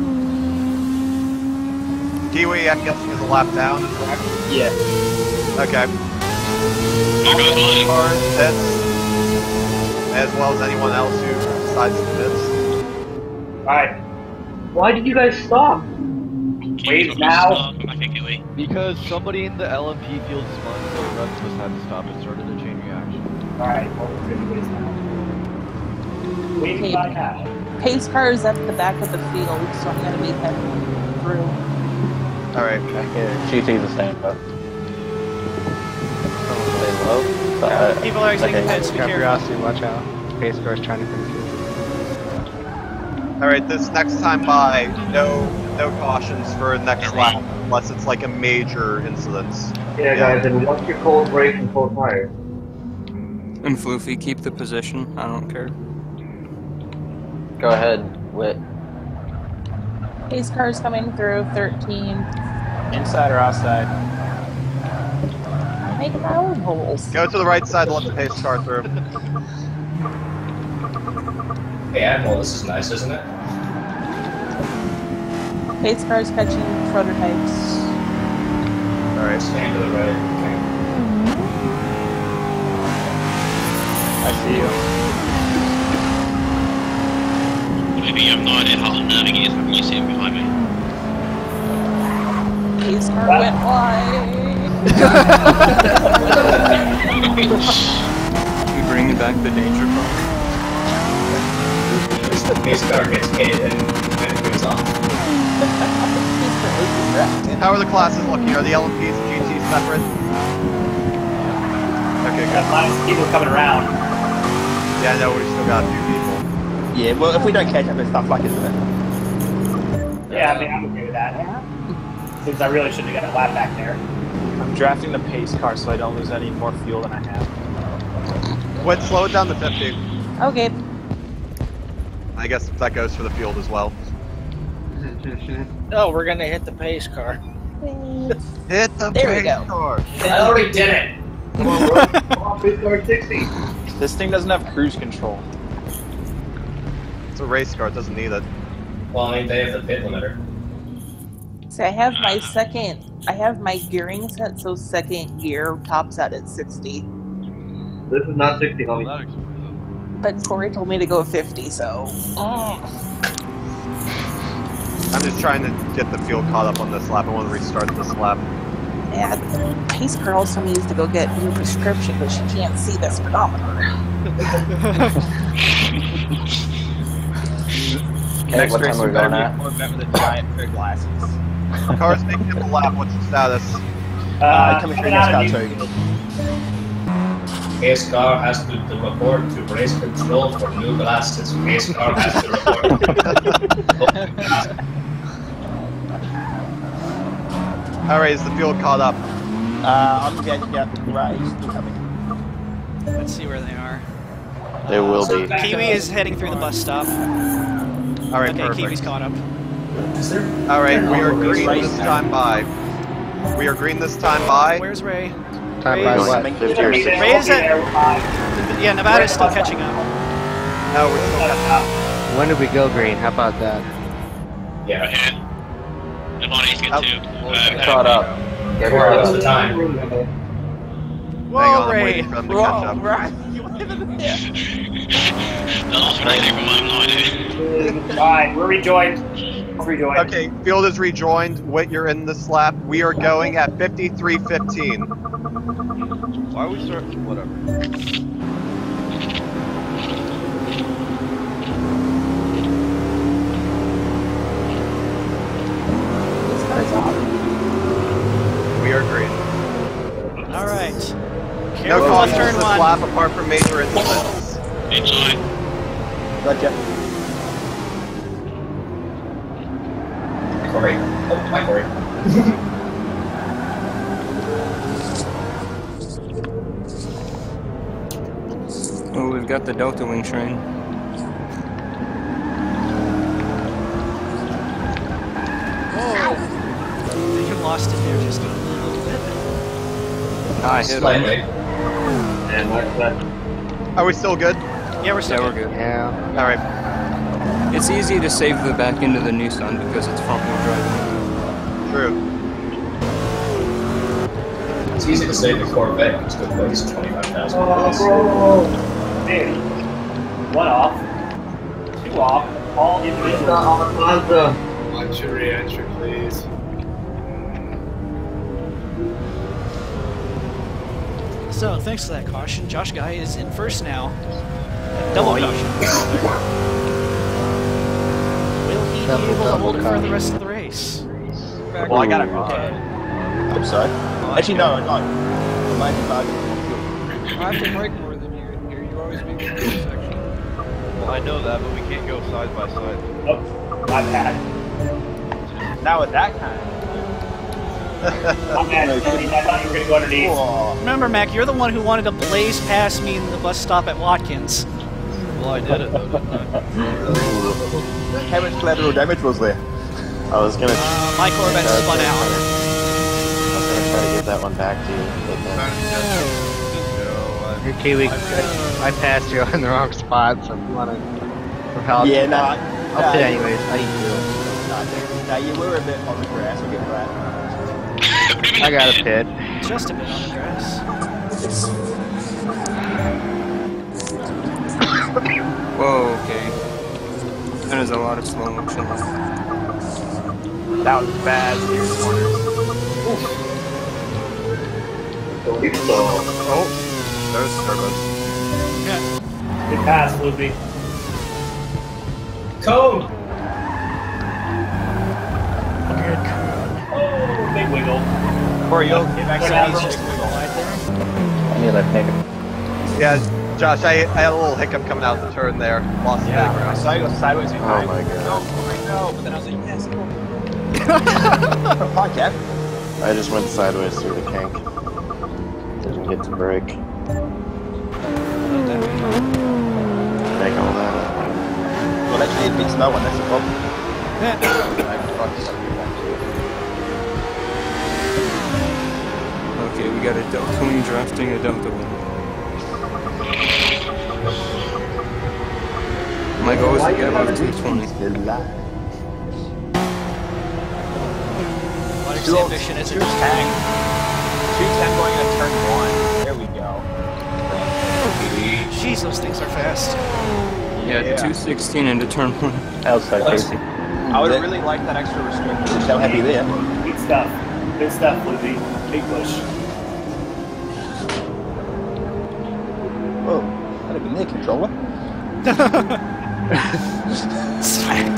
Kiwi, I'm guessing is a lap down. Yeah. Okay. Cars, pits, as well as anyone else who decides to pits. Alright. Why did you guys stop? Wave now. Because somebody in the L M P field spun, so the rest of us had to stop and started a chain reaction. Alright, well, we're good ways now. Wave by now. Pace car is at the back of the field, so I'm gonna meet him through. Alright. G T's a stand up. Stay low. So, uh, People are exiting okay. pits, be careful. Curiosity, watch out. Pace car's trying to come through. Alright, this next time by, no no cautions for next lap, unless it's like a major incident. Yeah, guys, and watch your cold brakes and cold tires. And Floofy, keep the position. I don't care. Go ahead, Wit. Pace car's coming through, thirteen. Inside or outside? Make power holes. Go to the right side to let the pace car through. Hey, Admiral, this is nice, isn't it? Pace car's catching prototypes. Alright. Stand to the right. I see you. Maybe you have no idea how unnerving it is when you see him behind me. His car went wide. You bringing back the danger car. The base car gets hit and then it goes off. How are the classes looking? Are the L M Ps and G Ts separate? Okay, good. Lots of people coming around. Yeah, no, we still got a few people. Yeah, well, if we don't catch up with stuff like isn't it? Yeah, I mean, I'm okay with that. Since I really shouldn't have got a lap back there. I'm drafting the pace car so I don't lose any more fuel than I have. Wait, slow it down to fifty. Okay. I guess that goes for the field as well. Oh, we're gonna hit the pace car. Hit the There we pace go. car. I already did it! Come on, bro. Come on, pace car sixty. This thing doesn't have cruise control. It's a race car, it doesn't need it. Well, I mean, they have the pit limiter. So I have my second, I have my gearing set, so second gear tops out at sixty. This is not sixty, homie. But Corey told me to go fifty, so. I'm just trying to get the fuel caught up on this lap. I want to restart this lap. Yeah, the pace girl also needs to go get a new prescription, but she can't see the speedometer. Okay, what time are we going at? Corvette with a giant pair of glasses. Cars making it the lap, what's the status? Uh, coming through this car too. Pace car has to, to report to race control for new glasses. Pace car has to report. Alright, is the fuel caught up? Uh, I'm going to get Ray still coming. Let's see where they are. They will so be. Kiwi is heading through the bus stop. Alright, okay, perfect. Kiwi's caught up. Alright, we are green this time by. We are green this time by. Where's Ray? Time Ray by is, what? fifty or sixty. Ray is at, yeah, Nevada's still catching up. No, we're still catching up. When did we go green? How about that? Yeah. Nobody's good too. Uh, Caught up. Four hours of time. Whoa, Hang on, I'm Ray! waiting for them to catch up. Right, you want him in there? The last one I came from, I have no idea. Alright, we're rejoined. We're rejoined. Okay, field is rejoined. Whit, you're in this lap. We are going at fifty-three fifteen. Why are we start? Whatever. We are green. Alright. No Careful on cautions turn this one. lap apart from major incidents. Enjoy. Gotcha. Corey. Oh, hi, Corey. Oh, we've got the Delta Wing train. Whoa! You lost it there just a little bit. Ah, I hit Slightly. him. And what's that? Are we still good? Yeah, we're Yeah, still we're good. good. Yeah. Alright. It's easy to save the back end of the Nissan because it's front wheel drive. True. It's easy to save the Corvette because it weighs twenty-five thousand Oh, pounds. bro. Dude. One off. Two off. All individual. Mazda. Watch your re-entry, please. So, thanks for that caution. Josh Guy is in first now. Double caution. Will he Double, be able to double hold it for caution. the rest of the race? Well, I got it prepared. Hope so. Actually, no, no. The main target. I have to break more than you. You're, you always being in the section. Well, I know that, but we can't go side by side. Oh, my bad. Now with that kind. My bad. I thought you were going to go underneath. Whoa. Remember, Mac, you're the one who wanted to blaze past me in the bus stop at Watkins. Well, I did it though, didn't I? How much collateral damage was there? I was gonna. Uh, my Corvette spun out. I was gonna try to get that one back to you, but then. Here, Kiwi, I, I passed you in the wrong spot, so if you want to propel Yeah, to no. that. I'll no. pit anyways. How you doing? No, no, you were a bit on the grass. We'll get that. I got a pit. Just a bit on the grass. Whoa, okay. That is a lot of slow motion. That was bad. Steering corners. Oh, there's turbos. Yeah. Good pass, Loopy. Code! Oh, big wiggle. Corey, you'll get back to Whatever. that stick wiggle right there. I need that hiccup. Yeah, Josh, I, I had a little hiccup coming out the turn there. Lost Yeah, the big I round. saw you go sideways. Oh my god. No, I know, but then I was like, yes, go. Come on, Kev. I just went sideways through the kink. Didn't get to brake. Make all that up. Well, that kid beats no one, that's the problem. I fucked up. Okay, we got a Delta Wing drafting a Delta Wing. My goal is to get above two twenty. What Two oh- ambition is two it? ten. two ten going into turn one. There we go. Jeez, those things are fast. Yeah, Yeah. two sixteen into turn one. Outside Casey. I would really like that extra restriction. So happy there. Good stuff. Good stuff, Loopy. Big push. Whoa, that'd be me, controller. Smack.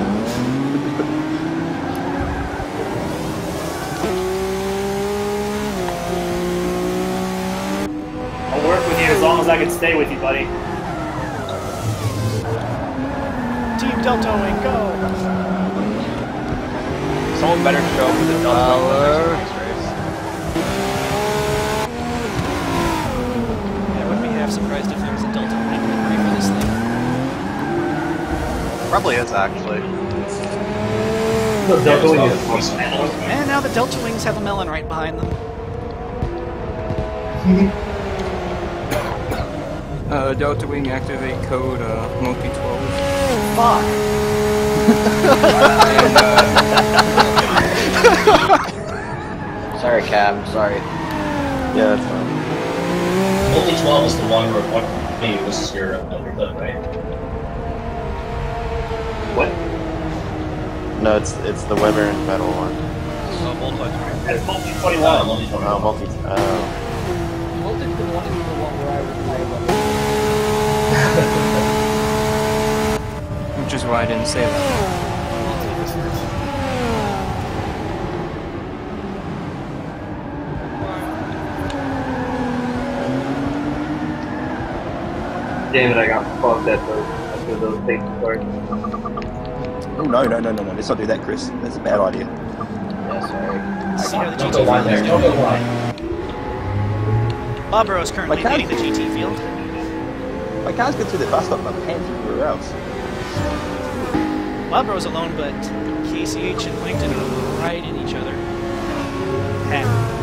I'll work with you as long as I can stay with you, buddy. Team Delta Wing, go! Someone better show up with a Delta Wing for the next race. Yeah, I wouldn't be half surprised if there was a Delta Wing ready for this thing. Probably is, actually. The Delta Wing is And now the Delta Wings have a melon right behind them. Uh, Delta Wing activate code uh, multi twelve. Fuck! And, uh, Sorry, Cam. Sorry. Yeah, that's fine. Multi twelve is the one where what hey, this is your elder clip, right? What? No, it's it's the Weber and Vettel one. Uh, multi That's multi Uh, twenty-one. multi Oh, multi. Oh. Multi one is the one where I was playing with. which is why I didn't say that. Damn it, I got fucked at those, after those safety cars. Oh, no, no, no, no, no. Let's not do that, Chris. That's a bad idea. Yeah, sorry. See how the Don't G T go line field there. is Don't go doing. line. Bobro is currently Like that? leading the G T field. My cars get through the bus stop, my pants everywhere else. Bobro's alone, but K C H and Plankton are right in each other. Heck.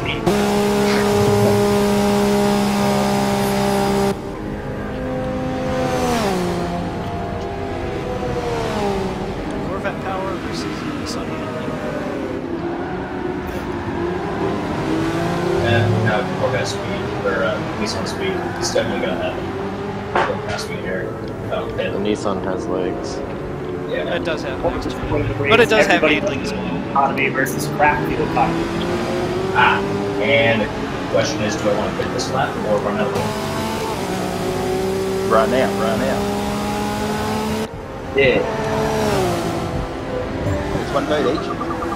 Corvette power versus Sun handling. And now Corvette speed, or uh, Nissan speed, it's definitely gonna happen. Going past me here. Oh, The yeah. Nissan has legs. Yeah. It does have legs too. One of the But it does have everybody eight legs. economy versus crack fuel economy. Ah, and the question is, do I want to pick this lap or run out of room? Run out, run out. Yeah. It's one vote each.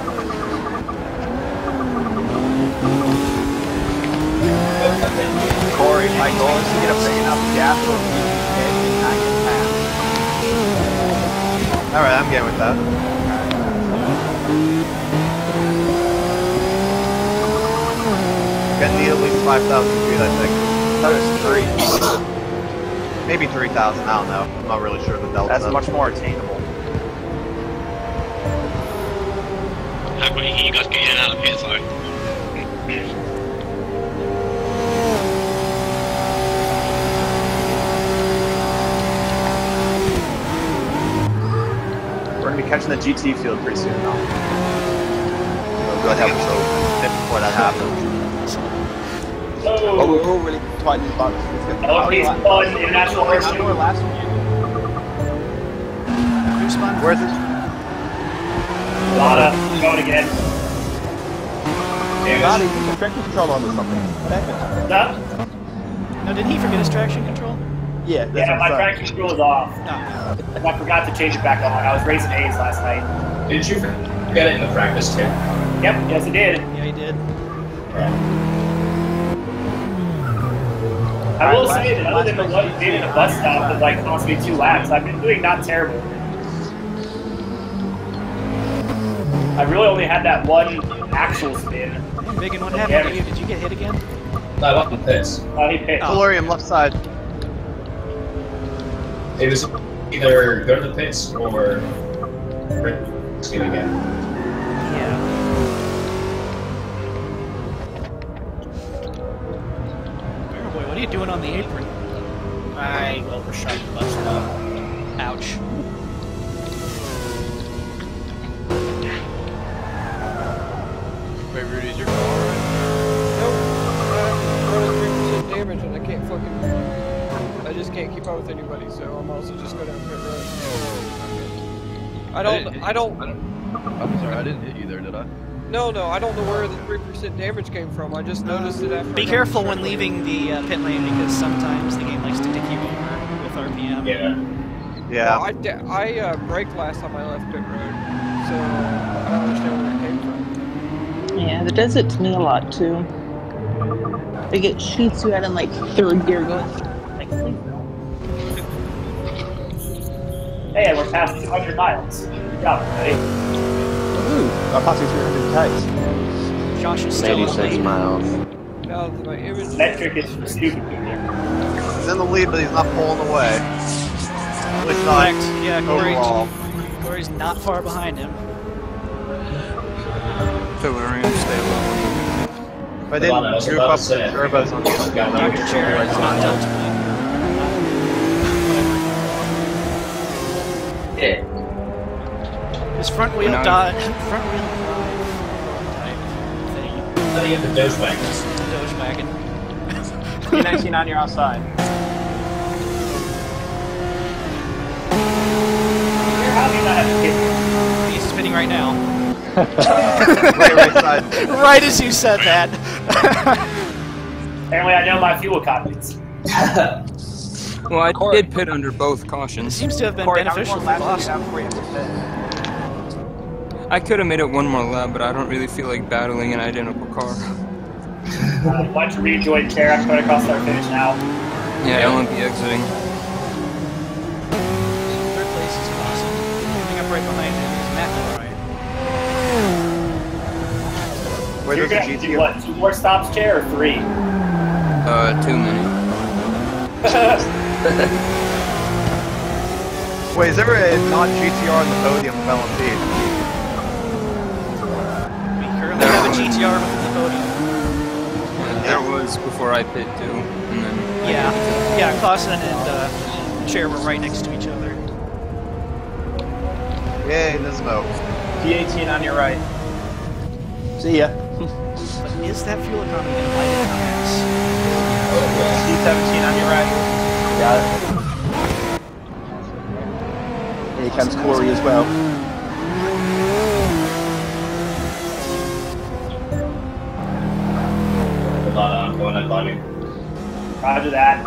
Corey, my goal is to get a big enough gap so you can not get past. Alright, I'm getting with that. Gonna need at least five thousand feet, I think. That is three. Maybe three thousand, I don't know. I'm not really sure the delta. That's much more attainable. How quickly can you guys get in and out of here, sorry? We're gonna be catching the G T field pretty soon now. Oh, good, have it so. before that happens. Oh, we're all really tight in the bunch. L M P's fun, international How racing. were last week? Who's fun? Where's it? Lana, going again. Lana, you put traction control on or something. What happened? That? No, did he forget his traction control? Yeah, that's Yeah, what my I'm saying. traction control is off. No. I forgot to change it back on. I was racing A's last night. Did you get it in the practice too? Yep, yes I did. Yeah, he did. I will say that other than the one being in a bus stop that like cost me two laps, I've been doing not terrible. I really only had that one actual spin. Big and what happened to you? Did you get hit again? No, I went in the pits. Oh, he pitched. Solarium, left side. It was either go to the pits or risk it again. Yeah. Boy, what are you doing on the apron? I overshot the bus stop. Ouch. Wait, Rudy, is your car alright? Nope. I'm running three percent damage and I can't fucking... I just can't keep up with anybody, so I'm also just go down pit road. I don't... didn't hit I you. don't... I don't... I'm sorry, I didn't hit you there, did I? No, no, I don't know where the three percent damage came from. I just noticed it after... Be careful when leaving the uh, pit lane because sometimes the game likes to dick you over with R P M. Yeah. Yeah. Well, I, da- I uh, braked last time I left pit road, so I don't understand where it came from. Yeah, that does it to me a lot too. Like it shoots you out in like third gear going like please no. Hey, we're past two hundred miles. Good job, buddy. Woohoo! I'm passing three hundred Ks. Josh is still in the eighty-six lead. miles. Now that my image... Metric is stupid here. He's in the lead, but he's not pulling away. At least not Correct. Yeah, Corey, overall. Corey's not far behind him. Solarium, stay low. If I didn't group up the turbos on the other guy, that would Doctor be Chair right is not on. done to Yeah. His front wheel No. died. Front wheel drive type thing. Study of the Doge wagons. Doge wagon. P nineteen on your outside. How do you not have to hit? He's spinning right now. Right, right side. Right as you said that. Apparently I know my fuel copies. Well, I Corey. did pit under both It cautions. seems to have been Corey, how many beneficial more for laps do you Boston. have before you have to pit? I could have made it one more lap, but I don't really feel like battling an identical car. Uh, bunch of rejoin chair. I'm going across our finish now. Yeah, L M P exiting. Third place is Boston. Coming up right behind him is Matt Albright. Where You're does going the to G T do what? Two more stops, chair, or three? Uh, too many. Wait, is there a not G T R on the podium of L M P? We currently have a G T R within the podium. There was before I pit too, and then Yeah, yeah, Clausen and uh, Chair were right next to each other. Yay, the smoke. P eighteen on your right. See ya. But is that fuel economy going to bite it on this? C seventeen on your right. Got it. Here comes Corey as well. Hold on, I'm going at body. Roger that.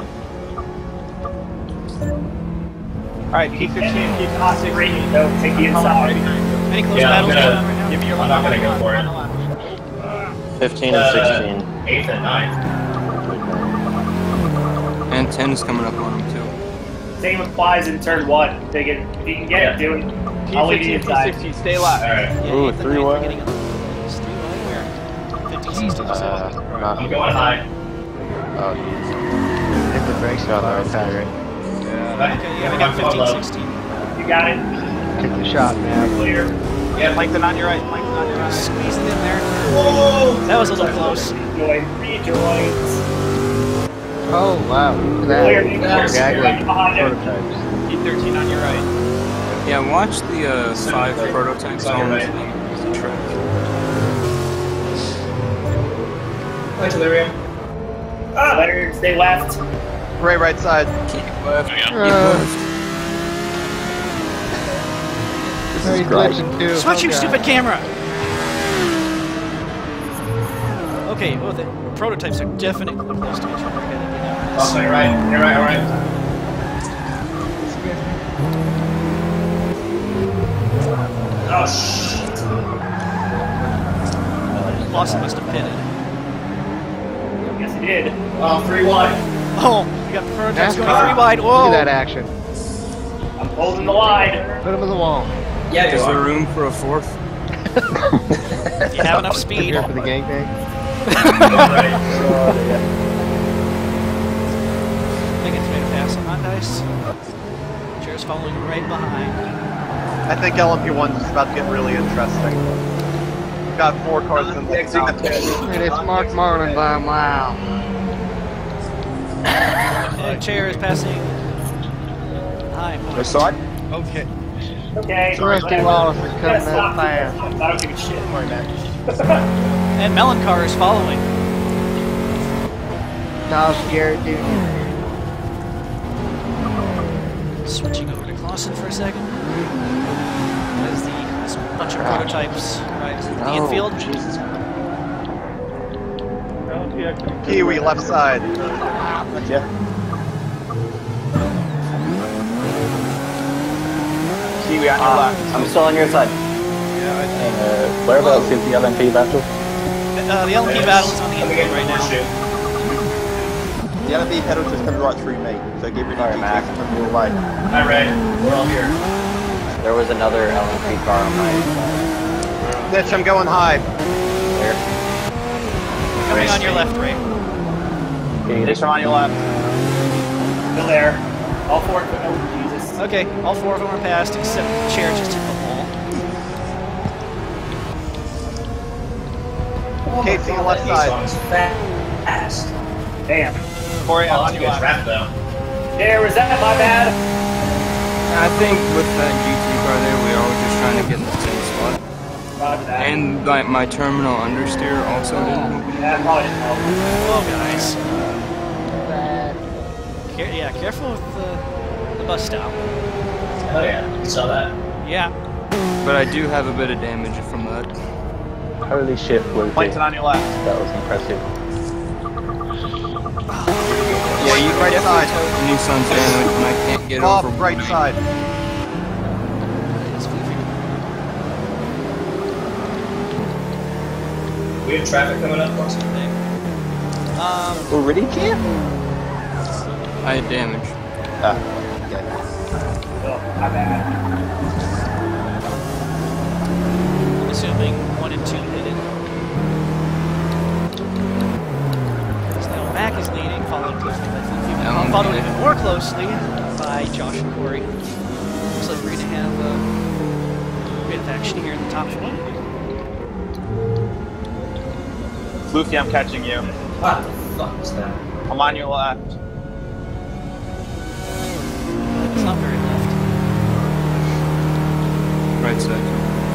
Alright, P fifteen, keep Toxic rating, though. Take the inside. Any close Yeah, I'm battles gonna- going on right now? Give me your I'm not gonna go for it. fifteen Uh, and sixteen. Eighth and ninth. and ten is coming up on him too. Same applies in turn one. Take it. If you can get Yeah. it, do it. P I'll leave you fifteen, P inside. sixteen, stay alive. Alright. Yeah, Ooh, eighth and three ninth, wide. we're getting a- it's three wide where? fifteen, sixteen, Uh, seven. not, I'm going high. oh, jeez. Hit the brake shot on time, right? Yeah. Okay, yeah, we got fifteen, sixteen. You got it. Kick the shot, man. Clear. Yeah, Plankton on your right, Plankton on your right. Squeezing in there. Whoa! That was a little close. Rejoin. Rejoins. Oh, wow. Look at Clear. that. Clear. Gaggle Right behind him. prototypes. P thirteen on your right. Yeah, watch the uh, five prototypes on Right. the track. Hi, Delirium. Ah! Leonard, stay left. Ray, right side. Keep left. Uh, Keep left. This is glitching too. Switch Oh, your God. stupid camera! Okay, well, the prototypes are definitely close to each other. Okay, Oh, you're right. You're right, alright. Oh, shit. Lawson must have pitted. Yes, he did. Oh, three wide. Oh, we got prototypes going NASCAR. three wide. Look Whoa! at that action. I'm holding the line. Put him in the wall. Yeah, you Is there are. room for a fourth? You have enough speed. Here for the gangbang. Right. Megan's made a pass on dice. Chair's following right behind. I think L M P one is about to get really interesting. We've got four cars in the top. And it's Mark Marlin by a mile. And Chair is passing. Hi. This side? Okay. Okay. Rusty Wallace is coming Yes, up stop. fast. I don't give a shit. Sorry, man. And Melon Car is following. Dawes Garrett Junior Switching over to Clausen for a second. As the this bunch of prototypes arrives in the Oh, infield. Jesus. Kiwi, left side. Yeah. Kiwi on your Uh, left. I'm still on your side. Yeah, I And uh, whereabouts is the L M P battle? Uh, the L M P battle is on the infield right now. The L M P pedal just comes right through me, so give me Sorry, the Mac. from your way. Hi, Ray. We're all here. There was another L M P car on my Mitch, I'm going high. there. Coming on your left, Ray. This one on your left. Still there. All four. Oh, Jesus. Okay, all four of them are passed except the Chair just hit the wall. Casey, Oh, left that side. song's fast. Damn. Corey, Oh, on that's a your good left. trap, though. There was that. My bad. I think with that G T car there, we all just trying to get in the same spot. Roger that. And like my terminal understeer also didn't. That probably didn't help. Oh, guys. Care yeah, careful with the, the bus stop. Oh, yeah. You saw that. Yeah. But I do have a bit of damage from that. Holy shit, Lucy. Plankton on your left. That was impressive. Yeah, you right side. Nissan's damage and I can't get Off, over. right side. We have traffic coming up, Boston. Um, Already, Jim? I had damage. Ah, okay. Oh, my bad. I'm assuming one and two hit it. So now Mac is leading, followed closely by Fluffy. Um, Followed even more closely by Josh and Corey. Looks like we're going to have a bit of action here in the top four. Luffy, I'm catching you. What the fuck was that? I'm on your left. It's not very left. Right side.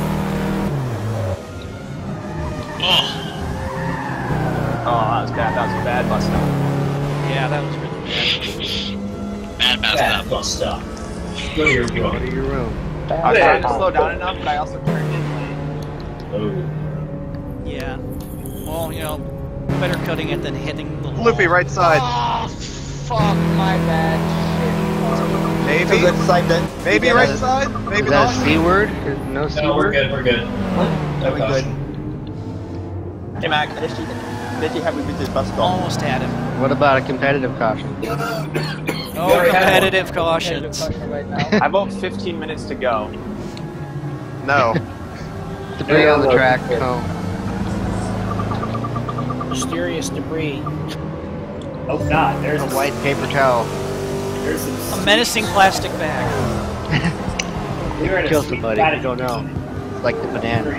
Oh, Oh, that was bad. That was a bad bus stop. Yeah, that was really bad. bad, bad Bad stuff. bus stop. Go to your Go to room. your room. I was trying to slow down enough, but I also turned in late. Oh. Yeah. Well, you know, better cutting it than hitting the wall. Loopy, right side. Oh, fuck, my bad. Maybe. So let's say that. Maybe you right get a- side. Maybe Is that not. a C word? No C No, we're word? good, we're good. No We're good. caution. Hey, Mac, did you, did you have me with this bus stop? Almost had him. What about a competitive caution? No already had competitive cautions. Right now. I have about fifteen minutes to go. No. Debris on the track. Oh. Mysterious debris. Oh God, there's A white paper towel. There's some. A menacing plastic bag. You're in a Kill sweet somebody. spot. You don't know. It's like the banana.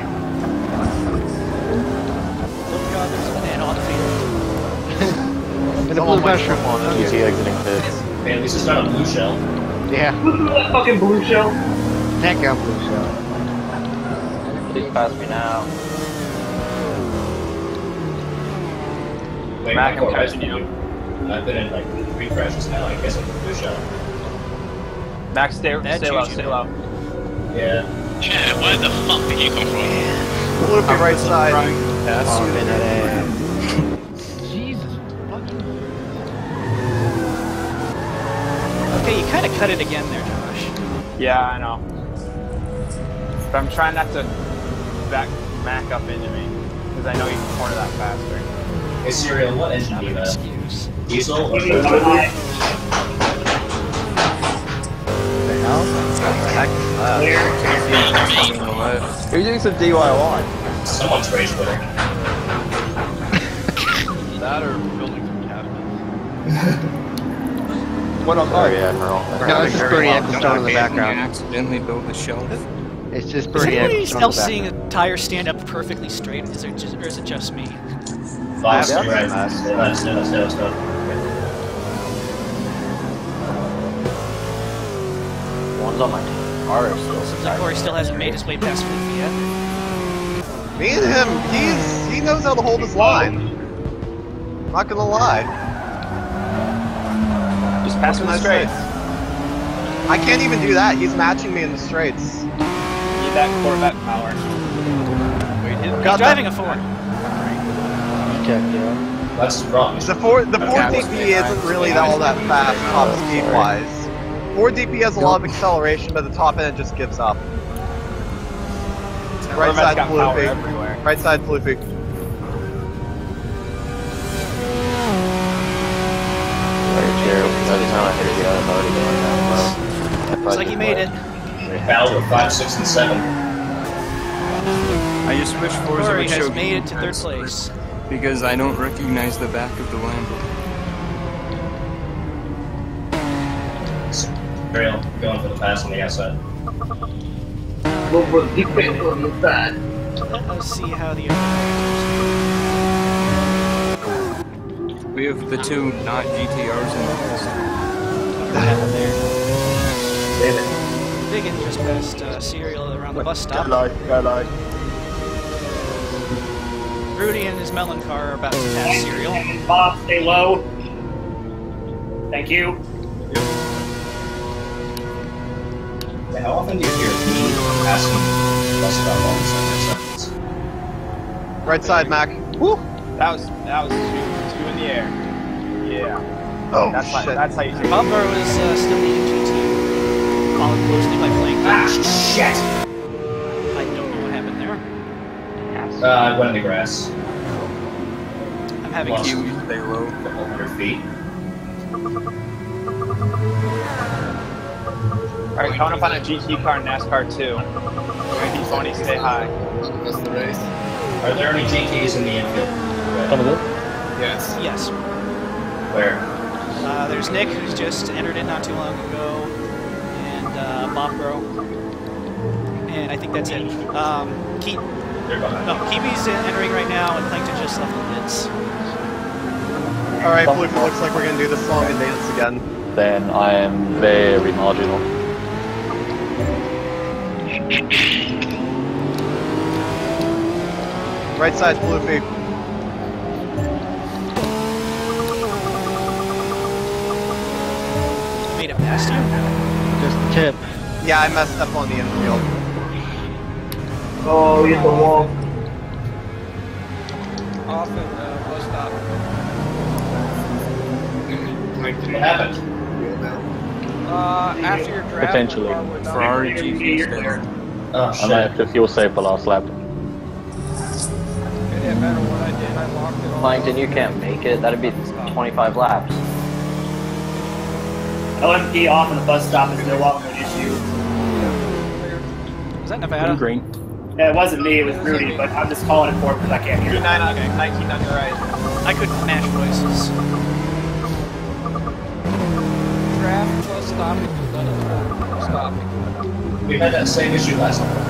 Oh God, there's a banana on the field. And a blue mushroom on G T exiting pits. Man, at least it's not a blue shell. Yeah. That fucking blue shell. That got blue shell. Please pass me now. Wait, Mac, Mac, I'm catching you. I've been in like three crashes now. I guess I can do a shot. Max, stay, That stay low, juju, stay man. low. Yeah. Yeah, where the fuck did you come from? Loopy right side. That's Oh, minute and Jesus fucking. Okay, you kind of cut it again there, Josh. Yeah, I know. But I'm trying not to back Mac up into me, because I know you can corner that faster. Hey, Serial, what engine do you have? Excuse. Diesel or the hell? You're doing some D I Y. Someone's rage quitting. That or building some cabinets. What on Sorry, Admiral. No, it's just Bernie Ecclestone in the You background. accidentally built the shelf. It's just Is Bernie anybody Ecclestone in else the seeing background. a tire stand up perfectly straight? Is there just, or is it just me? Fox, Yeah. right. Stay low, stay low, stay low, stay low. One's on my car is still Seems like Corey still hasn't made his way past Fleet yet. Me and him, he's he knows how to hold his line. Not gonna lie. Just pass him What the can I straights. say? I can't even do that. He's matching me in the straights. Need that Corvette power. Wait, his He's Got driving that. a Ford. Check, yeah. That's wrong. The Ford, the Ford Okay. D P isn't really all that fast top speed wise. Ford D P has a lot of acceleration, but the top end just gives up. Right Corvette's side got power floofy. everywhere. Right side floofy. Right chair. By the time I hit it, yeah, I was already going down low. Looks like he made it. Battle with five, six, and seven. I just wish Forza Corey would has show made it to third defense place. because I don't recognize the back of the Lambo. Serial, going for the pass on the outside. Go for the defense on the side. Let us see how the We have the two not G T Rs in the list. there. Damn it. Biggin just passed uh, Serial around the bus stop. Hello, hello. Rudy and his melon car are about to pass Serial. Bob, stay low. Thank you. Yeah, how often do you hear me passing bus stop all the seconds? Right side, Mac. Woo! That was that was two, two in the air. Yeah. Oh that's shit. How, that's how you do it. Bumper was uh, still leading G T, followed closely by Plank. Ah, shit! I don't know what happened there. Uh, I went in the grass. I'm having Lost two. a Stay low. couple hundred feet. Alright, coming up on a G T car and NASCAR too. Alright, Tony, stay high. That's the race. Are there any G Ts in the infield? Some of this? Yes. Yes. Where? Uh, there's Nick, who's just entered in not too long ago, and uh, Bobro. And I think that's it. Um, Keep. They're behind. No, Keepy's entering right now, and Plankton just left the pits. Alright, Floofy, looks like we're gonna do the song and dance again. Then I am very marginal. Right side, Floofy. Made it past you? Just tip. Yeah, I messed up on the infield. Oh, you hit the wall. Off at uh, bus stop. What happened? Uh, after your draft, Potentially. the car would not Ferrari be- G T there. Oh, I might shit. have to fuel save the last lap. It didn't matter what I did, I locked it all. Plankton, you can't make it. That'd be twenty-five laps. L M P off on the bus stop is no longer an issue. Was that Nevada? Green. Yeah, it wasn't me, it was Rudy, but I'm just calling it for because I can't hear it. nine on, nineteen on your right. I couldn't match voices. Draft plus stopping was none of the stopping. We had that same issue last time.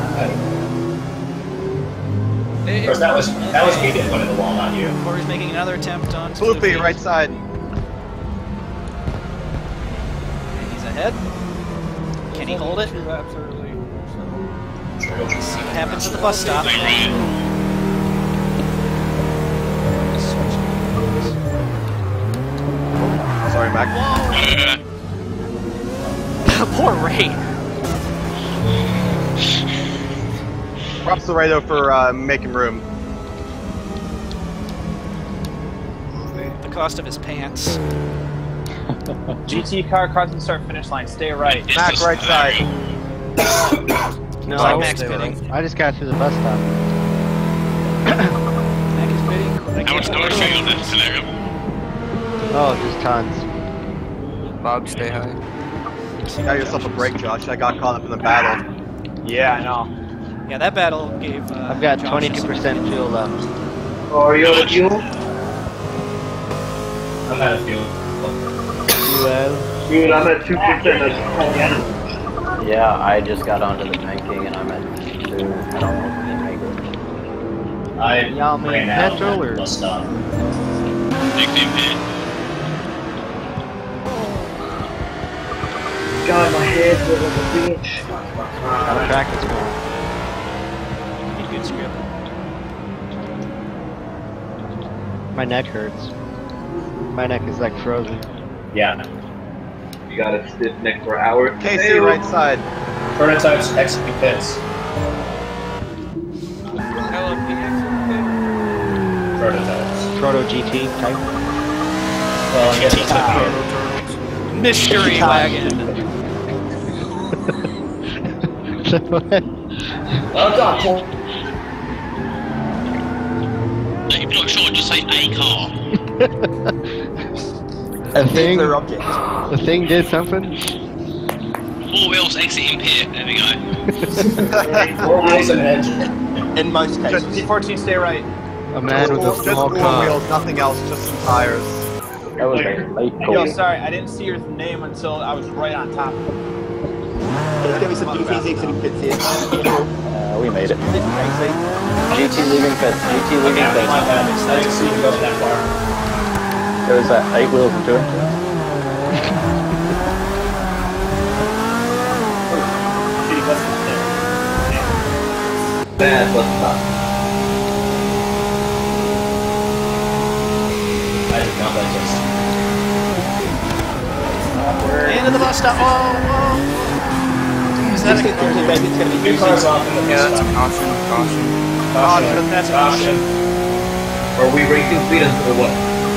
It, Of course, that was that was me getting one in the wall, not you. Corey's making another attempt on Floofy, right side. He's ahead. Can he hold it? Two laps early, so. Let's see what happens at the bus stop. Sorry, Mac. Poor Ray. Props to Rado for uh, making room. The cost of his pants. G T car crossing start finish line. Stay right. Mac, right side. No, Looks like Mac's pitting. I just got through the bus stop. Mac is pitting. How much how much fuel in this scenario? Oh, just tons. Bob, stay high. Got yourself a break, Josh. I got caught up in the battle. Yeah, I know. Yeah, that battle gave. Uh, I've got Josh twenty-two percent fuel left. Oh, are you out of fuel? I'm out of fuel. Fuel. Dude, I'm at two percent. Yeah, I just got onto the tanking and I'm at two. I don't know if we can make it. I Y'all mean ran out petrol or? at the bus stop. God, my head's like a bitch. Gotta practice more. Need good script. My neck hurts. My neck is like frozen. Yeah. You got a stiff neck for hours. K C, right side. Prototypes exit the pits. Prototypes. Proto G T type. Well, I guess it's like Mystery wagon. Oh god, Paul. If you're not sure, just say a car. A thing. The thing did something. Four wheels exiting pit. There we go. Four wheels and an engine. In most cases. T fourteen, stay right. A man with a Just small four car. wheels, nothing else, just some tires. That was a late Yo, call. sorry, I didn't see your name until I was right on top of it. There's gonna be some G Ts exiting pits here. Uh, we made it. G T leaving pits. G T leaving My pits. bad. I didn't see you go that far. There was uh, eight wheels and two engines. Shitty buses there. Bad bus stop. I did not like this. Into the bus stop. Oh, oh. Is that a Two cars off in the Yeah, bus that's a stop. caution. Caution. Caution. That's a Caution. Are we racing freedom or what?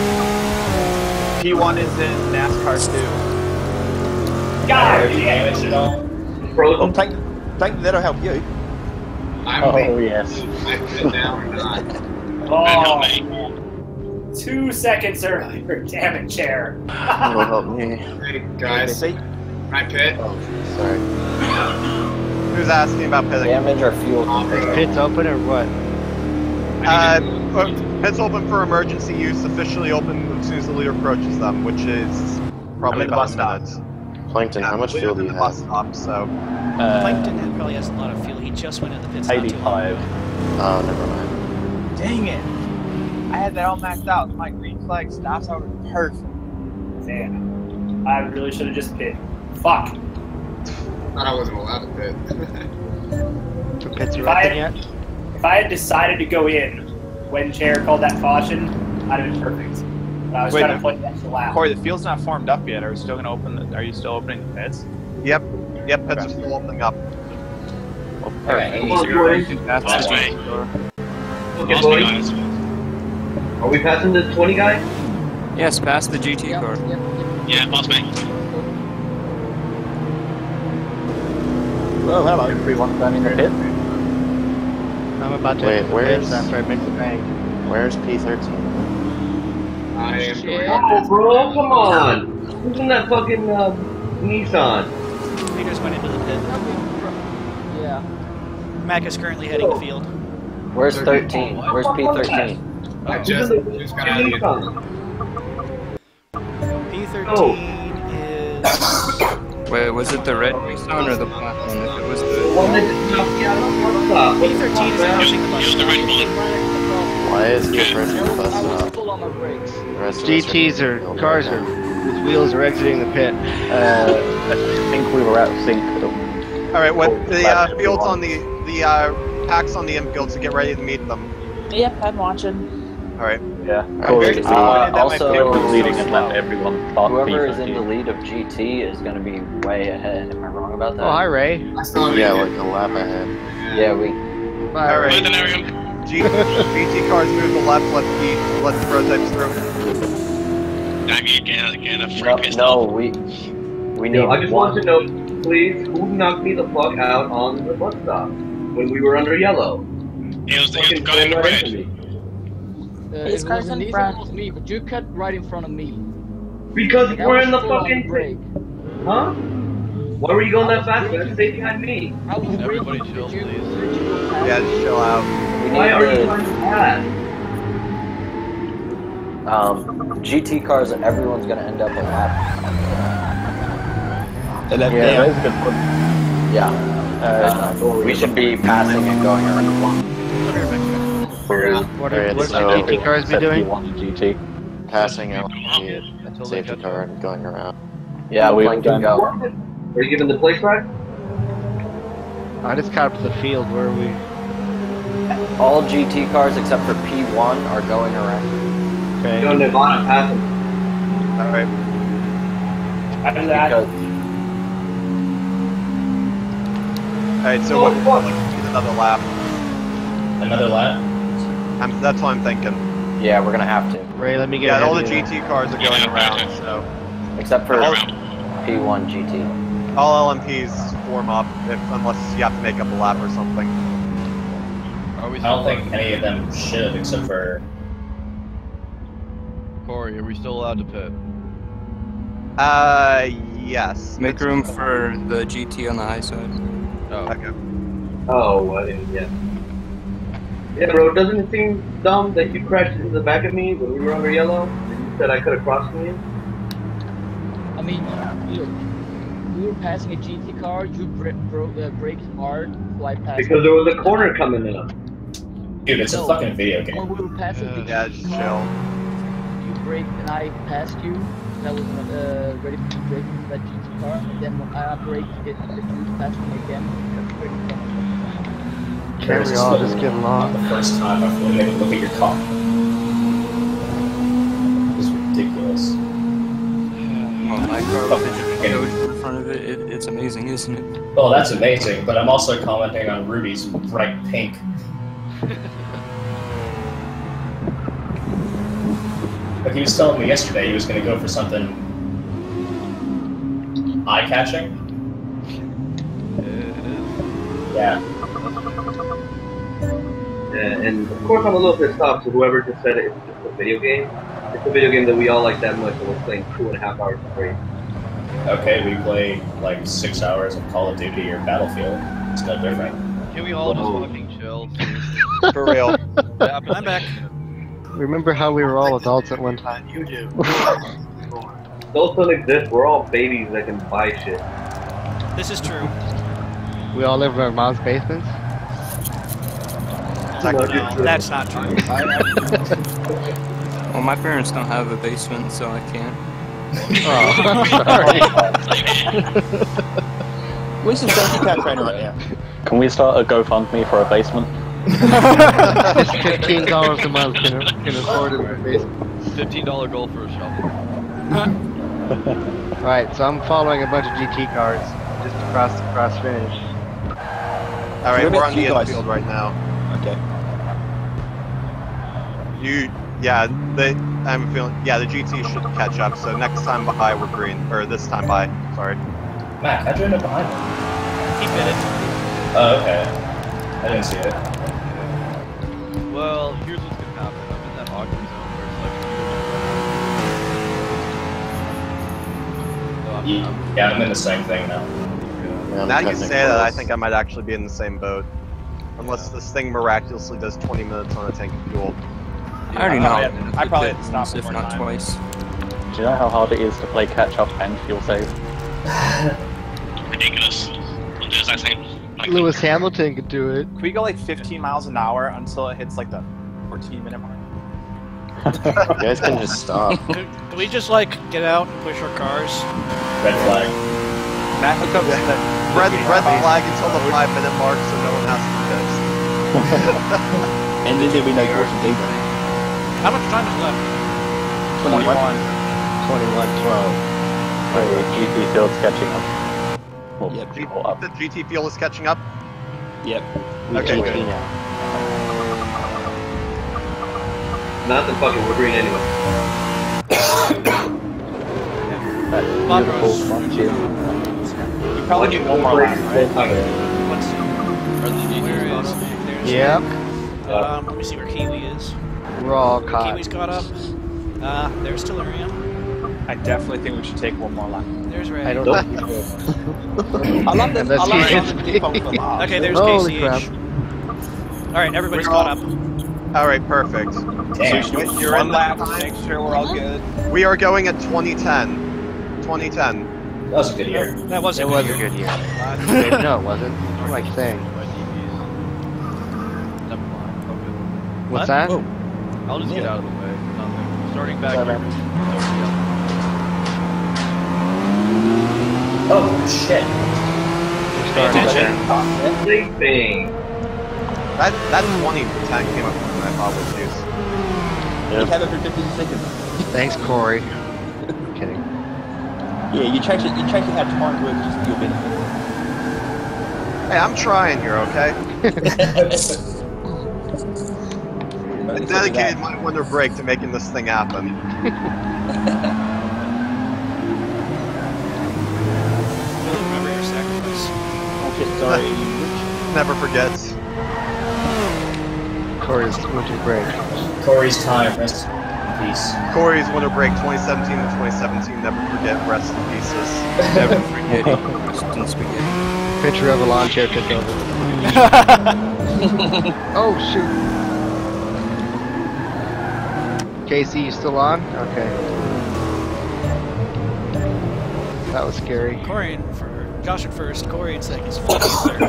P one is in NASCAR too. God, you damaged it all. Oh, tank, tank, that'll help you. Oh, yes. Oh, two seconds earlier. Damn it, chair. That'll help me. Hey, guys. See? My pit. Oh, sorry. Who's asking about pitting? Damage or fuel. Pit's open or what? Uh, pit's open for emergency use, officially open as soon as the leader approaches them, which is probably I'm in the about bus a stop. minute. Plankton, how much fuel do you the bus have? stop, so. Uh, Plankton probably has a lot of fuel. He just went in the pits. not too long eighty-five. Oh, never mind. Dang it. I had that all maxed out. My green flag stops out perfect. Damn. I really should have just pit. Fuck. Thought I wasn't allowed to pit. The pits If are I open had- yet? If I had decided to go in when chair called that caution, I'd have been perfect. But I was Wait, trying no. to play that extra loud. Corey, the field's not formed up yet. Are we still gonna open? The, are you still opening the pits? Yep, yep, pits are still opening up. Okay. Come on, boys. That's Last the way. Okay, Last way, boys. guys. Are we passing the twenty guy? Yes, past the G T car. Yeah, last way. Well, hello. Everyone done in the pit? I'm about to Wait, enter the where's- pits after I make the bank. Where's P thirteen? I am going. Oh, bro, come on! Who's in that fucking uh, Nissan? Peters went into the pit. Yeah. Mac is currently heading the field. Where's thirteen? Where's P thirteen? I just, just got out of the P thirteen Oh. is. Wait, was it the red Nissan or the black one? If it was The the... one that just knocked me out of the bus stop. P thirteen is approaching the bus Use the stop. red one. Why is the first one busting up? Full on my brakes. The rest of G us Ts are or filled cars right are, now. with wheels are exiting the pit. Uh, I think we were out of sync. though. Alright, what Oh, the last uh, one. fields on the, the uh, packs on the infield to get ready to meet them. Yep, I'm watching. Alright. Yeah. Corey, uh, also, leading and left everyone. but whoever P is in the lead of G T is going to be way ahead. Am I wrong about that? Oh, hi, Ray. Yeah, like a lap ahead. Yeah, we. Alright. G GT cars move to the left, let the let the prototypes through. No, no, we we need Yo, I just one. want to know, please, who knocked me the fuck out on the bus stop when we were under yellow? It was the Fucking guy in the right red. into me. Uh, His if it car's was in an easy, front. it was me, but you cut right in front of me. Because Like, I we're was in the full on fucking brake. Huh? Why were you going that fast? Man? Stay behind me. I was Everybody braking. chill, Did you, please. did you go past Yeah, me? just chill out. We Why need are you the, going fast? um, G T cars. Everyone's going to end up a lap. And then, Yeah, yeah. that's a good point. Yeah. Uh, Uh, we should be passing and going around. What Alright, are, what so- should G T cars be doing? G T. Passing out the safety car and going around. Yeah, we Blink can go. Are you giving the place back? I just got up to the field. Where are we? All G T cars except for P one are going around. Okay. Go Nirvana, pass him. Alright. After that, Because Alright, so Oh, what? fuck. Need another lap. Another lap? I'm, that's what I'm thinking. yeah, we're gonna have to, Ray, let me get Yeah, ahead all the of you G T cars are going around, so except for All- P one G T. all L M Ps form up if unless you have to make up a lap or something. Are we I don't still think any of them should, except for. Corey, are we still allowed to pit? Uh, yes. Make room for the G T on the high side. Oh. Okay. Oh, I didn't, yeah. Yeah, bro, doesn't it seem dumb that you crashed into the back of me when we were under yellow? And you said I could have crossed me? I mean, you we were passing a G T car. You bra bro uh, braked hard, so I passed. Because there was a corner coming up. Dude, it's No. a fucking video game. When we were passing the Yeah, G T just car, chill. you braked and I passed you. And I was uh, ready to brake into that G T car. And then when I braked, it, it you passed me again. That's pretty fun. Can't we all just get along? The first time I've really able to look at your car. It's ridiculous. Oh, my car with the Doge in front of it, it, it's amazing, isn't it? Oh, that's amazing, but I'm also commenting on Rudy's bright pink. Like he was telling me yesterday he was going to go for something eye-catching. Yeah. Yeah, and of course I'm a little pissed off to whoever just said it, it's just a video game. It's a video game that we all like that much and we're playing two and a half hours straight. Okay, we play like six hours of Call of Duty or Battlefield. It's no different. Can we all just fucking chill? For real. Yeah, I'm back. Remember how we were all adults at one time? You do. Those don't exist, we're all babies that can buy shit. This is true. We all live in our mom's basements? No, that's not true. Well, my parents don't have a basement, so I can't. Oh, I'm sorry. Where's the Donkey Cat trainer right now? Can we start a GoFundMe for a basement? Just fifteen dollars a month can, can afford it in a basement. Fifteen dollar goal for a shovel. Right, so I'm following a bunch of G T cars just across the cross finish. Alright, Where we're about on the you guys? infield right now. Okay. You, yeah, they, I'm feeling, yeah, the G T should catch up, so next time by we're green, or this time by, sorry. Matt, how'd you end up behind me? He bit it. Oh, okay. I didn't see it. Well, here's what's gonna happen. I'm in that awkward zone where it's like. So I'm, Ye- I'm, Yeah, I'm in the same thing now. Yeah, Now you cutting it say that, I close. think I might actually be in the same boat. Unless this thing miraculously does twenty minutes on a tank of fuel. I already know. I, I probably It have to stop if one more not time. twice. Do you know how hard it is to play catch up and fuel save? Ridiculous. We'll do the exact same. Like, Lewis Hamilton could do it. Can we go like fifteen miles an hour until it hits like the fourteen minute mark? You guys can just stop. Can, can we just like get out and push our cars? Red flag. Matt, hook up Yeah. the Red, the- red flag until the five minute mark so no one has to be pissed. and then there'll be no caution either. How much time is left? twenty-one. twenty-one twelve. Wait, G T Field's catching up. Well, Yep. G- well, up. the G T Fuel is catching up? Yep. Okay, G T good. now. Not the fucking we're green anyway. That Bob beautiful Ross. monkey. You probably need one more lap, right? Let's see. Where is... There's... Yep. Um, let me see where Kiwi is. We're all caught. Kiwi's caught up. Uh, there's Tellurium. I definitely think we should take one more lap. There's Ray. I don't Nope. think we should. I love this. Unless I love he this. hits me. Okay, there's Holy K C H. crap. Alright, everybody's We're caught all- up. Alright, perfect. Damn. So You're in lap. Make sure we're all good. We are going at twenty ten. twenty ten. That was a good year. That was It a was good a year. good year. No, it wasn't. What am I saying? Never mind. Okay. What's that? I'll just get out of the way. Nothing. Starting back Seven. here. Oh shit. Pay attention. Sleeping. That that twenty ten came up with what I thought was used. You have it for fifteen seconds. Thanks, Corey. Kidding. Yeah, you try to you try to have time with just your benefit. Hey, I'm trying here, okay? I dedicated my winter break to making this thing happen. Remember your sacrifice. Okay, sorry. Never forgets. Corey's winter break. Corey's time. Rest in peace. Corey's winter break twenty seventeen to twenty seventeen. Never forget. Rest in pieces. Never forget it. Rest in spaghetti. Picture of a lawn chair took over. Oh shoot. Casey, you still on? Okay. That was scary. Corey in for Josh at first, Corey in second, Spaghetti in third.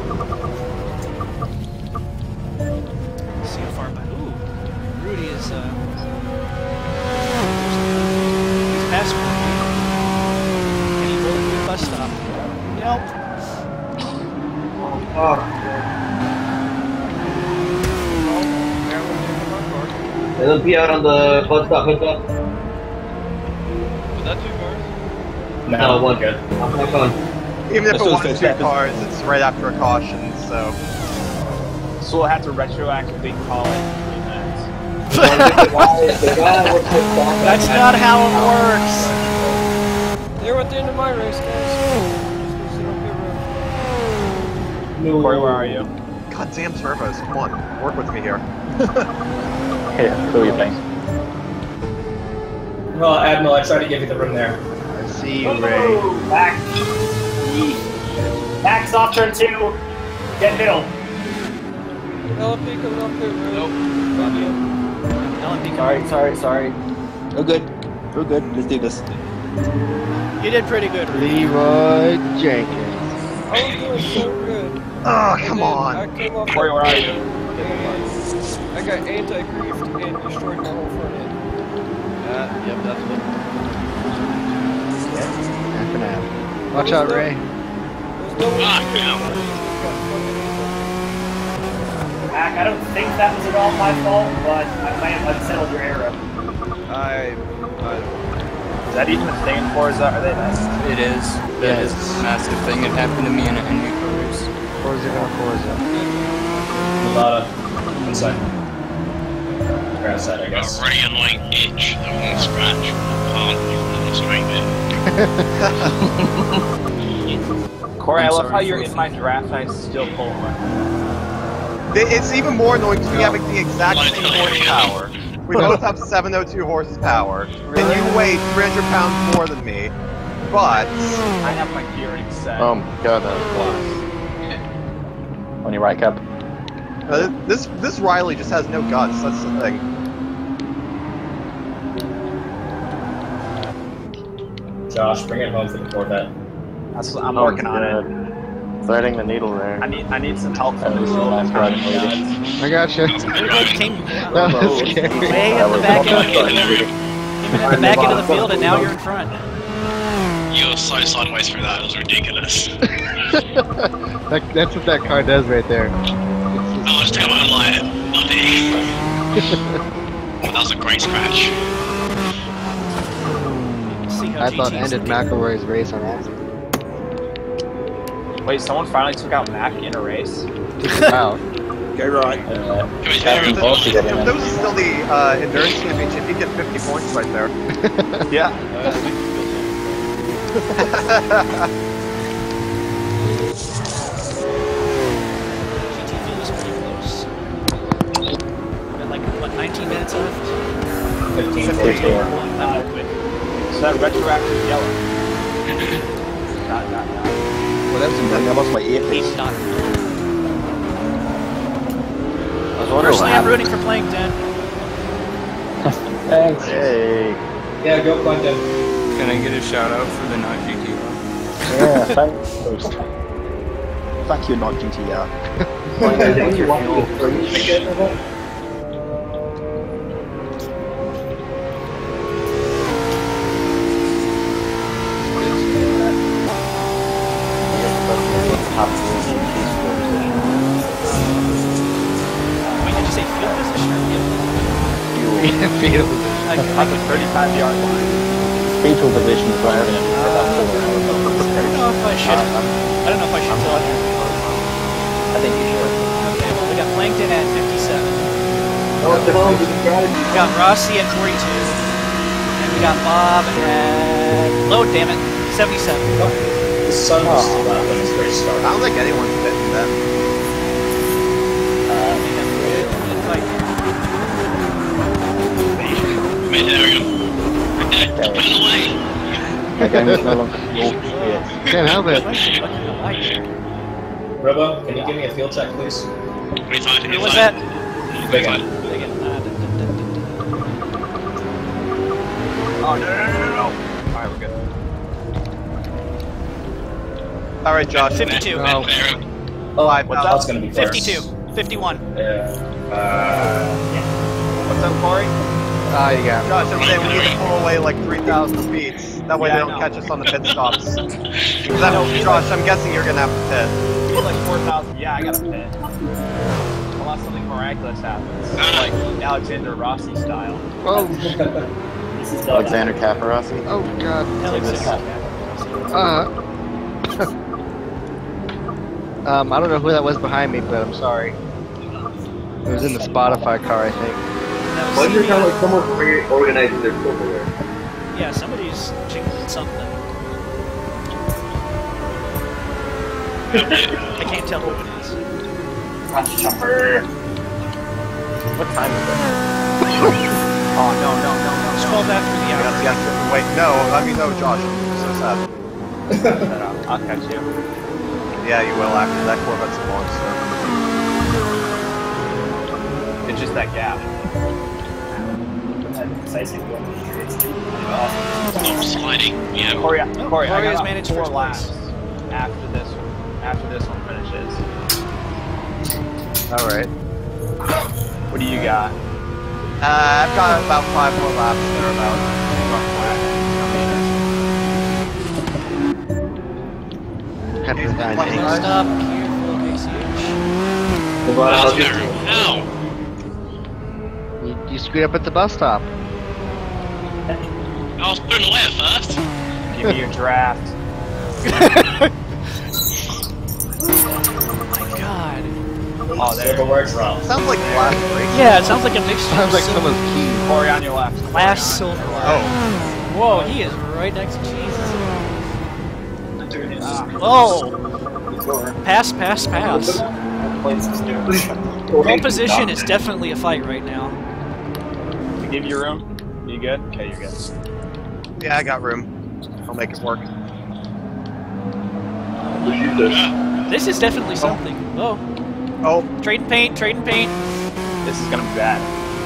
Let's see how far back. Ooh, Rudy is uh he's past me. Can he pull into the bus stop? Nope. Oh. L M P out on the bus stop, heads up. Was that two cars? No, No, one. good. Off my phone. Even if That's it what was it's two gonna cars, it's right after a caution, so. So we'll have to retroactively call it three minutes. That's not how it works. They're at the end of my race, guys. Just gonna sit on pit road. Corey, where are you? Goddamn turbos, come on, work with me here. Here, fill your tank. Well, Admiral, I tried to give you the room there. I see you, Ray. Back. Back's off turn two. Get middle. L M P coming off pit road. Nope. L M P Sorry, sorry, sorry. We're good. We're good. Let's do this. You did pretty good, Rudy. Leroy Jenkins. I was doing so good. Oh, come And then on. I came off Corey, where are you? I got anti-griefed and destroyed my whole front end. Uh, yep, that's what. Half and half. Watch out, Ray. Mac, I don't think that was at all my fault, but I might have unsettled your arrow. I. I Is that even a thing in Forza? Are they nice? It is. That is a massive thing. It happened to me in a Henry Cars. Forza gonna Forza. Nevada. Inside. Or outside, I guess. A really annoying itch that won't scratch. Can't demonstrate it. Corey, I I'm love sorry how you're for in my draft and I still pull one. It- It's even more annoying to be having the exact same horsepower. We both have seven oh two horsepower, and you weigh three hundred pounds more than me, but... I have my gearing set. Oh my god, that was close. On your right, Cap. Uh, this this Riley just has no guts, that's the thing. Josh, bring it home for the Corvette. That's what I'm Oh, working on it. good. Threading the needle there. I need I need some help from That the was the shoulder. last ride I made. I gotcha. Everybody came That was scary. way in the back end, even in the back end of the field, and now you're in front. You were so sideways through that, it was ridiculous. that, that's what that car does right there. I was down my light, bloody. That was a great scratch. See how I G thought T's ended McElroy's race on accident. Wait, someone finally took out Mac in a race? Took him out. Okay, right. Uh, If Captain Bossy got in this there. was still the uh, endurance championship, you get fifty points right there. Yeah. G T field is pretty close. Got like, what, nineteen minutes left? fifteen, fifteen. Uh, so that retroactive yellow. Not, not, not. Well, that's something. I lost my earpiece. Not. I was wondering Personally, what I'm happened. rooting for Plankton. Thanks. Hey. Yeah, go Plankton. Can I get a shout out for the not G T R? Yeah, thanks. Thank you, not G T R. What's your fuel? Wait, did you say field position or field? Field. I, I, That's a thirty-five yard line. Fetal position is right. I don't know if I should. I don't know if I should tell you. I think you should. Okay, well, we got Plankton at fifty-seven. Oh, the hell, good strategy. We got Rossi at forty-two. And we got Bob at... Load, damn it. seventy-seven. The sun was still out when this race started. I don't think anyone's hitting them. Made it, there we go. Put it away. That game is no longer fuel. Yeah. Can't help it. Robo, can you give me a field check, please? twenty-five, What was that? Big one. Big one. Uh, Oh, no, no, no, no, no. Alright, we're good. Alright, Josh. fifty-two. Oh, Five what's that's gonna be first. fifty-two. fifty-one. Yeah. Uh, yeah. What's up, Corey? Ah, you got it. Josh, I'm saying we need to pull away like three thousand feet. That way Yeah, they I don't know. catch us on the pit stops. That, Josh, I'm guessing you're gonna have to pit. He's like four thousand. Yeah, I got a pit. Unless something miraculous happens. Like Alexander Rossi style. Oh, Alexander Caparossi. oh God. Alexander. Uh. um, I don't know who that was behind me, but I'm sorry. It was in the Spotify car, I think. Why does it sound like someone's reorganizing their silverware? Yeah, somebody's jingling something. I can't tell who it is. What time is it? Oh, no, no, no, no. It's twelve after the hour. Yes, yes. Wait, no, I mean, no, Josh. I'm so sad. Shut up. I'll catch you. Yeah, you will after that Corvette's a monster. It's just that gap. Stop sliding. Yeah. Corey, Oh, Corey, I Corey has got managed four first laps place. after this. After this one finishes. Alright. What do you got? Uh, I've got about five more laps there, about Happy with that. Next up, careful, K C H. That's very... Ow. You, you screwed up at the bus stop. I was putting away at first. Give me your draft. Oh my God. Oh, there. Silverware's wrong. Sounds like glass break. Yeah, it sounds like a mixture. Sounds like of someone's key. Corey on your left. glass silver. Oh. Whoa, he is right next to Jesus. Whoa. Pass, pass, pass. Pole position is definitely a fight right now. To give you room. You good? Okay, you're good. Yeah, I got room. I'll make it work. This is definitely something. Oh. Oh. Trading paint, trading paint. This is gonna be bad.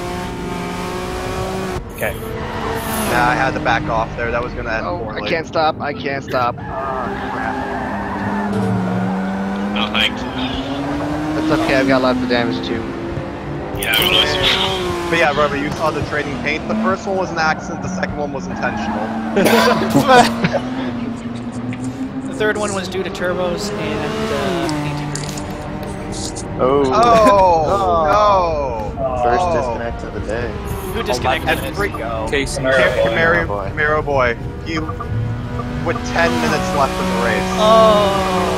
Okay. Nah, I had to back off there. That was gonna end Oh, poorly. I can't stop. I can't stop. Oh, thanks. That's okay. I've got lots of damage too. Yeah, it was. But yeah, Robert, you saw the trading paint. The first one was an accident. The second one was intentional. The third one was due to turbos and uh, paint degree. Oh. Oh, no. First Oh. disconnect of the day. Who disconnected? Every Casey. Camaro, Camaro, boy. Camaro boy. He with ten minutes left in the race. Oh,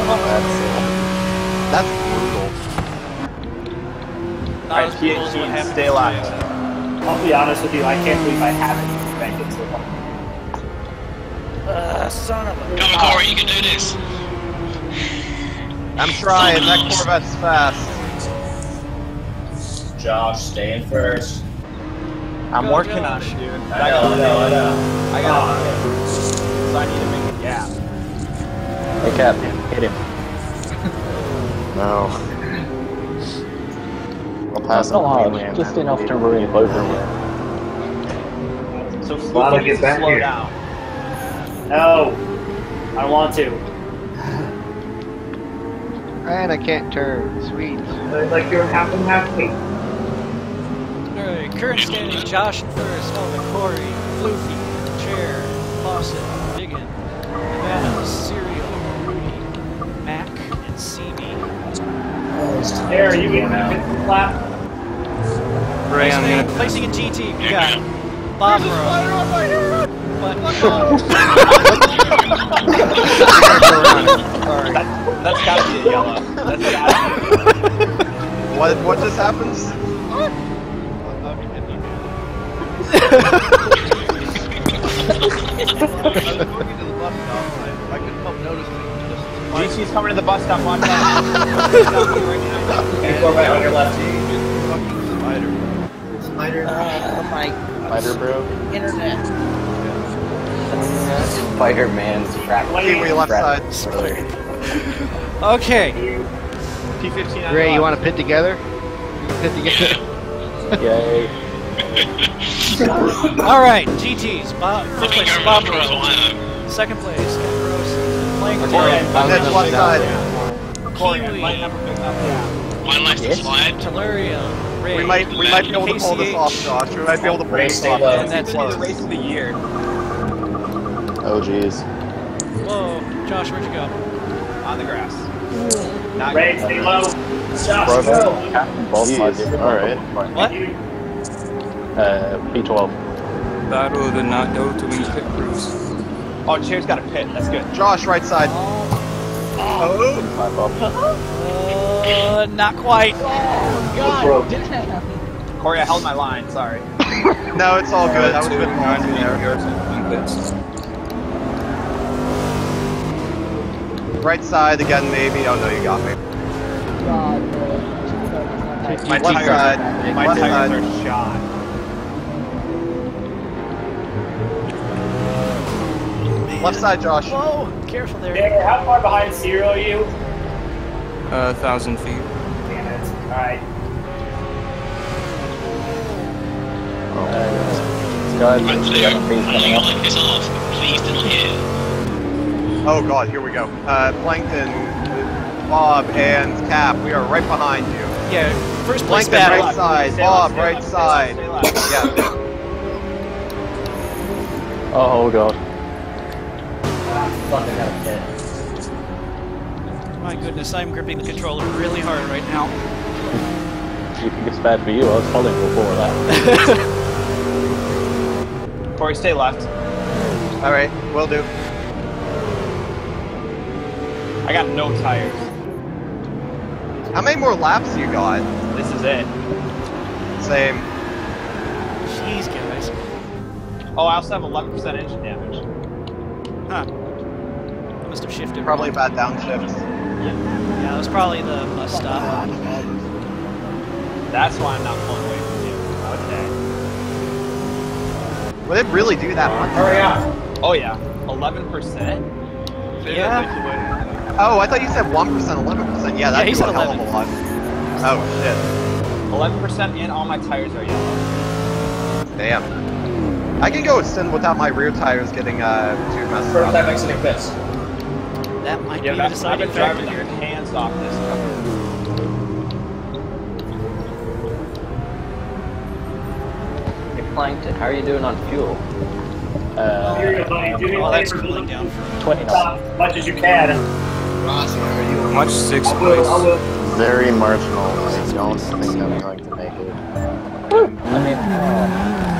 That's brutal. not as brutal as what happened. Stay alive. I'll be honest with you, I can't believe I haven't banked into the one. Uh, son of a. Come on, Corey, you can do this. I'm trying. That Corvette's fast. Josh, stay in first. I'm Go, working go. on it, dude. I know, I know, I know. I got it. So I need to make a gap. Hey, Cap, hit him. No. I'll pass him. Not hard, just enough to ruin both of them. So Wow, slow, get back slow here. down. No, I want to. And I can't turn. Sweet. Like you're half and half me. Alright, current standing: Josh in first, Elvin, Corey, Floofy, Chair, Fawcett, Biggin, Nevada, Serial, Mac, and C B. There, you get a clap. Ray, I'm Placing, gonna. placing in G T, we got Bob Rowe. But Sorry. That, that's gotta be a yellow. That's gotta be. What what just happens? I couldn't help noticing. G T's coming to the bus stop. Watch out. Hey, Corvette on your left. Spider. Spider. Oh my Spider bro. internet. Spider-Man's fractal. Kiwi left side. okay, T fifteen on Ray, the you left. want to pit together? Pit together. Yay. alright, G Ts. Bob, first place, Go Bob Rose, Rowe. Ohio. Second place, Ken Rose. Playing Corey, Taylor, and That's left side. Corey, and Kiwi. light number pick up. Yeah. One left to slide. Tellurium, Ray, We might we might be able to pull this off, Josh. We might be able to pull Ray, this stay off. low. and that's It's the it. race of the year. Oh jeez. Whoa, Josh, where'd you go? On the grass. Not Ray, stay low. Josh, Bro, go. Captain both sides. Jeez, alright. What? Uh, P twelve. Battle of the not go to win pit crews. Oh, Chair's got a pit. That's good. Josh, right side. Oh. Five up. Uh, not quite. God damn. Corey, I held my line. Sorry. No, it's all good. That was good policy there. Right side again, maybe. Oh no, you got me. God, bro. My Left tires, side. my Left tires side. are shot. Left side, Josh. Whoa, careful there. There, how far behind Serial are you? A uh, thousand feet. Damn it. Alright. Guys, Right, we so got a phase coming you up. like this off. Please do not hear. Oh god, here we go. Uh, Plankton, Bob, and Cap, we are right behind you. Yeah, first place Plankton, battle. right side. Stay Bob, left, stay right left, stay side. left, stay left. Yeah. Oh god. Fucking got a pit. My goodness, I'm gripping the controller really hard right now. You think it's bad for you? I was following before that. Corey, stay left. Alright, will do. I got no tires. How many more laps you got? This is it. Same. Jeez, guys. Oh, I also have eleven percent engine damage. Huh. I must have shifted. Probably a wrong. bad downshift. Yeah, it was probably the bus stop. That's why I'm not pulling away from you. Okay. Would it really do that much? Hurry up. Oh yeah. eleven percent? Yeah. Oh, I thought you said one percent, eleven percent. Yeah, Yeah, that's he a said hell of a eleven. lot. Oh, shit. eleven percent and all my tires are yellow. Damn. I can go extend without my rear tires getting uh, too messed First up. time exiting pits. That might Yeah, be the I've deciding been factor driving here. the hands off this cover. Hey, Plankton, how are you doing on fuel? Uh, Here you go, buddy. Do me a Oh, that's favor. cooling down for twenty Stop as much as you can. Ross, where are you? Much sixth I will, I place. will. Very marginal. I don't think I'm going to make it. I mean, uh,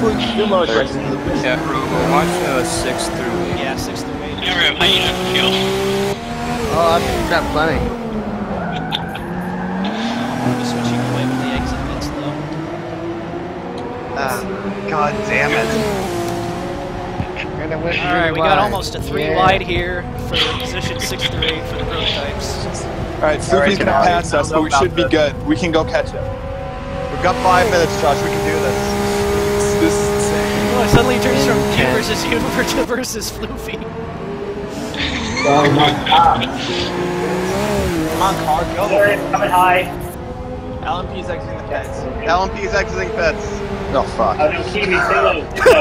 going similar aggressive to the pits. Yeah, we'll watch uh, six through eight. Yeah, six through eight. You're how you don't feel. Oh, I've got plenty. Just switching away with the exit bits though. Uh, God damn it. Alright, we got almost a three Yeah. wide here for position six through eight for the prototypes. Alright, Floopy's gonna pass us, but we should be good. We can go catch him. We've got five minutes, Josh. We can do this. This is insane. Oh, it suddenly turns from Q versus Universe to versus Floofy. Oh my god. Come on, car, go. Coming high. L M P's exiting the pits. L M P's exiting pits. Oh, fuck. Oh no, Kiwi, stay low.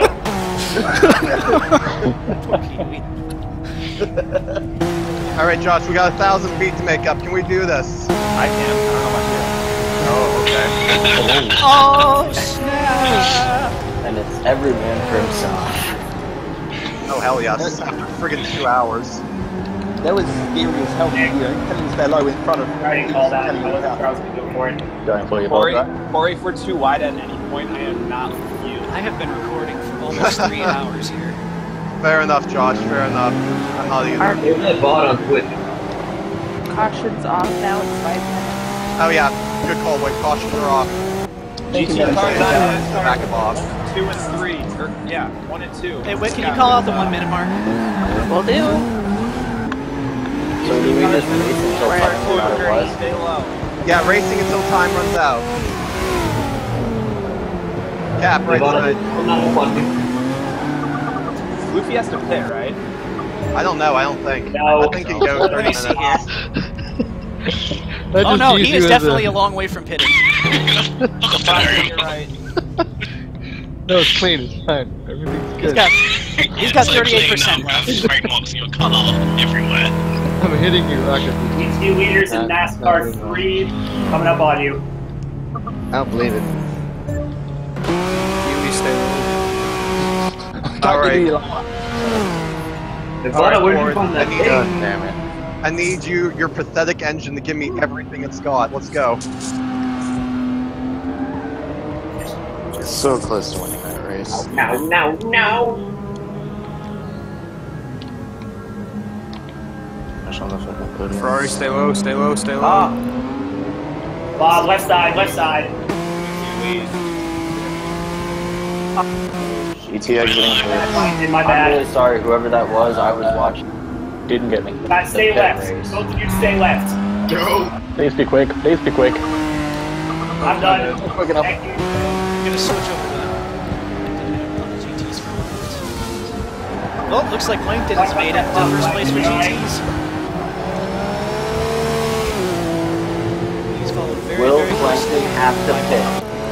Alright, Josh, we got a thousand feet to make up. Can we do this? I can. I don't know about you. Oh, okay. Oh, snap! And it's every man for himself. Oh, hell yes. After friggin' two hours. That was scary as hell to hear. Telling us that low in front of I didn't call that. I wasn't sure I was gonna go for it. Going for you, Corey, both, Corey, if we're too wide at any point, I am not with you. I have been recording for almost three hours here. Fair enough, Josh. Fair enough. I'm not either. There's a bot on Twitch. Caution's off now. It's five minutes. Oh, yeah. Good call, Wait. Cautions are off. G T cars Back them off. two and three. Or, yeah, one and two. Hey, wait, can you call out the one minute mark? Will do. So do we just race until time runs out? Stay low. Yeah, racing until time runs out. Cap, right side. Luffy has to pit, right? I don't know, I don't think. No. I think it goes thirty Let me see minutes. here. Oh no, he is definitely a... a long way from pitting. You're right. No, it's clean. It's fine. Everything's He's good. got, he's got thirty-eight percent left. Straight marks your colour everywhere. I'm hitting you, Rocket. T two leaders in NASCAR three coming up on you. I don't believe it. You stay low. Alright. Ivana, where did you find I that need, thing? uh, damn it. I need you, your pathetic engine, to give me everything it's got. Let's go. So close to winning that race. Now, now, now! Gosh, I don't know if I can put it in. Ferrari, stay low, stay low, stay low. Ah. Bob, left side, left side. G T exiting In my I'm bad. really sorry, whoever that was, I was watching. Didn't get me. Guys, stay The pit left. race. Both of you stay left. Go! Please be quick. Please be quick. I'm done. Quick enough. Thank you. I'm gonna switch over to the G Ts for a moment. Well, looks like Langton has made it to first place for G Ts. He's followed very, Will very closely. Plankton have to pit?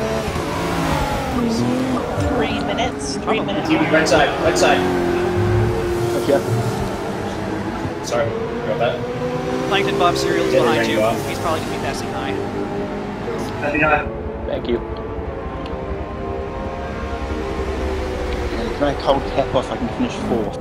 Three minutes. Three minutes. Right side, right side. Okay. Sorry about that. Plankton Bob Serial is Yeah, behind there you. you are. He's probably gonna be passing high. Thank you. Can I cold cap off? I can finish fourth.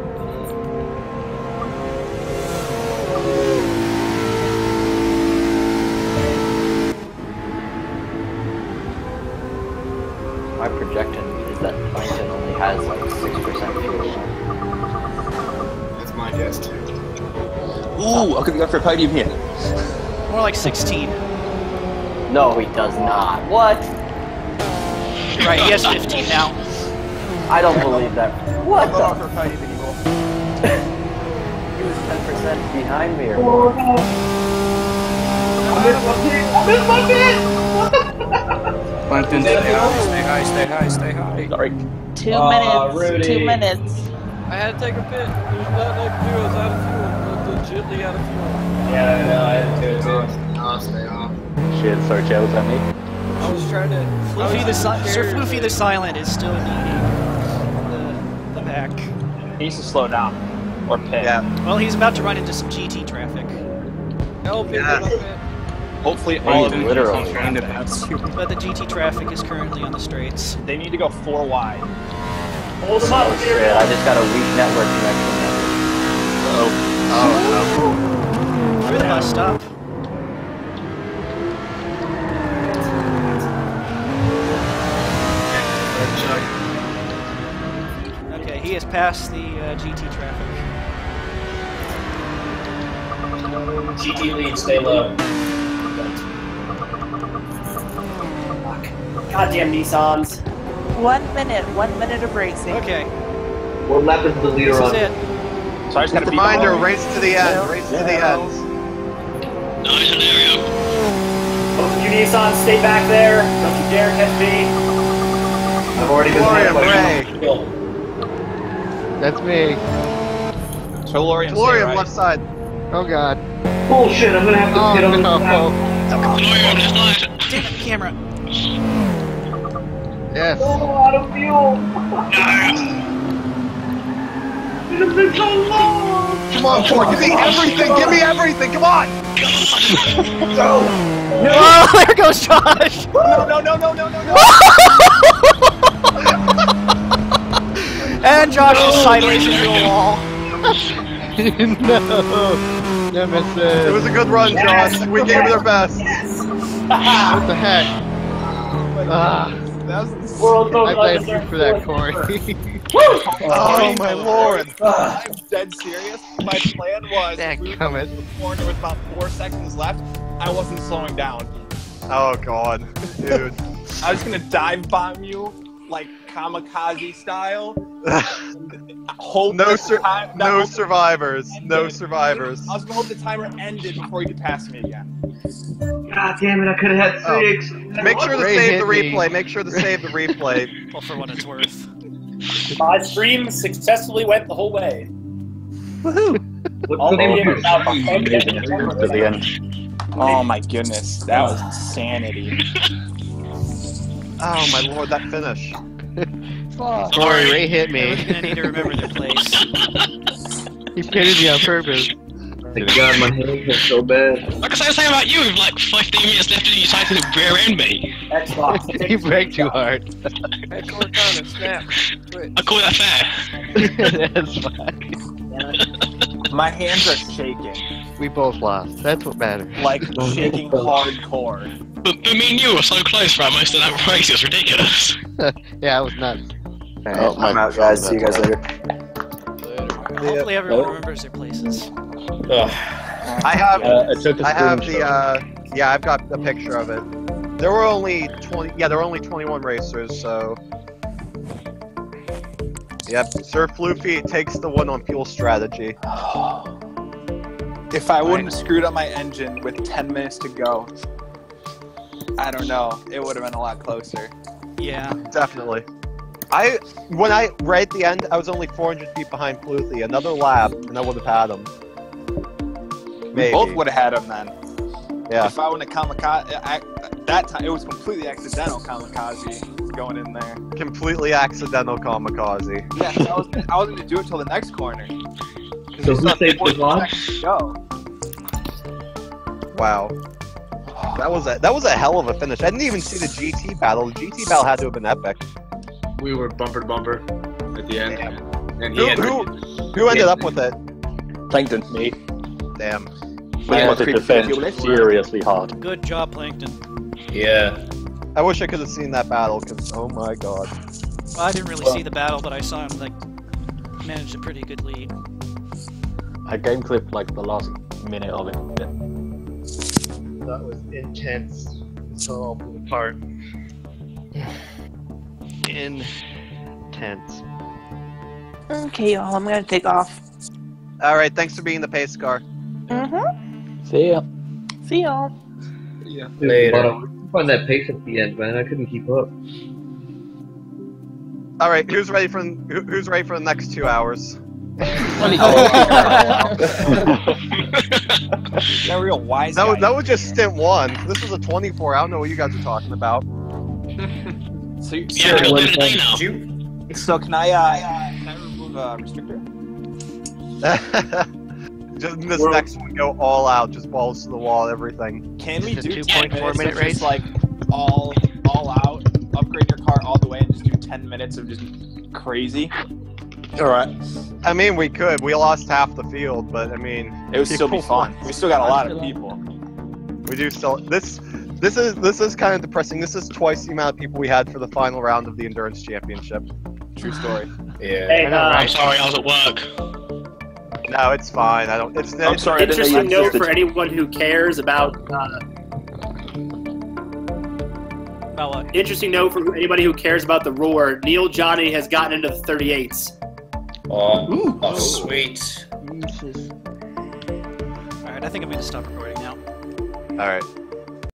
My projection is that Plankton only has like six percent fuel. That's my guess too. Ooh, I could go for a podium here. More like sixteen. No, he does not. What? Right, he has fifteen now. I don't believe that. What I'm not the? for a podium anymore. He was ten percent behind me or Oh, more. no. I missed my bit! I missed my bit! Plankton, stay high, stay high, stay high, stay high. Sorry. Two Aw, minutes. Rudy. Two minutes. I had to take a pit. There's nothing I could do. I was out of fuel. I was legitly out of fuel. Yeah, I know, I had to do it too. I'll stay off. Shit, so jealous at me. I was trying to. Floofy I the was si Sir scared. Floofy the Silent is still needing the, the back. He needs to slow down. Or pit. Yeah. Well, he's about to run into some G T traffic. Help me, Yes. get up it. Hopefully all of them Literally. Trying to pass you. But the G T traffic is currently on the straights. They need to go four wide. Hold them up. Oh shit, I just got a weak network connection. Oh. Oh, Through the bus stop. he has passed the uh, G T traffic. G T lead, stay low. Goddamn Nissans. One minute, one minute of racing. Okay. What lap is the leader This on? is it. So I just gotta Reminder, beat race to the end, race to the end. Nice scenario. Both of you Nissans, stay back there. Don't you dare catch me. I've already been Gloria hit by Bray. That's me. Tolorian, Gloria, right. left side. Oh god. Bullshit, I'm gonna have to Oh hit on no. this lap. Gloria, left side. Damn it, camera. Yes. Oh, out of fuel. It has been so long. Come on, Ford, give me everything, give me everything, come on! No. Oh, there goes Josh! No, no, no, no, no, no, no. And Josh is sideways into a wall. No. Nemesis. It was a good run, Josh. We gave it our best. What the heck? Ah. That was I blame you for that, Corey. Oh my lord. I'm dead serious. My plan was Dang, we were come going to the corner with about four seconds left. I wasn't slowing down. Oh god, dude. I was gonna dive bomb you like kamikaze style. Hope No, the sur time- no hope- survivors. No survivors. I was gonna hope the timer ended before you could pass me again. God damn it, I could have had six. Oh. Make sure to Ray save hit the me. replay. Make sure to save the replay. Well, for what it's worth. My stream successfully went the whole way. Woohoo! What's All the the name way of your about Amazing ten if it comes to the end. Oh my goodness, that was insanity. Oh my lord, that finish. Corey, Ray hit Everyone's me. gonna need to remember their place. He pitted me on purpose. My god, my hands are so bad. Like I was saying about you, with like fifteen minutes left and you decided to rear end me. Xbox. He braked too hard. Hey, Cortana, snap. Quit. I call that fair. That's fine. My hands are shaking. We both lost. That's what matters. Like shaking hardcore. But, but me and you were so close throughout most of that race, it was ridiculous. Yeah, I was nuts. Oh, I'm out, guys. See you guys later. Hopefully everyone remembers their places. I have. Uh, I took a I have the. screenshot. Uh, yeah, I've got a picture of it. There were only twenty. Yeah, there were only twenty-one racers. So. Yep, Sir Floofy takes the one on fuel strategy. If I wouldn't have screwed up my engine with ten minutes to go, I don't know, it would have been a lot closer. Yeah. Definitely. I when I right at the end, I was only four hundred feet behind Floofy. Another lap, and I would have had him. We Maybe. both would have had him then. Yeah. If I wouldn't have kamikaze, I, that time it was completely accidental kamikaze going in there. Completely accidental kamikaze. Yeah, 'cause I was I wasn't gonna do it till the next corner. So who saved the vlog? Go. Wow. That was a that was a hell of a finish. I didn't even see the G T battle. The G T battle had to have been epic. We were bumper to bumper at the end. Damn. And Who, he had who, who ended up with it? Plankton, me. Damn. We had to defend seriously hard. Good job, Plankton. Yeah. I wish I could have seen that battle, because oh my god. Well, I didn't really see the battle, but I saw him like manage a pretty good lead. I game clipped like the last minute of it. Yeah. That was intense. It's all blew apart. Intense. Okay, y'all, I'm gonna take off. Alright, thanks for being the pace car. Mm-hmm. See ya. See y'all. Yeah. Later. I find that pace at the end, man. I couldn't keep up. Alright, who's ready for who, who's ready for the next two hours? That real wise That was, guy. that was just stint one. This was a twenty-four. I don't know what you guys are talking about. So, you, Yeah, so, we'll do the day now. you, so can I, uh, can I remove uh, restrictor? Just this We're- next one, go all out, just balls to the wall, everything. Can we It's a do two ten point four minutes minute of race? just like all all out, upgrade your car all the way, and just do ten minutes of just crazy? All right. I mean, we could. We lost half the field, but I mean, It would still be people fun. want- We still got a lot of people. We do still. This, this is this is kind of depressing. This is twice the amount of people we had for the final round of the endurance championship. True story. Yeah. Hey, uh, I'm sorry, I was at work. No, it's fine. I don't. It's. I'm it's sorry, I didn't know you interesting note existed. for anyone who cares about. Uh, About what? interesting note for anybody who cares about the roar. Neil Johnny has gotten into the thirty-eights. Oh, oh sweet. Alright, I think I'm going to stop recording now. All right.